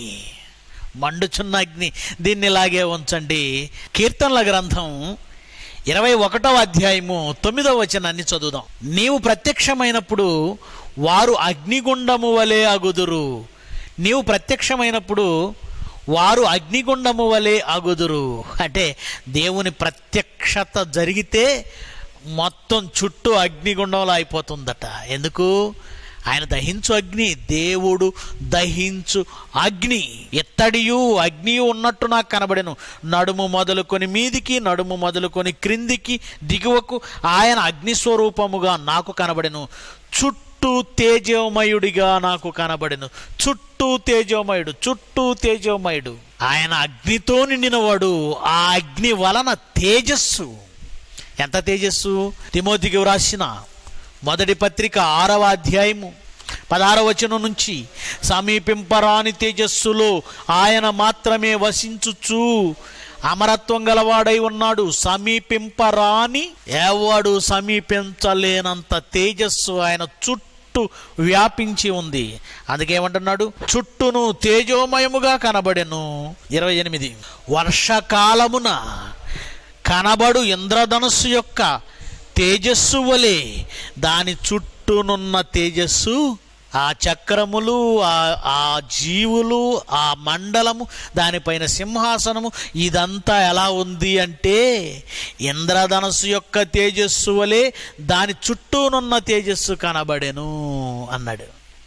దీన్ని ఇలాగే ఉంచండి. కీర్తనల గ్రంథం 21వ అధ్యాయము 9వ వచనాన్ని చదువుదాం. నీవు ప్రత్యక్షమైనప్పుడు వారు అగ్నిగుండము వలె అగుదురు. నీవు ప్రత్యక్షమైనప్పుడు వారు అగ్నిగుండము వలె అగుదురు. అంటే దేవుని ప్రత్యక్షత జరిగితే మొత్తం చుట్టూ అగ్నిగుండంలో అయిపోతుందట. ఎందుకు? ఆయన దహించు అగ్ని. దేవుడు దహించు అగ్ని. ఎత్తడియు అగ్నియు ఉన్నట్టు నాకు కనబడెను. నడుము మొదలుకొని మీదికి, నడుము మొదలుకొని క్రిందికి, దిగువకు ఆయన అగ్నిస్వరూపముగా నాకు కనబడెను. చుట్టూ తేజోమయుడిగా నాకు కనబడెను. చుట్టూ తేజోమయుడు. ఆయన అగ్నితో నిండినవాడు. ఆ అగ్ని వలన తేజస్సు. ఎంత తేజస్సు? తిమోతికి వ్రాసిన మొదటి పత్రిక 6వ అధ్యాయము 16వ వచనం నుంచి, సమీపింపరాని తేజస్సులో ఆయన మాత్రమే వసించుచు అమరత్వం గలవాడై ఉన్నాడు. సమీపింపరాని, ఎవడు సమీపించలేనంత తేజస్సు ఆయన చుట్టూ చుట్టూ వ్యాపించి ఉంది. అందుకేమంటున్నాడు, చుట్టూను తేజోమయముగా కనబడెను. 28 వర్షకాలమున కనబడు ఇంద్రధనుస్సు యొక్క తేజస్సు వలె దాని చుట్టూనున్న తేజస్సు, ఆ చక్రములు, ఆ జీవులు, ఆ మండలము, దానిపైన సింహాసనము, ఇదంతా ఎలా ఉంది అంటే ఇంద్రధనస్సు యొక్క తేజస్సు వలె దాని చుట్టూనున్న తేజస్సు కనబడెను అన్నాడు.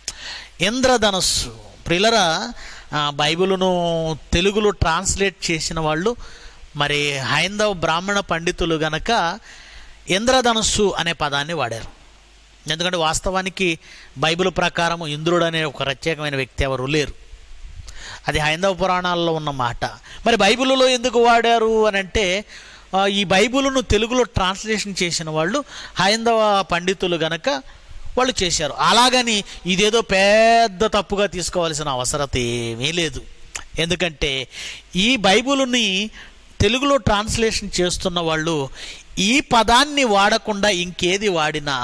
ఇంద్రధనస్సు ప్రియులరా, బైబిలును తెలుగులో ట్రాన్స్లేట్ చేసిన వాళ్ళు మరి హైందవ బ్రాహ్మణ పండితులు గనక ఇంద్రధనస్సు అనే పదాన్ని వాడారు. ఎందుకంటే వాస్తవానికి బైబిల్ ప్రకారం ఇంద్రుడు అనే ఒక ప్రత్యేకమైన వ్యక్తి ఎవరు లేరు. అది హైందవ పురాణాల్లో ఉన్న మాట. మరి బైబిల్లో ఎందుకు వాడారు అని అంటే, ఈ బైబిలును తెలుగులో ట్రాన్స్లేషన్ చేసిన వాళ్ళు హైందవ పండితులు గనక వాళ్ళు చేశారు. అలాగని ఇదేదో పెద్ద తప్పుగా తీసుకోవాల్సిన అవసరం ఏమీ లేదు. ఎందుకంటే ఈ బైబిలుని తెలుగులో ట్రాన్స్లేషన్ చేస్తున్న వాళ్ళు ఈ పదాన్ని వాడకుండా ఇంకేది వాడినా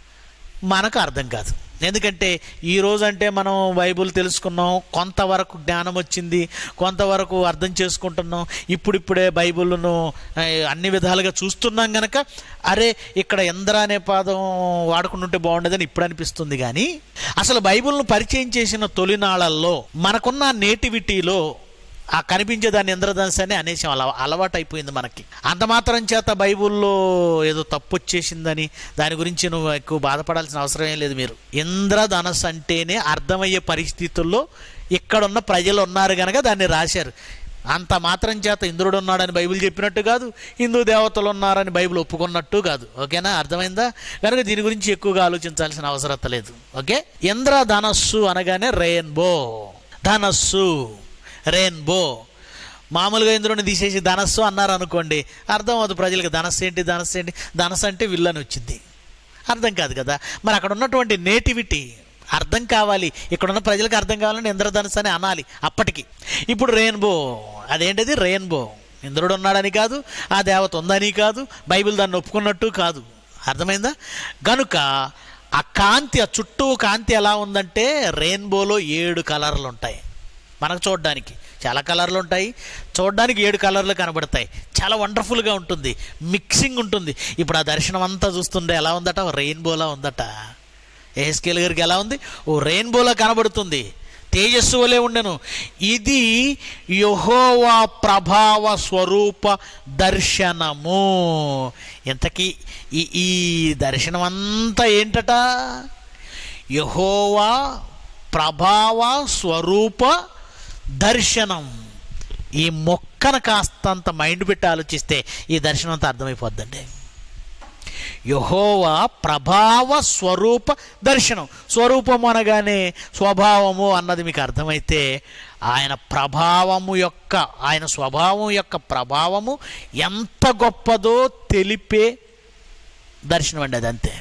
మనకు అర్థం కాదు. ఎందుకంటే ఈరోజు అంటే మనం బైబిల్ తెలుసుకున్నాం, కొంతవరకు జ్ఞానం వచ్చింది, కొంతవరకు అర్థం చేసుకుంటున్నాం, ఇప్పుడిప్పుడే బైబిల్ను అన్ని విధాలుగా చూస్తున్నాం కనుక అరే ఇక్కడ ఇంద్ర అనే పదం వాడుకుంటుంటే బాగుండేదని ఇప్పుడు అనిపిస్తుంది. కానీ అసలు బైబిల్ను పరిచయం చేసిన తొలినాళ్ళల్లో మనకున్న నేటివిటీలో ఆ కనిపించేదాన్ని ఇంద్రధనుస్సు అని అనేసి అలవాటు అయిపోయింది మనకి. అంత మాత్రం చేత బైబిల్లో ఏదో తప్పు వచ్చేసిందని దాని గురించి నువ్వు ఎక్కువ బాధపడాల్సిన అవసరం ఏం లేదు. మీరు ఇంద్రధనుస్సు అంటేనే అర్థమయ్యే పరిస్థితుల్లో ఇక్కడున్న ప్రజలు ఉన్నారు కనుక దాన్ని రాశారు. అంత మాత్రం చేత ఇంద్రుడు ఉన్నాడని బైబిల్ చెప్పినట్టు కాదు, హిందూ దేవతలు ఉన్నారని బైబిల్ ఒప్పుకున్నట్టు కాదు. ఓకేనా, అర్థమైందా? కనుక దీని గురించి ఎక్కువగా ఆలోచించాల్సిన అవసరం లేదు. ఓకే, ఇంద్రధనస్సు అనగానే రెయిన్బో, ధనస్సు రెయిన్బో. మామూలుగా ఇంద్రుడిని తీసేసి ధనస్సు అన్నారు అనుకోండి, అర్థం అవుతుంది ప్రజలకు. ధనస్సు ఏంటి, ధనస్సు ఏంటి, ధనస్సు అంటే విల్లని వచ్చింది, అర్థం కాదు కదా. మరి అక్కడ ఉన్నటువంటి నేటివిటీ అర్థం కావాలి, ఇక్కడున్న ప్రజలకు అర్థం కావాలంటే ఇంద్రధనుస్సు అని అనాలి అప్పటికి. ఇప్పుడు రెయిన్బో, అదేంటిది రెయిన్బో, ఇంద్రుడు ఉన్నాడని కాదు, ఆ దేవత ఉందని కాదు, బైబిల్ దాన్ని ఒప్పుకున్నట్టు కాదు. అర్థమైందా? కనుక ఆ కాంతి, ఆ చుట్టూ కాంతి ఎలా ఉందంటే రెయిన్బోలో 7 కలర్లు ఉంటాయి. మనకు చూడడానికి చాలా కలర్లు ఉంటాయి, చూడడానికి 7 కలర్లు కనబడతాయి. చాలా వండర్ఫుల్గా ఉంటుంది, మిక్సింగ్ ఉంటుంది. ఇప్పుడు ఆ దర్శనం అంతా చూస్తుంటే ఎలా ఉందట, రెయిన్బోలా ఉందట. ఎహెజ్కేలు గారికి ఎలా ఉంది, ఓ రెయిన్బోలా కనబడుతుంది, తేజస్సు వలె ఉండెను. ఇది యెహోవా ప్రభావ స్వరూప దర్శనము. ఇంతకీ ఈ దర్శనం అంతా ఏంటట, యెహోవా ప్రభావ స్వరూప దర్శనం. ఈ మొక్కను కాస్తంత మైండ్ పెట్టి ఆలోచిస్తే ఈ దర్శనం అంతా అర్థమైపోద్దండి. యెహోవా ప్రభావ స్వరూప దర్శనం. స్వరూపము అనగానే స్వభావము అన్నది మీకు అర్థమైతే, ఆయన ప్రభావము యొక్క, ఆయన స్వభావం యొక్క ప్రభావము ఎంత గొప్పదో తెలిపే దర్శనం అండి అది. అంతే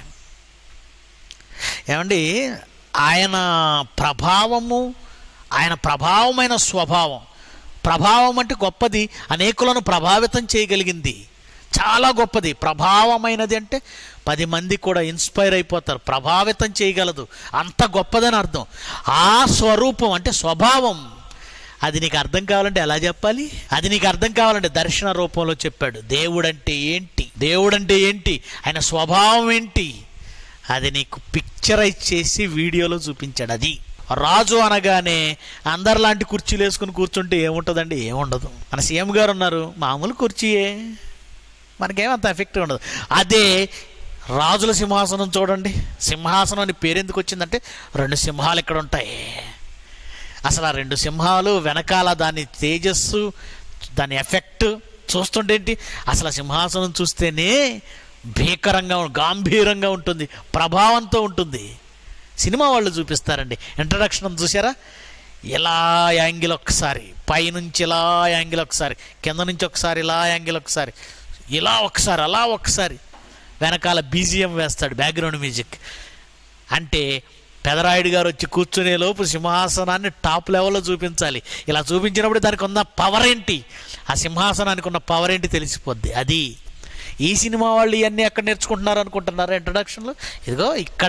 ఏమండి, ఆయన ప్రభావము, ఆయన ప్రభావమైన స్వభావం. ప్రభావం అంటే గొప్పది, అనేకులను ప్రభావితం చేయగలిగింది, చాలా గొప్పది. ప్రభావమైనది అంటే 10 మంది కూడా ఇన్స్పైర్ అయిపోతారు, ప్రభావితం చేయగలదు, అంత గొప్పదని అర్థం. ఆ స్వరూపం అంటే స్వభావం, అది నీకు అర్థం కావాలంటే ఎలా చెప్పాలి? అది నీకు అర్థం కావాలంటే దర్శన రూపంలో చెప్పాడు. దేవుడంటే ఏంటి, దేవుడంటే ఏంటి, ఆయన స్వభావం ఏంటి, అది నీకు పిక్చరైజ్ చేసి వీడియోలో చూపించాడు. అది రాజు అనగానే అందరిలాంటి కుర్చీలు వేసుకుని కూర్చుంటే ఏముంటుందండి? ఏముండదు. మన సీఎం గారు ఉన్నారు, మామూలు కుర్చీయే, మనకేమంత ఎఫెక్ట్ ఉండదు. అదే రాజుల సింహాసనం చూడండి, సింహాసనం అని పేరెందుకు వచ్చిందంటే 2 సింహాలు ఇక్కడ ఉంటాయి. అసలు ఆ 2 సింహాలు వెనకాల దాని తేజస్సు, దాని ఎఫెక్ట్ చూస్తుంటే ఏంటి, అసలు ఆ సింహాసనం చూస్తేనే భీకరంగా, గాంభీరంగా ఉంటుంది, ప్రభావంతో ఉంటుంది. సినిమా వాళ్ళు చూపిస్తారండి, ఇంట్రడక్షన్ చూసారా, ఇలా యాంగిల్ ఒకసారి, పైనుంచి ఇలా యాంగిల్ ఒకసారి, కింద నుంచి ఒకసారి ఇలా యాంగిల్ ఒకసారి, ఇలా ఒకసారి, అలా ఒకసారి, వెనకాల బీజిఎం వేస్తాడు, బ్యాక్గ్రౌండ్ మ్యూజిక్. అంటే పెదరాయుడు గారు వచ్చి కూర్చునే లోపు సింహాసనాన్ని టాప్ లెవెల్లో చూపించాలి. ఇలా చూపించినప్పుడు దానికి ఉన్న పవర్ ఏంటి, ఆ సింహాసనానికి ఉన్న పవర్ ఏంటి తెలిసిపోద్ది. అది ఈ సినిమా వాళ్ళు ఇవన్నీ ఎక్కడ నేర్చుకుంటున్నారు అనుకుంటున్నారా ఇంట్రడక్షన్లు? ఇదిగో ఇక్కడ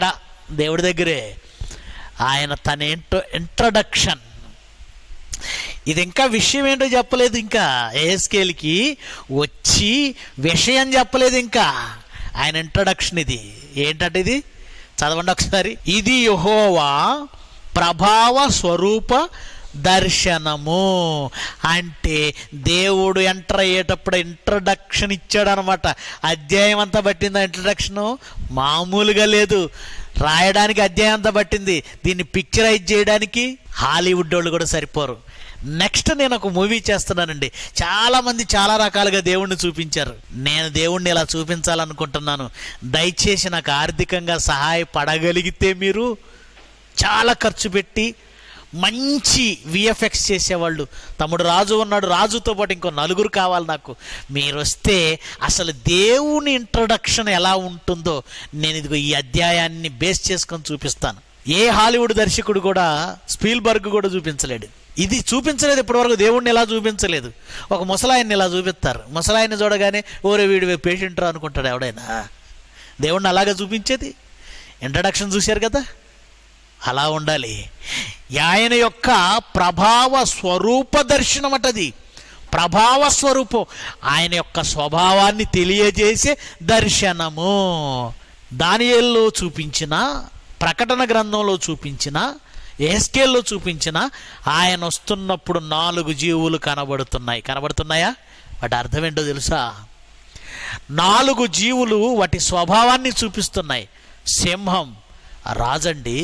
దేవుడి దగ్గరే. ఆయన తనేంటో ఇంట్రడక్షన్, ఇది ఇంకా విషయం ఏంటో చెప్పలేదు. ఇంకా ఎహెజ్కేలుకి వచ్చి విషయం చెప్పలేదు. ఇంకా ఆయన ఇంట్రడక్షన్ ఇది. ఏంటంటే ఇది చదవండి ఒకసారి. ఇది యెహోవా ప్రభావ స్వరూప దర్శనము. అంటే దేవుడు ఎంటర్ అయ్యేటప్పుడు ఇంట్రడక్షన్ ఇచ్చాడు అనమాట. అధ్యాయం అంతా పట్టింది ఇంట్రడక్షను, మామూలుగా లేదు. రాయడానికి అధ్యాయం అంతా పట్టింది. దీన్ని పిక్చరైజ్ చేయడానికి హాలీవుడ్ వాళ్ళు కూడా సరిపోరు. నెక్స్ట్ నేను ఒక మూవీ చేస్తున్నానండి. చాలామంది చాలా రకాలుగా దేవుణ్ణి చూపించారు. నేను దేవుణ్ణి ఇలా చూపించాలనుకుంటున్నాను. దయచేసి నాకు ఆర్థికంగా సహాయపడగలిగితే మీరు చాలా ఖర్చు పెట్టి మంచి విఎఫ్ఎక్స్ చేసేవాళ్ళు, తమ్ముడు రాజు ఉన్నాడు, రాజుతో పాటు ఇంకో నలుగురు కావాలి నాకు. మీరు వస్తే అసలు దేవుని ఇంట్రడక్షన్ ఎలా ఉంటుందో నేను ఇదిగో ఈ అధ్యాయాన్ని బేస్ చేసుకొని చూపిస్తాను. ఏ హాలీవుడ్ దర్శకుడు కూడా, స్పీల్బర్గ్ కూడా చూపించలేడు. ఇది చూపించలేదు ఇప్పటివరకు. దేవుణ్ణి ఎలా చూపించలేదు. ఒక ముసలాయన్ని ఇలా చూపిస్తారు. ముసలాయన్ని చూడగానే ఓరే వీడి పేషెంట్ రా అనుకుంటాడు ఎవడైనా. దేవుణ్ణి అలాగే చూపించేది. ఇంట్రడక్షన్ చూశారు కదా, అలా ఉండాలి. ఆయన యొక్క ప్రభావ స్వరూప దర్శనం అటది. ప్రభావ స్వరూపం, ఆయన యొక్క స్వభావాన్ని తెలియజేసే దర్శనము. దానియేలులో చూపించిన, ప్రకటన గ్రంథంలో చూపించిన, ఎహెజ్కేలులో చూపించిన, ఆయన వస్తున్నప్పుడు 4 జీవులు కనబడుతున్నాయా? వాటి అర్థం ఏంటో తెలుసా? 4 జీవులు వాటి స్వభావాన్ని చూపిస్తున్నాయి. సింహం రాజండి,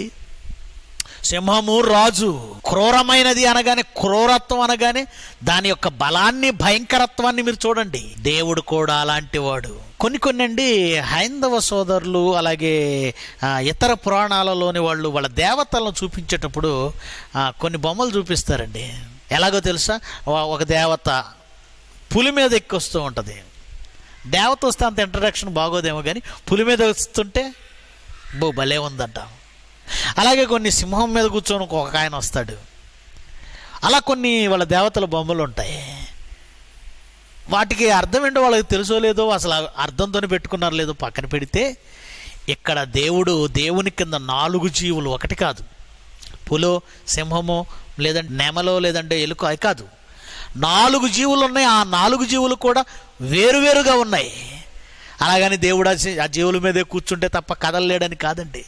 సింహము రాజు. క్రూరమైనది అనగానే, క్రూరత్వం అనగానే దాని యొక్క బలాన్ని, భయంకరత్వాన్ని మీరు చూడండి. దేవుడు కూడా అలాంటి వాడు. కొన్ని అండి హైందవ సోదరులు, అలాగే ఇతర పురాణాలలోని వాళ్ళు వాళ్ళ దేవతలను చూపించేటప్పుడు కొన్ని బొమ్మలు చూపిస్తారండి. ఎలాగో తెలుసా? ఒక దేవత పులి మీద ఎక్కొస్తూ ఉంటుంది. దేవత వస్తే అంత ఇంట్రడక్షన్ బాగోదేమో, కానీ పులి మీద వస్తుంటే భలే ఉందంట. అలాగే కొన్ని సింహం మీద కూర్చొని ఒక ఆయన వస్తాడు. అలా కొన్ని వాళ్ళ దేవతల బొమ్మలు ఉంటాయి. వాటికి అర్థం ఏంటో వాళ్ళకి తెలుసో లేదో, అసలు అర్థంతోనే పెట్టుకున్నారు లేదో పక్కన పెడితే, ఇక్కడ దేవుని కింద 4 జీవులు, ఒకటి కాదు. పులో, సింహమో, లేదంటే నెమలో, లేదంటే ఎలుక, అది కాదు. 4 జీవులు ఉన్నాయి. ఆ 4 జీవులు కూడా వేరువేరుగా ఉన్నాయి. అలాగని దేవుడు ఆ జీవుల మీదే కూర్చుంటే తప్ప కదలలేడని కాదండి.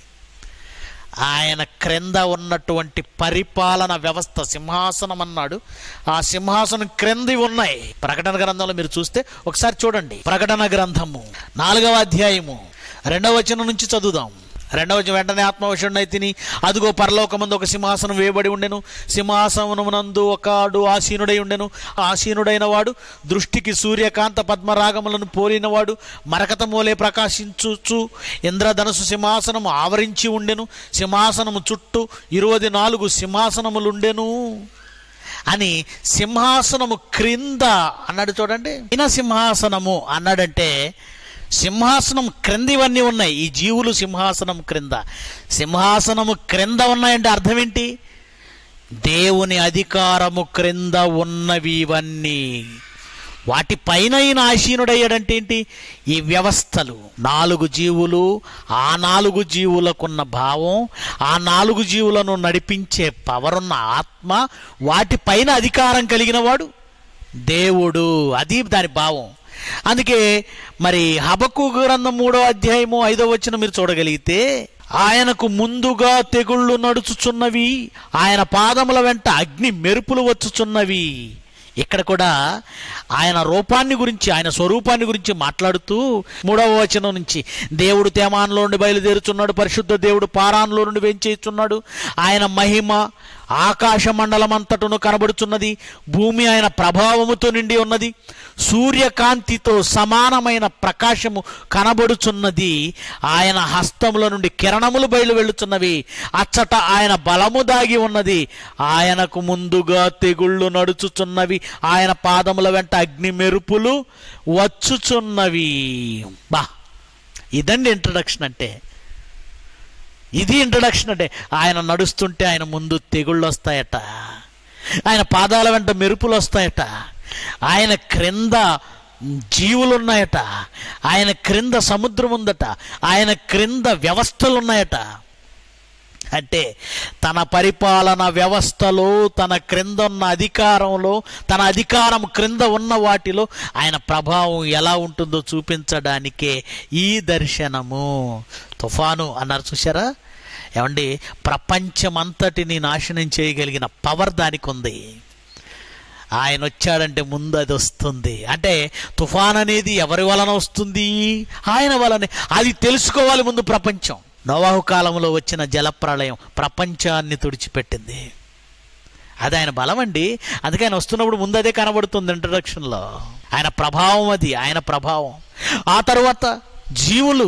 ఆయన క్రింద ఉన్నటువంటి పరిపాలన వ్యవస్థ, సింహాసనం అన్నాడు. ఆ సింహాసనం క్రింది ఉన్నాయి. ప్రకటన గ్రంథంలో మీరు చూస్తే ఒకసారి చూడండి. ప్రకటన గ్రంథము 4వ అధ్యాయము 2వ వచనం నుంచి చదువుదాం. 2వ వచనం, వెంటనే ఆత్మవశుడై తిని అదుగో పరలోకమందు ఒక సింహాసనం వేయబడి ఉండెను. సింహాసనమునందు ఒకడు ఆసీనుడై ఉండెను. ఆసీనుడైన వాడు దృష్టికి సూర్యకాంత పద్మరాగములను పోలినవాడు, మరకతమూలే ప్రకాశించుచు ఇంద్రధనుసు సింహాసనము ఆవరించి ఉండెను. సింహాసనము చుట్టూ 24 సింహాసనములుండెను అని సింహాసనము క్రింద అన్నాడు. చూడండి, ఈయన సింహాసనము అన్నాడంటే సింహాసనం క్రింద ఇవన్నీ ఉన్నాయి. ఈ జీవులు సింహాసనం క్రింద ఉన్నాయంటే అర్థం ఏంటి? దేవుని అధికారము క్రింద ఉన్నవి ఇవన్నీ. వాటిపైన ఈయన ఆసీనుడయ్యాడంటే ఏంటి? ఈ వ్యవస్థలు, 4 జీవులు, ఆ 4 జీవులకున్న భావం, ఆ 4 జీవులను నడిపించే పవర్ ఉన్న ఆత్మ, వాటిపైన అధికారం కలిగిన వాడు దేవుడు. అది దాని భావం. అందుకే మరి హబక్కూకు గ్రంథం 3వ అధ్యాయము 5వ వచనం మీరు చూడగలిగితే, ఆయనకు ముందుగా తెగుళ్ళు నడుచుచున్నవి, ఆయన పాదముల వెంట అగ్ని మెరుపులు వచ్చుచున్నవి. ఇక్కడ కూడా ఆయన రూపాన్ని గురించి, ఆయన స్వరూపాన్ని గురించి మాట్లాడుతూ 3వ వచనం నుంచి, దేవుడు తేమాన్లో నుండి బయలుదేరుచున్నాడు, పరిశుద్ధ దేవుడు పారాన్లో నుండి వెంచేస్తున్నాడు. ఆయన మహిమ ఆకాశ మండలం అంతటను కనబడుచున్నది. భూమి ఆయన ప్రభావముతో నిండి ఉన్నది. సూర్యకాంతితో సమానమైన ప్రకాశము కనబడుచున్నది. ఆయన హస్తముల నుండి కిరణములు బయలు వెళ్ళుచున్నవి. అచ్చట ఆయన బలము దాగి ఉన్నది. ఆయనకు ముందుగా తెగుళ్ళు నడుచుచున్నవి. ఆయన పాదముల వెంట అగ్ని మెరుపులు వచ్చుచున్నవి. ఇదండి ఇంట్రడక్షన్ అంటే. ఇది ఇంట్రడక్షన్ అంటే. ఆయన నడుస్తుంటే ఆయన ముందు తెగుళ్ళు వస్తాయట, ఆయన పాదాల వెంట మెరుపులు వస్తాయట, ఆయన క్రింద జీవులు ఉన్నాయట, ఆయన క్రింద సముద్రం ఉందట, ఆయన క్రింద వ్యవస్థలు ఉన్నాయట. అంటే తన పరిపాలన వ్యవస్థలో, తన క్రింద ఉన్న అధికారంలో, తన అధికారం క్రింద ఉన్న వాటిలో ఆయన ప్రభావం ఎలా ఉంటుందో చూపించడానికే ఈ దర్శనము. తుఫాను అన్నారు చూసారా ఏమండి, ప్రపంచమంతటిని నాశనం చేయగలిగిన పవర్ దానికి ఉంది. ఆయన వచ్చాడంటే ముందు అది వస్తుంది. అంటే తుఫాన్ అనేది ఎవరి వలన వస్తుంది? ఆయన వలనే. అది తెలుసుకోవాలి ముందు ప్రపంచం. నోవాహు కాలంలో వచ్చిన జలప్రళయం ప్రపంచాన్ని తుడిచిపెట్టింది. అది ఆయన బలం అండి. అందుకే ఆయన వస్తున్నప్పుడు ముందు అదే కనబడుతుంది ఇంట్రడక్షన్లో. ఆయన ప్రభావం, అది ఆయన ప్రభావం. ఆ తర్వాత జీవులు,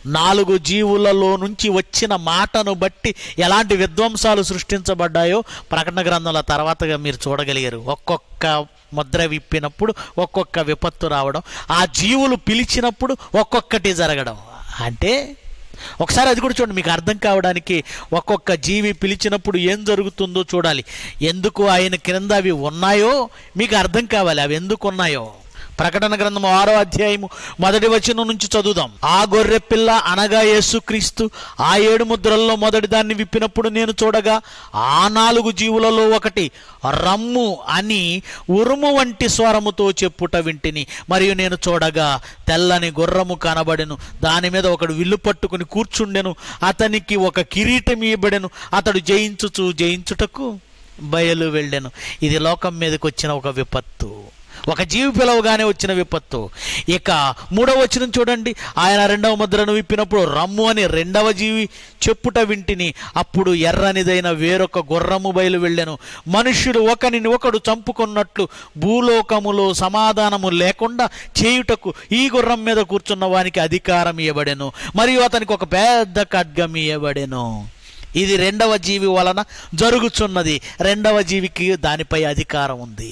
4 జీవులలో నుంచి వచ్చిన మాటను బట్టి ఎలాంటి విధ్వంసాలు సృష్టించబడ్డాయో ప్రకటన గ్రంథంలో తర్వాతగా మీరు చూడగలిగారు. ఒక్కొక్క ముద్ర విప్పినప్పుడు ఒక్కొక్క విపత్తు రావడం, ఆ జీవులు పిలిచినప్పుడు ఒక్కొక్కటి జరగడం. అంటే ఒకసారి అది కూడా చూడండి, మీకు అర్థం కావడానికి. ఒక్కొక్క జీవి పిలిచినప్పుడు ఏం జరుగుతుందో చూడాలి. ఎందుకు ఆయన క్రింద అవి ఉన్నాయో మీకు అర్థం కావాలి, అవి ఎందుకు ఉన్నాయో. ప్రకటన గ్రంథం 6వ అధ్యాయము 1వ వచనం నుంచి చదువుదాం. ఆ గొర్రె పిల్ల అనగా యేసుక్రీస్తు ఆ 7 ముద్రల్లో మొదటి దాన్ని విప్పినప్పుడు నేను చూడగా ఆ 4 జీవులలో ఒకటి రమ్ము అని ఉరుము వంటి స్వరముతో చెప్పుట వింటిని. మరియు నేను చూడగా తెల్లని గుర్రము కనబడెను, దాని మీద ఒకడు విల్లు పట్టుకుని కూర్చుండెను, అతనికి ఒక కిరీటం ఇవ్వబడెను, అతడు జయించుటకు బయలు వెళ్ళెను. ఇది లోకం మీదకి వచ్చిన ఒక విపత్తు, ఒక జీవి పిలవగానే వచ్చిన విపత్తు. ఇక 3వ వచనం చూడండి. ఆయన 2వ ముద్రను విప్పినప్పుడు రమ్ము అని 2వ జీవి చెప్పుట వింటిని, అప్పుడు ఎర్రనిదైన వేరొక గుర్రము బయలు వెళ్ళెను. మనుష్యుడు ఒకనిని ఒకడు చంపుకున్నట్లు భూలోకములో సమాధానము లేకుండా చేయుటకు ఈ గుర్రం మీద కూర్చున్న వానికి అధికారం ఇవ్వబడెను, మరియు అతనికి ఒక పెద్ద ఖడ్గం ఇవ్వబడెను. ఇది 2వ జీవి వలన జరుగుతున్నది. 2వ జీవికి దానిపై అధికారం ఉంది.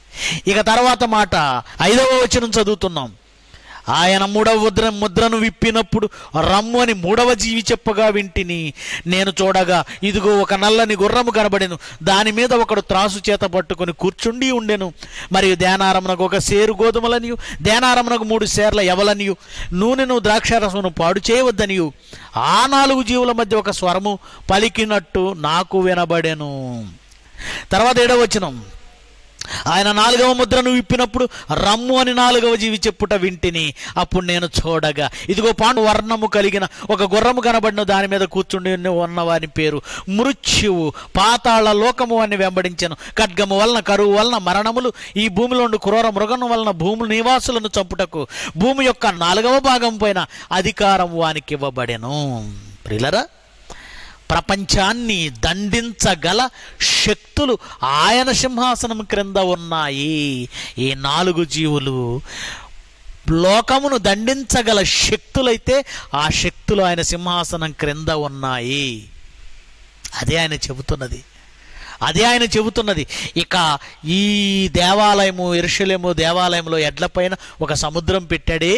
ఇక తర్వాత మాట 5వ వచనం చదువుతున్నాం. ఆయన 3వ ముద్రను విప్పినప్పుడు రమ్ము అని 3వ జీవి చెప్పగా వింటిని. నేను చూడగా ఇదిగో ఒక నల్లని గుర్రము కనబడెను, దాని మీద ఒకడు త్రాసు చేత పట్టుకుని కూర్చుండి ఉండెను. మరియు ధ్యానారమునకు 1 సేరు గోధుమలనియు, ధ్యానారమునకు 3 సేర్ల ఎవలనియు, నూనెను ద్రాక్షారసమును పాడు చేయవద్దనియు ఆ 4 జీవుల మధ్య ఒక స్వరము పలికినట్టు నాకు వినబడెను. తర్వాత 7వ వచనం. ఆయన 4వ ముద్రను విప్పినప్పుడు రమ్ము అని 4వ జీవి చెప్పుట వింటిని. అప్పుడు నేను చూడగా ఇదిగో పాండు వర్ణము కలిగిన ఒక గుర్రము కనబడిన, దాని మీద కూర్చుండి ఉన్నవాని పేరు మృత్యువు, పాతాళ లోకము అని వెంబడించెను. ఖడ్గము వలన, కరువు వలన, మరణములు, ఈ భూమిలో ఉండు క్రూర మృగము వలన భూమి నివాసులను చంపుటకు భూమి యొక్క 4వ భాగం పైన అధికారం వానికి ఇవ్వబడెను. ప్రియులారా, ప్రపంచాన్ని దండించగల శక్తులు ఆయన సింహాసనం క్రింద ఉన్నాయి. ఈ 4 జీవులు లోకమును దండించగల శక్తులైతే ఆ శక్తులు ఆయన సింహాసనం క్రింద ఉన్నాయి. అదే ఆయన చెబుతున్నది. ఇక ఈ దేవాలయము, యెరూషలేము దేవాలయంలో ఎడ్లపైన ఒక సముద్రం పెట్టాడే,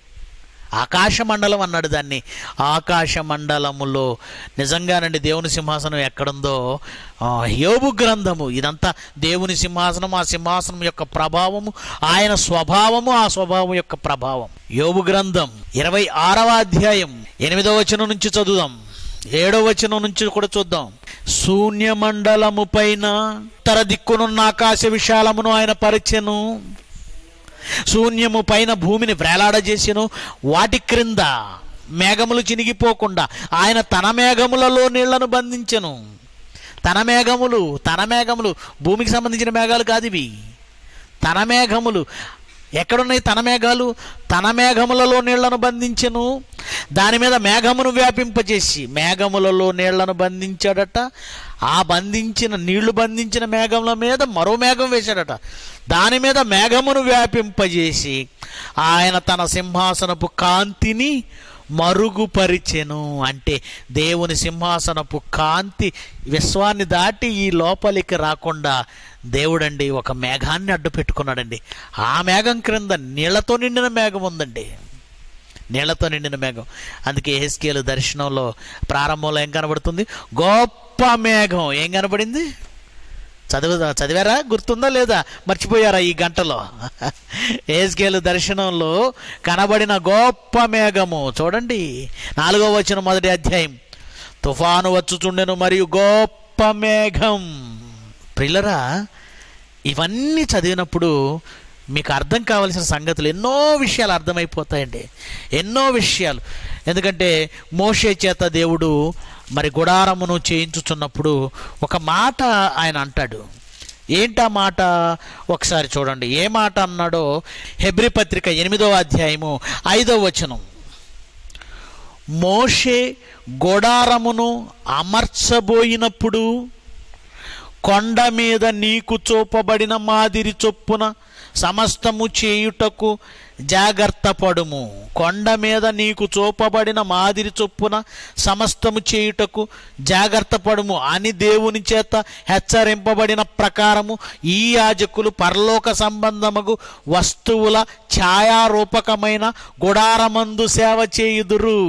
ఆకాశమండలం అన్నాడు దాన్ని. ఆకాశమండలములో నిజంగానండి దేవుని సింహాసనం ఎక్కడుందో యోబు గ్రంథము, ఇదంతా దేవుని సింహాసనం, ఆ సింహాసనం యొక్క ప్రభావము, ఆయన స్వభావము, ఆ స్వభావం యొక్క ప్రభావం. యోబు గ్రంథం 26వ అధ్యాయం 8వ వచనం నుంచి చదువుదాం, 7వ వచనం నుంచి కూడా చూద్దాం. శూన్యమండలము పైన ఉత్తర దిక్కునున్న ఆకాశ విశాలమును ఆయన పరిచెను, శూన్యము పైన భూమిని వేలాడజేసెను, వాటి క్రింద మేఘములు చినిగిపోకుండా ఆయన తన మేఘములలో నీళ్లను బంధించెను. తన మేఘములు భూమికి సంబంధించిన మేఘాలు కాదు ఇవి, తన మేఘములు. ఎక్కడున్నాయి తన మేఘాలు? తన మేఘములలో నీళ్లను బంధించెను, దాని మీద మేఘమును వ్యాపింపజేసి మేఘములలో నీళ్లను బంధించాడట. ఆ నీళ్లు బంధించిన మేఘముల మీద మరో మేఘం వేశాడట, దాని మీద మేఘమును వ్యాపింపజేసి ఆయన తన సింహాసనపు కాంతిని మరుగుపరిచెను. అంటే దేవుని సింహాసనపు కాంతి విశ్వాన్ని దాటి ఈ లోపలికి రాకుండా దేవుడండి ఒక మేఘాన్ని అడ్డు పెట్టుకున్నాడండి. ఆ మేఘం క్రింద నీళ్లతో నిండిన మేఘం ఉందండి, నీళ్లతో నిండిన మేఘం. అందుకే యెహెజ్కేలు దర్శనంలో ప్రారంభంలో ఏం కనబడుతుంది? గొప్ప మేఘం. ఏం కనబడింది? చదివారా? గుర్తుందా లేదా? మర్చిపోయారా ఈ గంటలో? యెహెజ్కేలు దర్శనంలో కనబడిన గొప్ప మేఘము చూడండి, 4వ వచనం 1వ అధ్యాయం. తుఫాను వచ్చుచుండెను మరియు గొప్ప మేఘం. ప్రియులరా, ఇవన్నీ చదివినప్పుడు మీకు అర్థం కావాల్సిన సంగతులు ఎన్నో విషయాలు అర్థమైపోతాయండి, ఎన్నో విషయాలు. ఎందుకంటే మోషే చేత దేవుడు మరి గుడారమును చేయించుచున్నప్పుడు ఒక మాట ఆయన అంటాడు. ఏంటా మాట ఒకసారి చూడండి. ఏ మాట అన్నాడో హెబ్రీ పత్రిక 8వ అధ్యాయము 5వ వచనం. మోషే గుడారమును అమర్చబోయినప్పుడు కొండ మీద నీకు చూపబడిన మాదిరి చొప్పున సమస్తము చేయుటకు జాగ్రత్త పడుము. కొండ మీద నీకు చూపబడిన మాదిరి చొప్పున సమస్తము చేయుటకు జాగ్రత్త పడుము అని దేవుని చేత హెచ్చరింపబడిన ప్రకారము ఈ యాజకులు పరలోక సంబంధముగు వస్తువుల ఛాయారూపకమైన గుడారమందు సేవ చేయుదురు.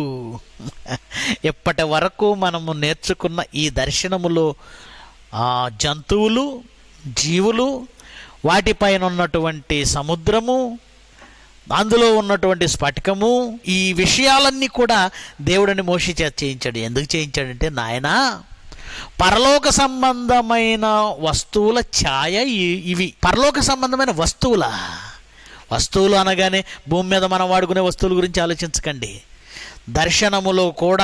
ఇప్పటి వరకు మనము నేర్చుకున్న ఈ దర్శనములో జంతువులు, జీవులు, వాటిపైన ఉన్నటువంటి సముద్రము, అందులో ఉన్నటువంటి స్ఫటికము, ఈ విషయాలన్నీ కూడా దేవుడిని మోషే చేత చేయించాడు. ఎందుకు చేయించాడంటే, నాయనా పరలోక సంబంధమైన వస్తువుల ఛాయ ఇవి. పరలోక సంబంధమైన వస్తువులు అనగానే భూమి మీద మనం వాడుకునే వస్తువుల గురించి ఆలోచించకండి. దర్శనములో కూడా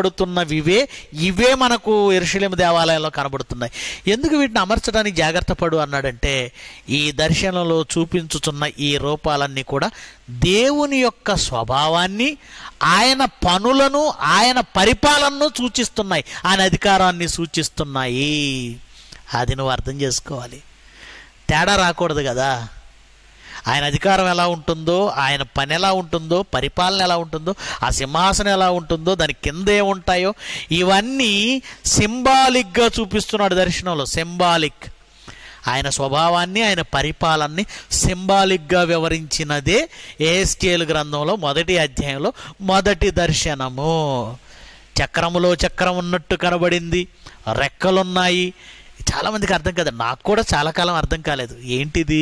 ఇవే మనకు యెరూషలేము దేవాలయంలో కనబడుతున్నాయి. ఎందుకు వీటిని అమర్చడానికి జాగ్రత్త పడు అన్నాడంటే, ఈ దర్శనంలో చూపించుతున్న ఈ రూపాలన్నీ కూడా దేవుని యొక్క స్వభావాన్ని, ఆయన పనులను, ఆయన పరిపాలనను సూచిస్తున్నాయి, ఆయన అధికారాన్ని సూచిస్తున్నాయి. అది నువ్వు అర్థం చేసుకోవాలి. తేడా రాకూడదు కదా. ఆయన అధికారం ఎలా ఉంటుందో, ఆయన పని ఎలా ఉంటుందో, పరిపాలన ఎలా ఉంటుందో, ఆ సింహాసనం ఎలా ఉంటుందో, దాని కింద ఏముంటాయో, ఇవన్నీ సింబాలిక్గా చూపిస్తున్నాడు దర్శనంలో. సింబాలిక్, ఆయన స్వభావాన్ని, ఆయన పరిపాలనని సింబాలిక్గా వివరించినదే యెహెజ్కేలు గ్రంథంలో 1వ అధ్యాయంలో మొదటి దర్శనము. చక్రములో చక్రం ఉన్నట్టు కనబడింది, రెక్కలున్నాయి. చాలామందికి అర్థం కాదు, నాకు కూడా చాలా కాలం అర్థం కాలేదు. ఏంటిది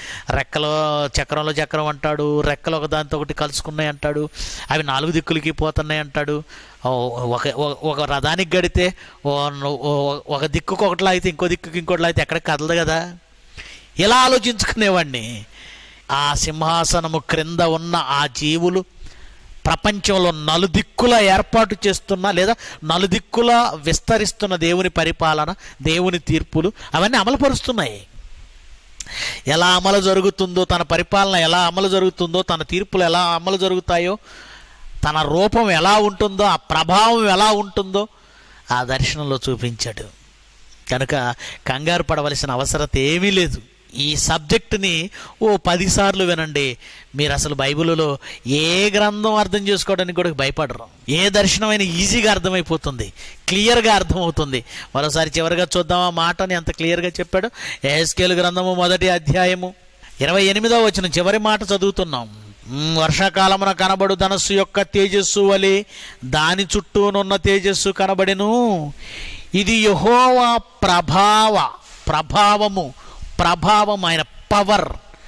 చక్రంలో చక్రం అంటాడు, రెక్కలు ఒకదానితో ఒకటి కలుసుకున్నాయి అంటాడు, అవి 4 దిక్కులకి పోతున్నాయి అంటాడు. ఒక రథానికి గడితే ఒక దిక్కుకు ఒకటిలా అయితే ఇంకో దిక్కుకి ఇంకోటిలా అయితే ఎక్కడికి కదలదు కదా. ఇలా ఆలోచించుకునేవాడిని. ఆ సింహాసనము క్రింద ఉన్న ఆ జీవులు ప్రపంచంలో నలుదిక్కుల ఏర్పాటు చేస్తున్న, లేదా నలుదిక్కుల విస్తరిస్తున్న దేవుని పరిపాలన, దేవుని తీర్పులు అవన్నీ అమలుపరుస్తున్నాయి. ఎలా అమలు జరుగుతుందో, తన పరిపాలన ఎలా అమలు జరుగుతుందో, తన తీర్పులు ఎలా అమలు జరుగుతాయో, తన రూపం ఎలా ఉంటుందో, ఆ ప్రభావం ఎలా ఉంటుందో ఆ దర్శనంలో చూపించాడు. కనుక కంగారు పడవలసిన అవసరత ఏమీ లేదు. ఈ సబ్జెక్టుని 10 సార్లు వినండి, మీరు అసలు బైబిల్లో ఏ గ్రంథం అర్థం చేసుకోవడానికి కూడా భయపడరు. ఏ దర్శనమైనా ఈజీగా అర్థమైపోతుంది, క్లియర్గా అర్థమవుతుంది. మరోసారి చివరిగా చూద్దాం ఆ మాటని ఎంత క్లియర్గా చెప్పాడు. యెహెజ్కేలు గ్రంథము 1వ అధ్యాయము 28వ వచనం చివరి మాట చదువుతున్నాం. వర్షాకాలమున కనబడు ధనస్సు యొక్క తేజస్సు వలె దాని చుట్టూనున్న తేజస్సు కనబడెను. ఇది యెహోవా ప్రభావం, ఆయన పవర్,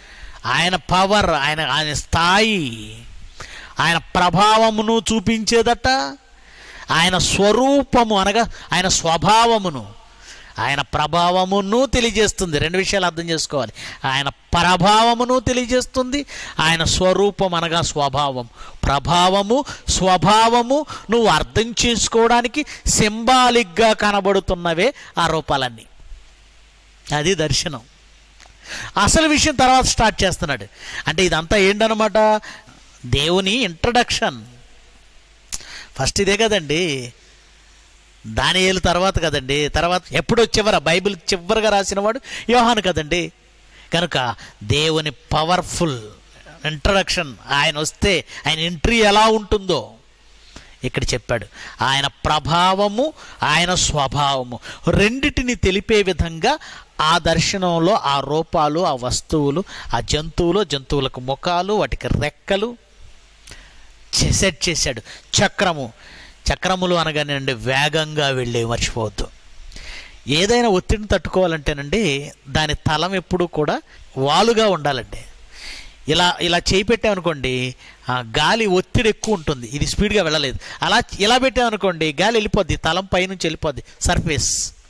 ఆయన స్థాయి, ఆయన ప్రభావమును చూపించేదట. ఆయన స్వరూపము అనగా ఆయన స్వభావమును, ఆయన ప్రభావమును తెలియజేస్తుంది. 2 విషయాలు అర్థం చేసుకోవాలి. ఆయన ప్రభావమును తెలియజేస్తుంది, ఆయన స్వరూపం అనగా స్వభావం. ప్రభావము, స్వభావము నువ్వు అర్థం చేసుకోవడానికి సింబాలిక్గా కనబడుతున్నవే ఆ రూపాలన్నీ. అది దర్శనం. అసలు విషయం తర్వాత స్టార్ట్ చేస్తున్నాడు. అంటే ఇదంతా ఏంటనమాట, దేవుని ఇంట్రడక్షన్. ఫస్ట్ ఇదే కదండి, దానియేలు తర్వాత కదండి, తర్వాత ఎప్పుడో బైబిల్ చివరిగా రాసినవాడు యోహాను కదండి. కనుక దేవుని పవర్ఫుల్ ఇంట్రడక్షన్, ఆయన వస్తే ఆయన ఎంట్రీ ఎలా ఉంటుందో ఇక్కడ చెప్పాడు. ఆయన ప్రభావము, ఆయన స్వభావము రెండిటిని తెలిపే విధంగా ఆ దర్శనంలో ఆ రూపాలు, ఆ వస్తువులు, ఆ జంతువులకు ముఖాలు, వాటికి రెక్కలు సెట్ చేశాడు. చక్రములు అనగానేనండి వేగంగా వెళ్ళే, మర్చిపోవద్దు. ఏదైనా ఒత్తిడిని తట్టుకోవాలంటేనండి దాని తలం ఎప్పుడూ కూడా వాలుగా ఉండాలండి. ఇలా ఇలా చేయి పెట్టామనుకోండి, గాలి ఒత్తిడి ఎక్కువ ఉంటుంది, ఇది స్పీడ్గా వెళ్ళలేదు. అలా ఇలా పెట్టామనుకోండి గాలి వెళ్ళిపోద్ది, తలం పైనుంచి వెళ్ళిపోద్ది, సర్ఫేస్.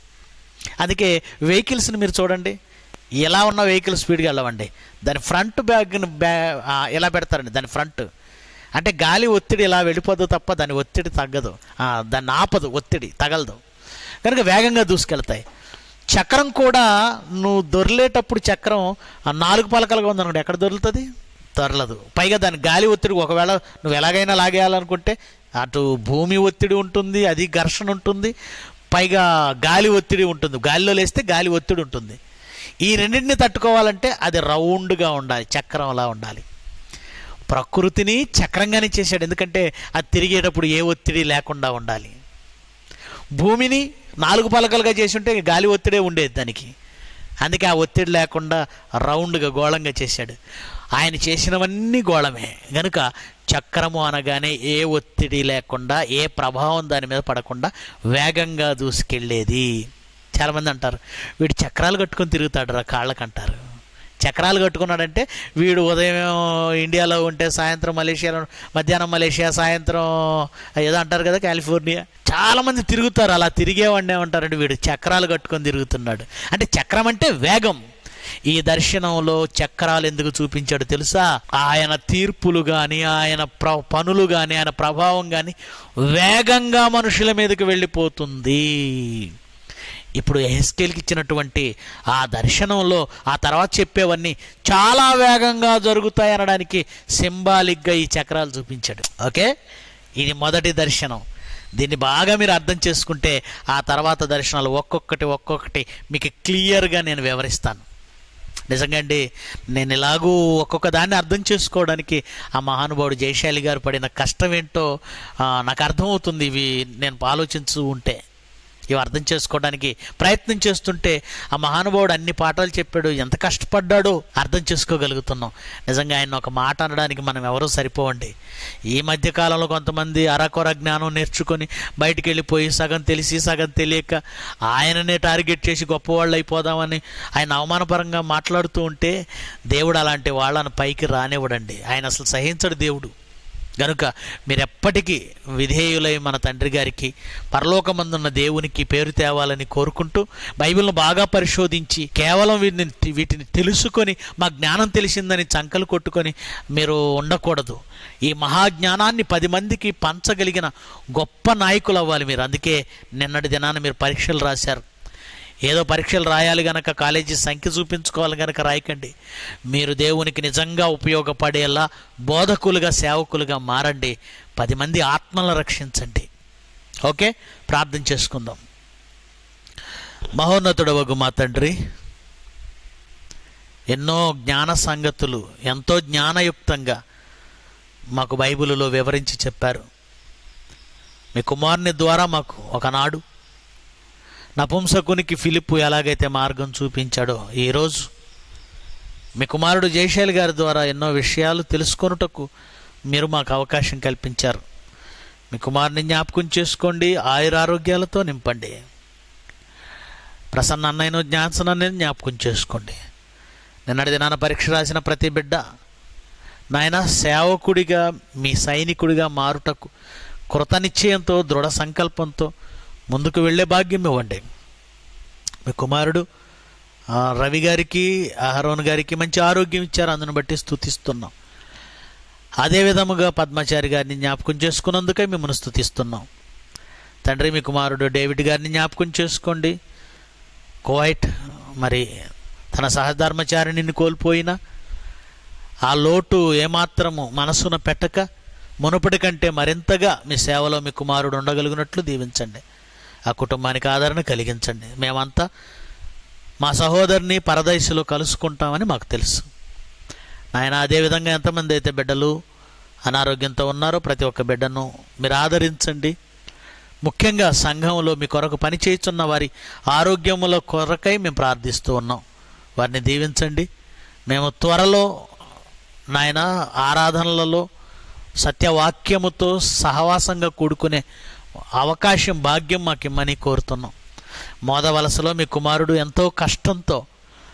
అందుకే వెహికల్స్ని మీరు చూడండి, ఎలా ఉన్న వెహికల్ స్పీడ్గా వెళ్ళవండి. దాని ఫ్రంట్ బ్యాగ్ని ఎలా పెడతారండి, దాని ఫ్రంట్ అంటే గాలి ఒత్తిడి ఇలా వెళ్ళిపోదు తప్ప దాని ఒత్తిడి తగ్గదు, దాన్ని ఆపదు, ఒత్తిడి తగలదు, కనుక వేగంగా దూసుకెళ్తాయి. చక్రం కూడా నువ్వు దొరలేటప్పుడు చక్రం 4 పలకలుగా ఉందనుకోండి, ఎక్కడ దొరుకుతుంది? దొరలదు. పైగా దాని గాలి ఒత్తిడి ఒకవేళ నువ్వు ఎలాగైనా లాగేయాలనుకుంటే అటు భూమి ఒత్తిడి ఉంటుంది, అది ఘర్షణ ఉంటుంది, పైగా గాలి ఒత్తిడి ఉంటుంది, గాలిలో లేస్తే గాలి ఒత్తిడి ఉంటుంది. ఈ రెండింటిని తట్టుకోవాలంటే అది రౌండ్గా ఉండాలి, చక్రంలా ఉండాలి. ప్రకృతిని చక్రంగానే చేశాడు, ఎందుకంటే అది తిరిగేటప్పుడు ఏ ఒత్తిడి లేకుండా ఉండాలి. భూమిని 4 పలకలుగా చేసి ఉంటే గాలి ఒత్తిడే ఉండేది దానికి, అందుకే ఆ ఒత్తిడి లేకుండా రౌండ్గా గోళంగా చేశాడు. ఆయన చేసినవన్నీ గోళమే, కనుక చక్రము అనగానే ఏ ఒత్తిడి లేకుండా, ఏ ప్రభావం దాని మీద పడకుండా వేగంగా దూసుకెళ్ళేది. చాలామంది అంటారు వీడు చక్రాలు కట్టుకొని తిరుగుతాడు రా కాళ్ళకంటారు. చక్రాలు కట్టుకున్నాడంటే వీడు ఉదయం ఇండియాలో ఉంటే సాయంత్రం మలేషియాలో, మధ్యాహ్నం మలేషియా, సాయంత్రం ఏదో అంటారు కదా కాలిఫోర్నియా. చాలామంది తిరుగుతారు, అలా తిరిగేవాడిని ఏమంటారంటే వీడు చక్రాలు కట్టుకొని తిరుగుతున్నాడు అంటే. చక్రం అంటే వేగం. ఈ దర్శనంలో చక్రాలు ఎందుకు చూపించాడు తెలుసా? ఆయన తీర్పులు కానీ, ఆయన పనులు కానీ, ఆయన ప్రభావం కానీ వేగంగా మనుషుల మీదకి వెళ్ళిపోతుంది. ఇప్పుడు ఎహెస్కేల్కి ఇచ్చినటువంటి ఆ దర్శనంలో ఆ తర్వాత చెప్పేవన్నీ చాలా వేగంగా జరుగుతాయి అనడానికి సింబాలిక్గా ఈ చక్రాలు చూపించాడు. ఓకే, ఇది మొదటి దర్శనం. దీన్ని బాగా మీరు అర్థం చేసుకుంటే ఆ తర్వాత దర్శనాలు ఒక్కొక్కటి మీకు క్లియర్గా నేను వివరిస్తాను. నిజంగా అండి, నేను ఇలాగూ ఒక్కొక్క దాన్ని అర్థం చేసుకోవడానికి ఆ మహానుభావుడు జయశాలి గారు పడిన కష్టం ఏంటో నాకు అర్థమవుతుంది. ఇవి నేను ఆలోచించు ఉంటే, ఇవి అర్థం చేసుకోవడానికి ప్రయత్నం చేస్తుంటే ఆ మహానుభావుడు అన్ని పాఠాలు చెప్పాడు, ఎంత కష్టపడ్డాడో అర్థం చేసుకోగలుగుతున్నాం. నిజంగా ఆయన ఒక మాట అనడానికి మనం ఎవరూ సరిపోవండి. ఈ మధ్యకాలంలో కొంతమంది అరకొర జ్ఞానం నేర్చుకొని బయటికి వెళ్ళిపోయి సగం తెలిసి సగం తెలియక ఆయననే టార్గెట్ చేసి గొప్పవాళ్ళు అయిపోదామని ఆయన అవమానపరంగా మాట్లాడుతూ ఉంటే దేవుడు అలాంటి వాళ్ళని పైకి రానివ్వడండి. ఆయన అసలు సహించడు దేవుడు. కనుక మీరెప్పటికీ విధేయులై మన తండ్రి గారికి, పరలోకమందున్న దేవునికి పేరు తేవాలని కోరుకుంటూ, బైబిల్ను బాగా పరిశోధించి కేవలం వీటిని తెలుసుకొని మా జ్ఞానం తెలిసిందని చంకలు కొట్టుకొని మీరు ఉండకూడదు. ఈ మహాజ్ఞానాన్ని 10 మందికి పంచగలిగిన గొప్ప నాయకులు అవ్వాలి మీరు. అందుకే నిన్నటి దినాన మీరు పరీక్షలు రాశారు. ఏదో పరీక్షలు రాయాలి గనక, కాలేజీ సంఖ్య చూపించుకోవాలి గనక రాయకండి. మీరు దేవునికి నిజంగా ఉపయోగపడేలా బోధకులుగా, సేవకులుగా మారండి. 10 మంది ఆత్మలను రక్షించండి. ఓకే, ప్రార్థన చేసుకుందాం. మహోన్నతుడవగు మా తండ్రి, ఎన్నో జ్ఞాన సంగతులు ఎంతో జ్ఞానయుక్తంగా మాకు బైబిలులో వివరించి చెప్పారు. మీ కుమారుని ద్వారా మాకు ఒకనాడు నపుంసకునికి ఫిలిప్పు ఎలాగైతే మార్గం చూపించాడో, ఈరోజు మీ కుమారుడు జయశాలి గారి ద్వారా ఎన్నో విషయాలు తెలుసుకొనుటకు మీరు మాకు అవకాశం కల్పించారు. మీ కుమారుని జ్ఞాపకం చేసుకోండి, ఆయురారోగ్యాలతో నింపండి. ప్రసన్న అన్నయ్యను, జ్ఞాన్సన్ అన్నయ్యను జ్ఞాపకం చేసుకోండి. నిన్నటి దినాన పరీక్ష రాసిన ప్రతి బిడ్డ నాయన సేవకుడిగా, మీ సైనికుడిగా మారుటకు కృతనిశ్చయంతో, దృఢ సంకల్పంతో ముందుకు వెళ్ళే భాగ్యం ఇవ్వండి. మీ కుమారుడు రవి గారికి, అహరోన్ గారికి మంచి ఆరోగ్యం ఇచ్చారు, అందును బట్టి స్తుతిస్తున్నాం. అదేవిధముగా పద్మచారి గారిని జ్ఞాపకం చేసుకున్నందుకే మిమ్మల్ని స్తుతిస్తున్నాం. తండ్రి, మీ కుమారుడు డేవిడ్ గారిని జ్ఞాపకం చేసుకోండి. కువైట్ మరి తన సహధర్మచారిణిని కోల్పోయిన ఆ లోటు ఏమాత్రము మనసున పెట్టక మునుపటి కంటే మరింతగా మీ సేవలో మీ కుమారుడు ఉండగలిగినట్లు దీవించండి. ఆ కుటుంబానికి ఆదరణ కలిగించండి. మేమంతా మా సహోదరిని పరదైసులో కలుసుకుంటామని మాకు తెలుసు నాయన. అదేవిధంగా ఎంతమంది అయితే బిడ్డలు అనారోగ్యంతో ఉన్నారో ప్రతి ఒక్క బిడ్డను మీరు ఆదరించండి. ముఖ్యంగా సంఘంలో మీ కొరకు పనిచేస్తున్న వారి ఆరోగ్యముల కొరకై మేము ప్రార్థిస్తూ ఉన్నాం. వారిని దీవించండి. మేము త్వరలో నాయన ఆరాధనలలో సత్యవాక్యముతో సహవాసంగా కూడుకునే అవకాశం, భాగ్యం మాకు ఇమ్మని కోరుతున్నాం. మోదవలసలో మీ కుమారుడు ఎంతో కష్టంతో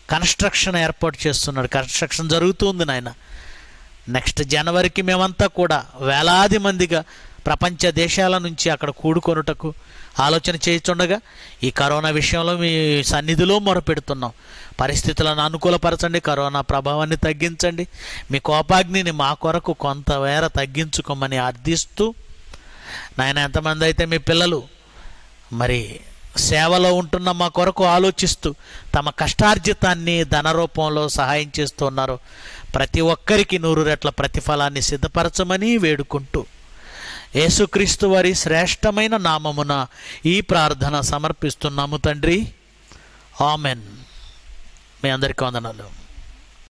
కన్స్ట్రక్షన్ ఏర్పాటు చేస్తున్నాడు. కన్స్ట్రక్షన్ జరుగుతుంది నాయన. నెక్స్ట్ జనవరికి మేమంతా కూడా వేలాది మందిగా ప్రపంచ దేశాల నుంచి అక్కడ కూడుకొనుటకు ఆలోచన చేయుచుండగా ఈ కరోనా విషయంలో మీ సన్నిధిలో మొరపెడుతున్నాం. పరిస్థితులను అనుకూలపరచండి, కరోనా ప్రభావాన్ని తగ్గించండి, మీ కోపాగ్నిని మా కొరకు కొంతమేర తగ్గించుకోమని అర్థిస్తూ నాయన, ఎంతమంది అయితే మీ పిల్లలు మరి సేవలో ఉంటున్న మా కొరకు ఆలోచిస్తూ తమ కష్టార్జితాన్ని ధన రూపంలో సహాయం చేస్తున్నారు, ప్రతి ఒక్కరికి 100 రెట్ల ప్రతిఫలాన్ని సిద్ధపరచమని వేడుకుంటూ యేసుక్రీస్తు వారి శ్రేష్టమైన నామమున ఈ ప్రార్థన సమర్పిస్తున్నాము తండ్రి. ఆమెన్. మీ అందరికీ వందనాలు.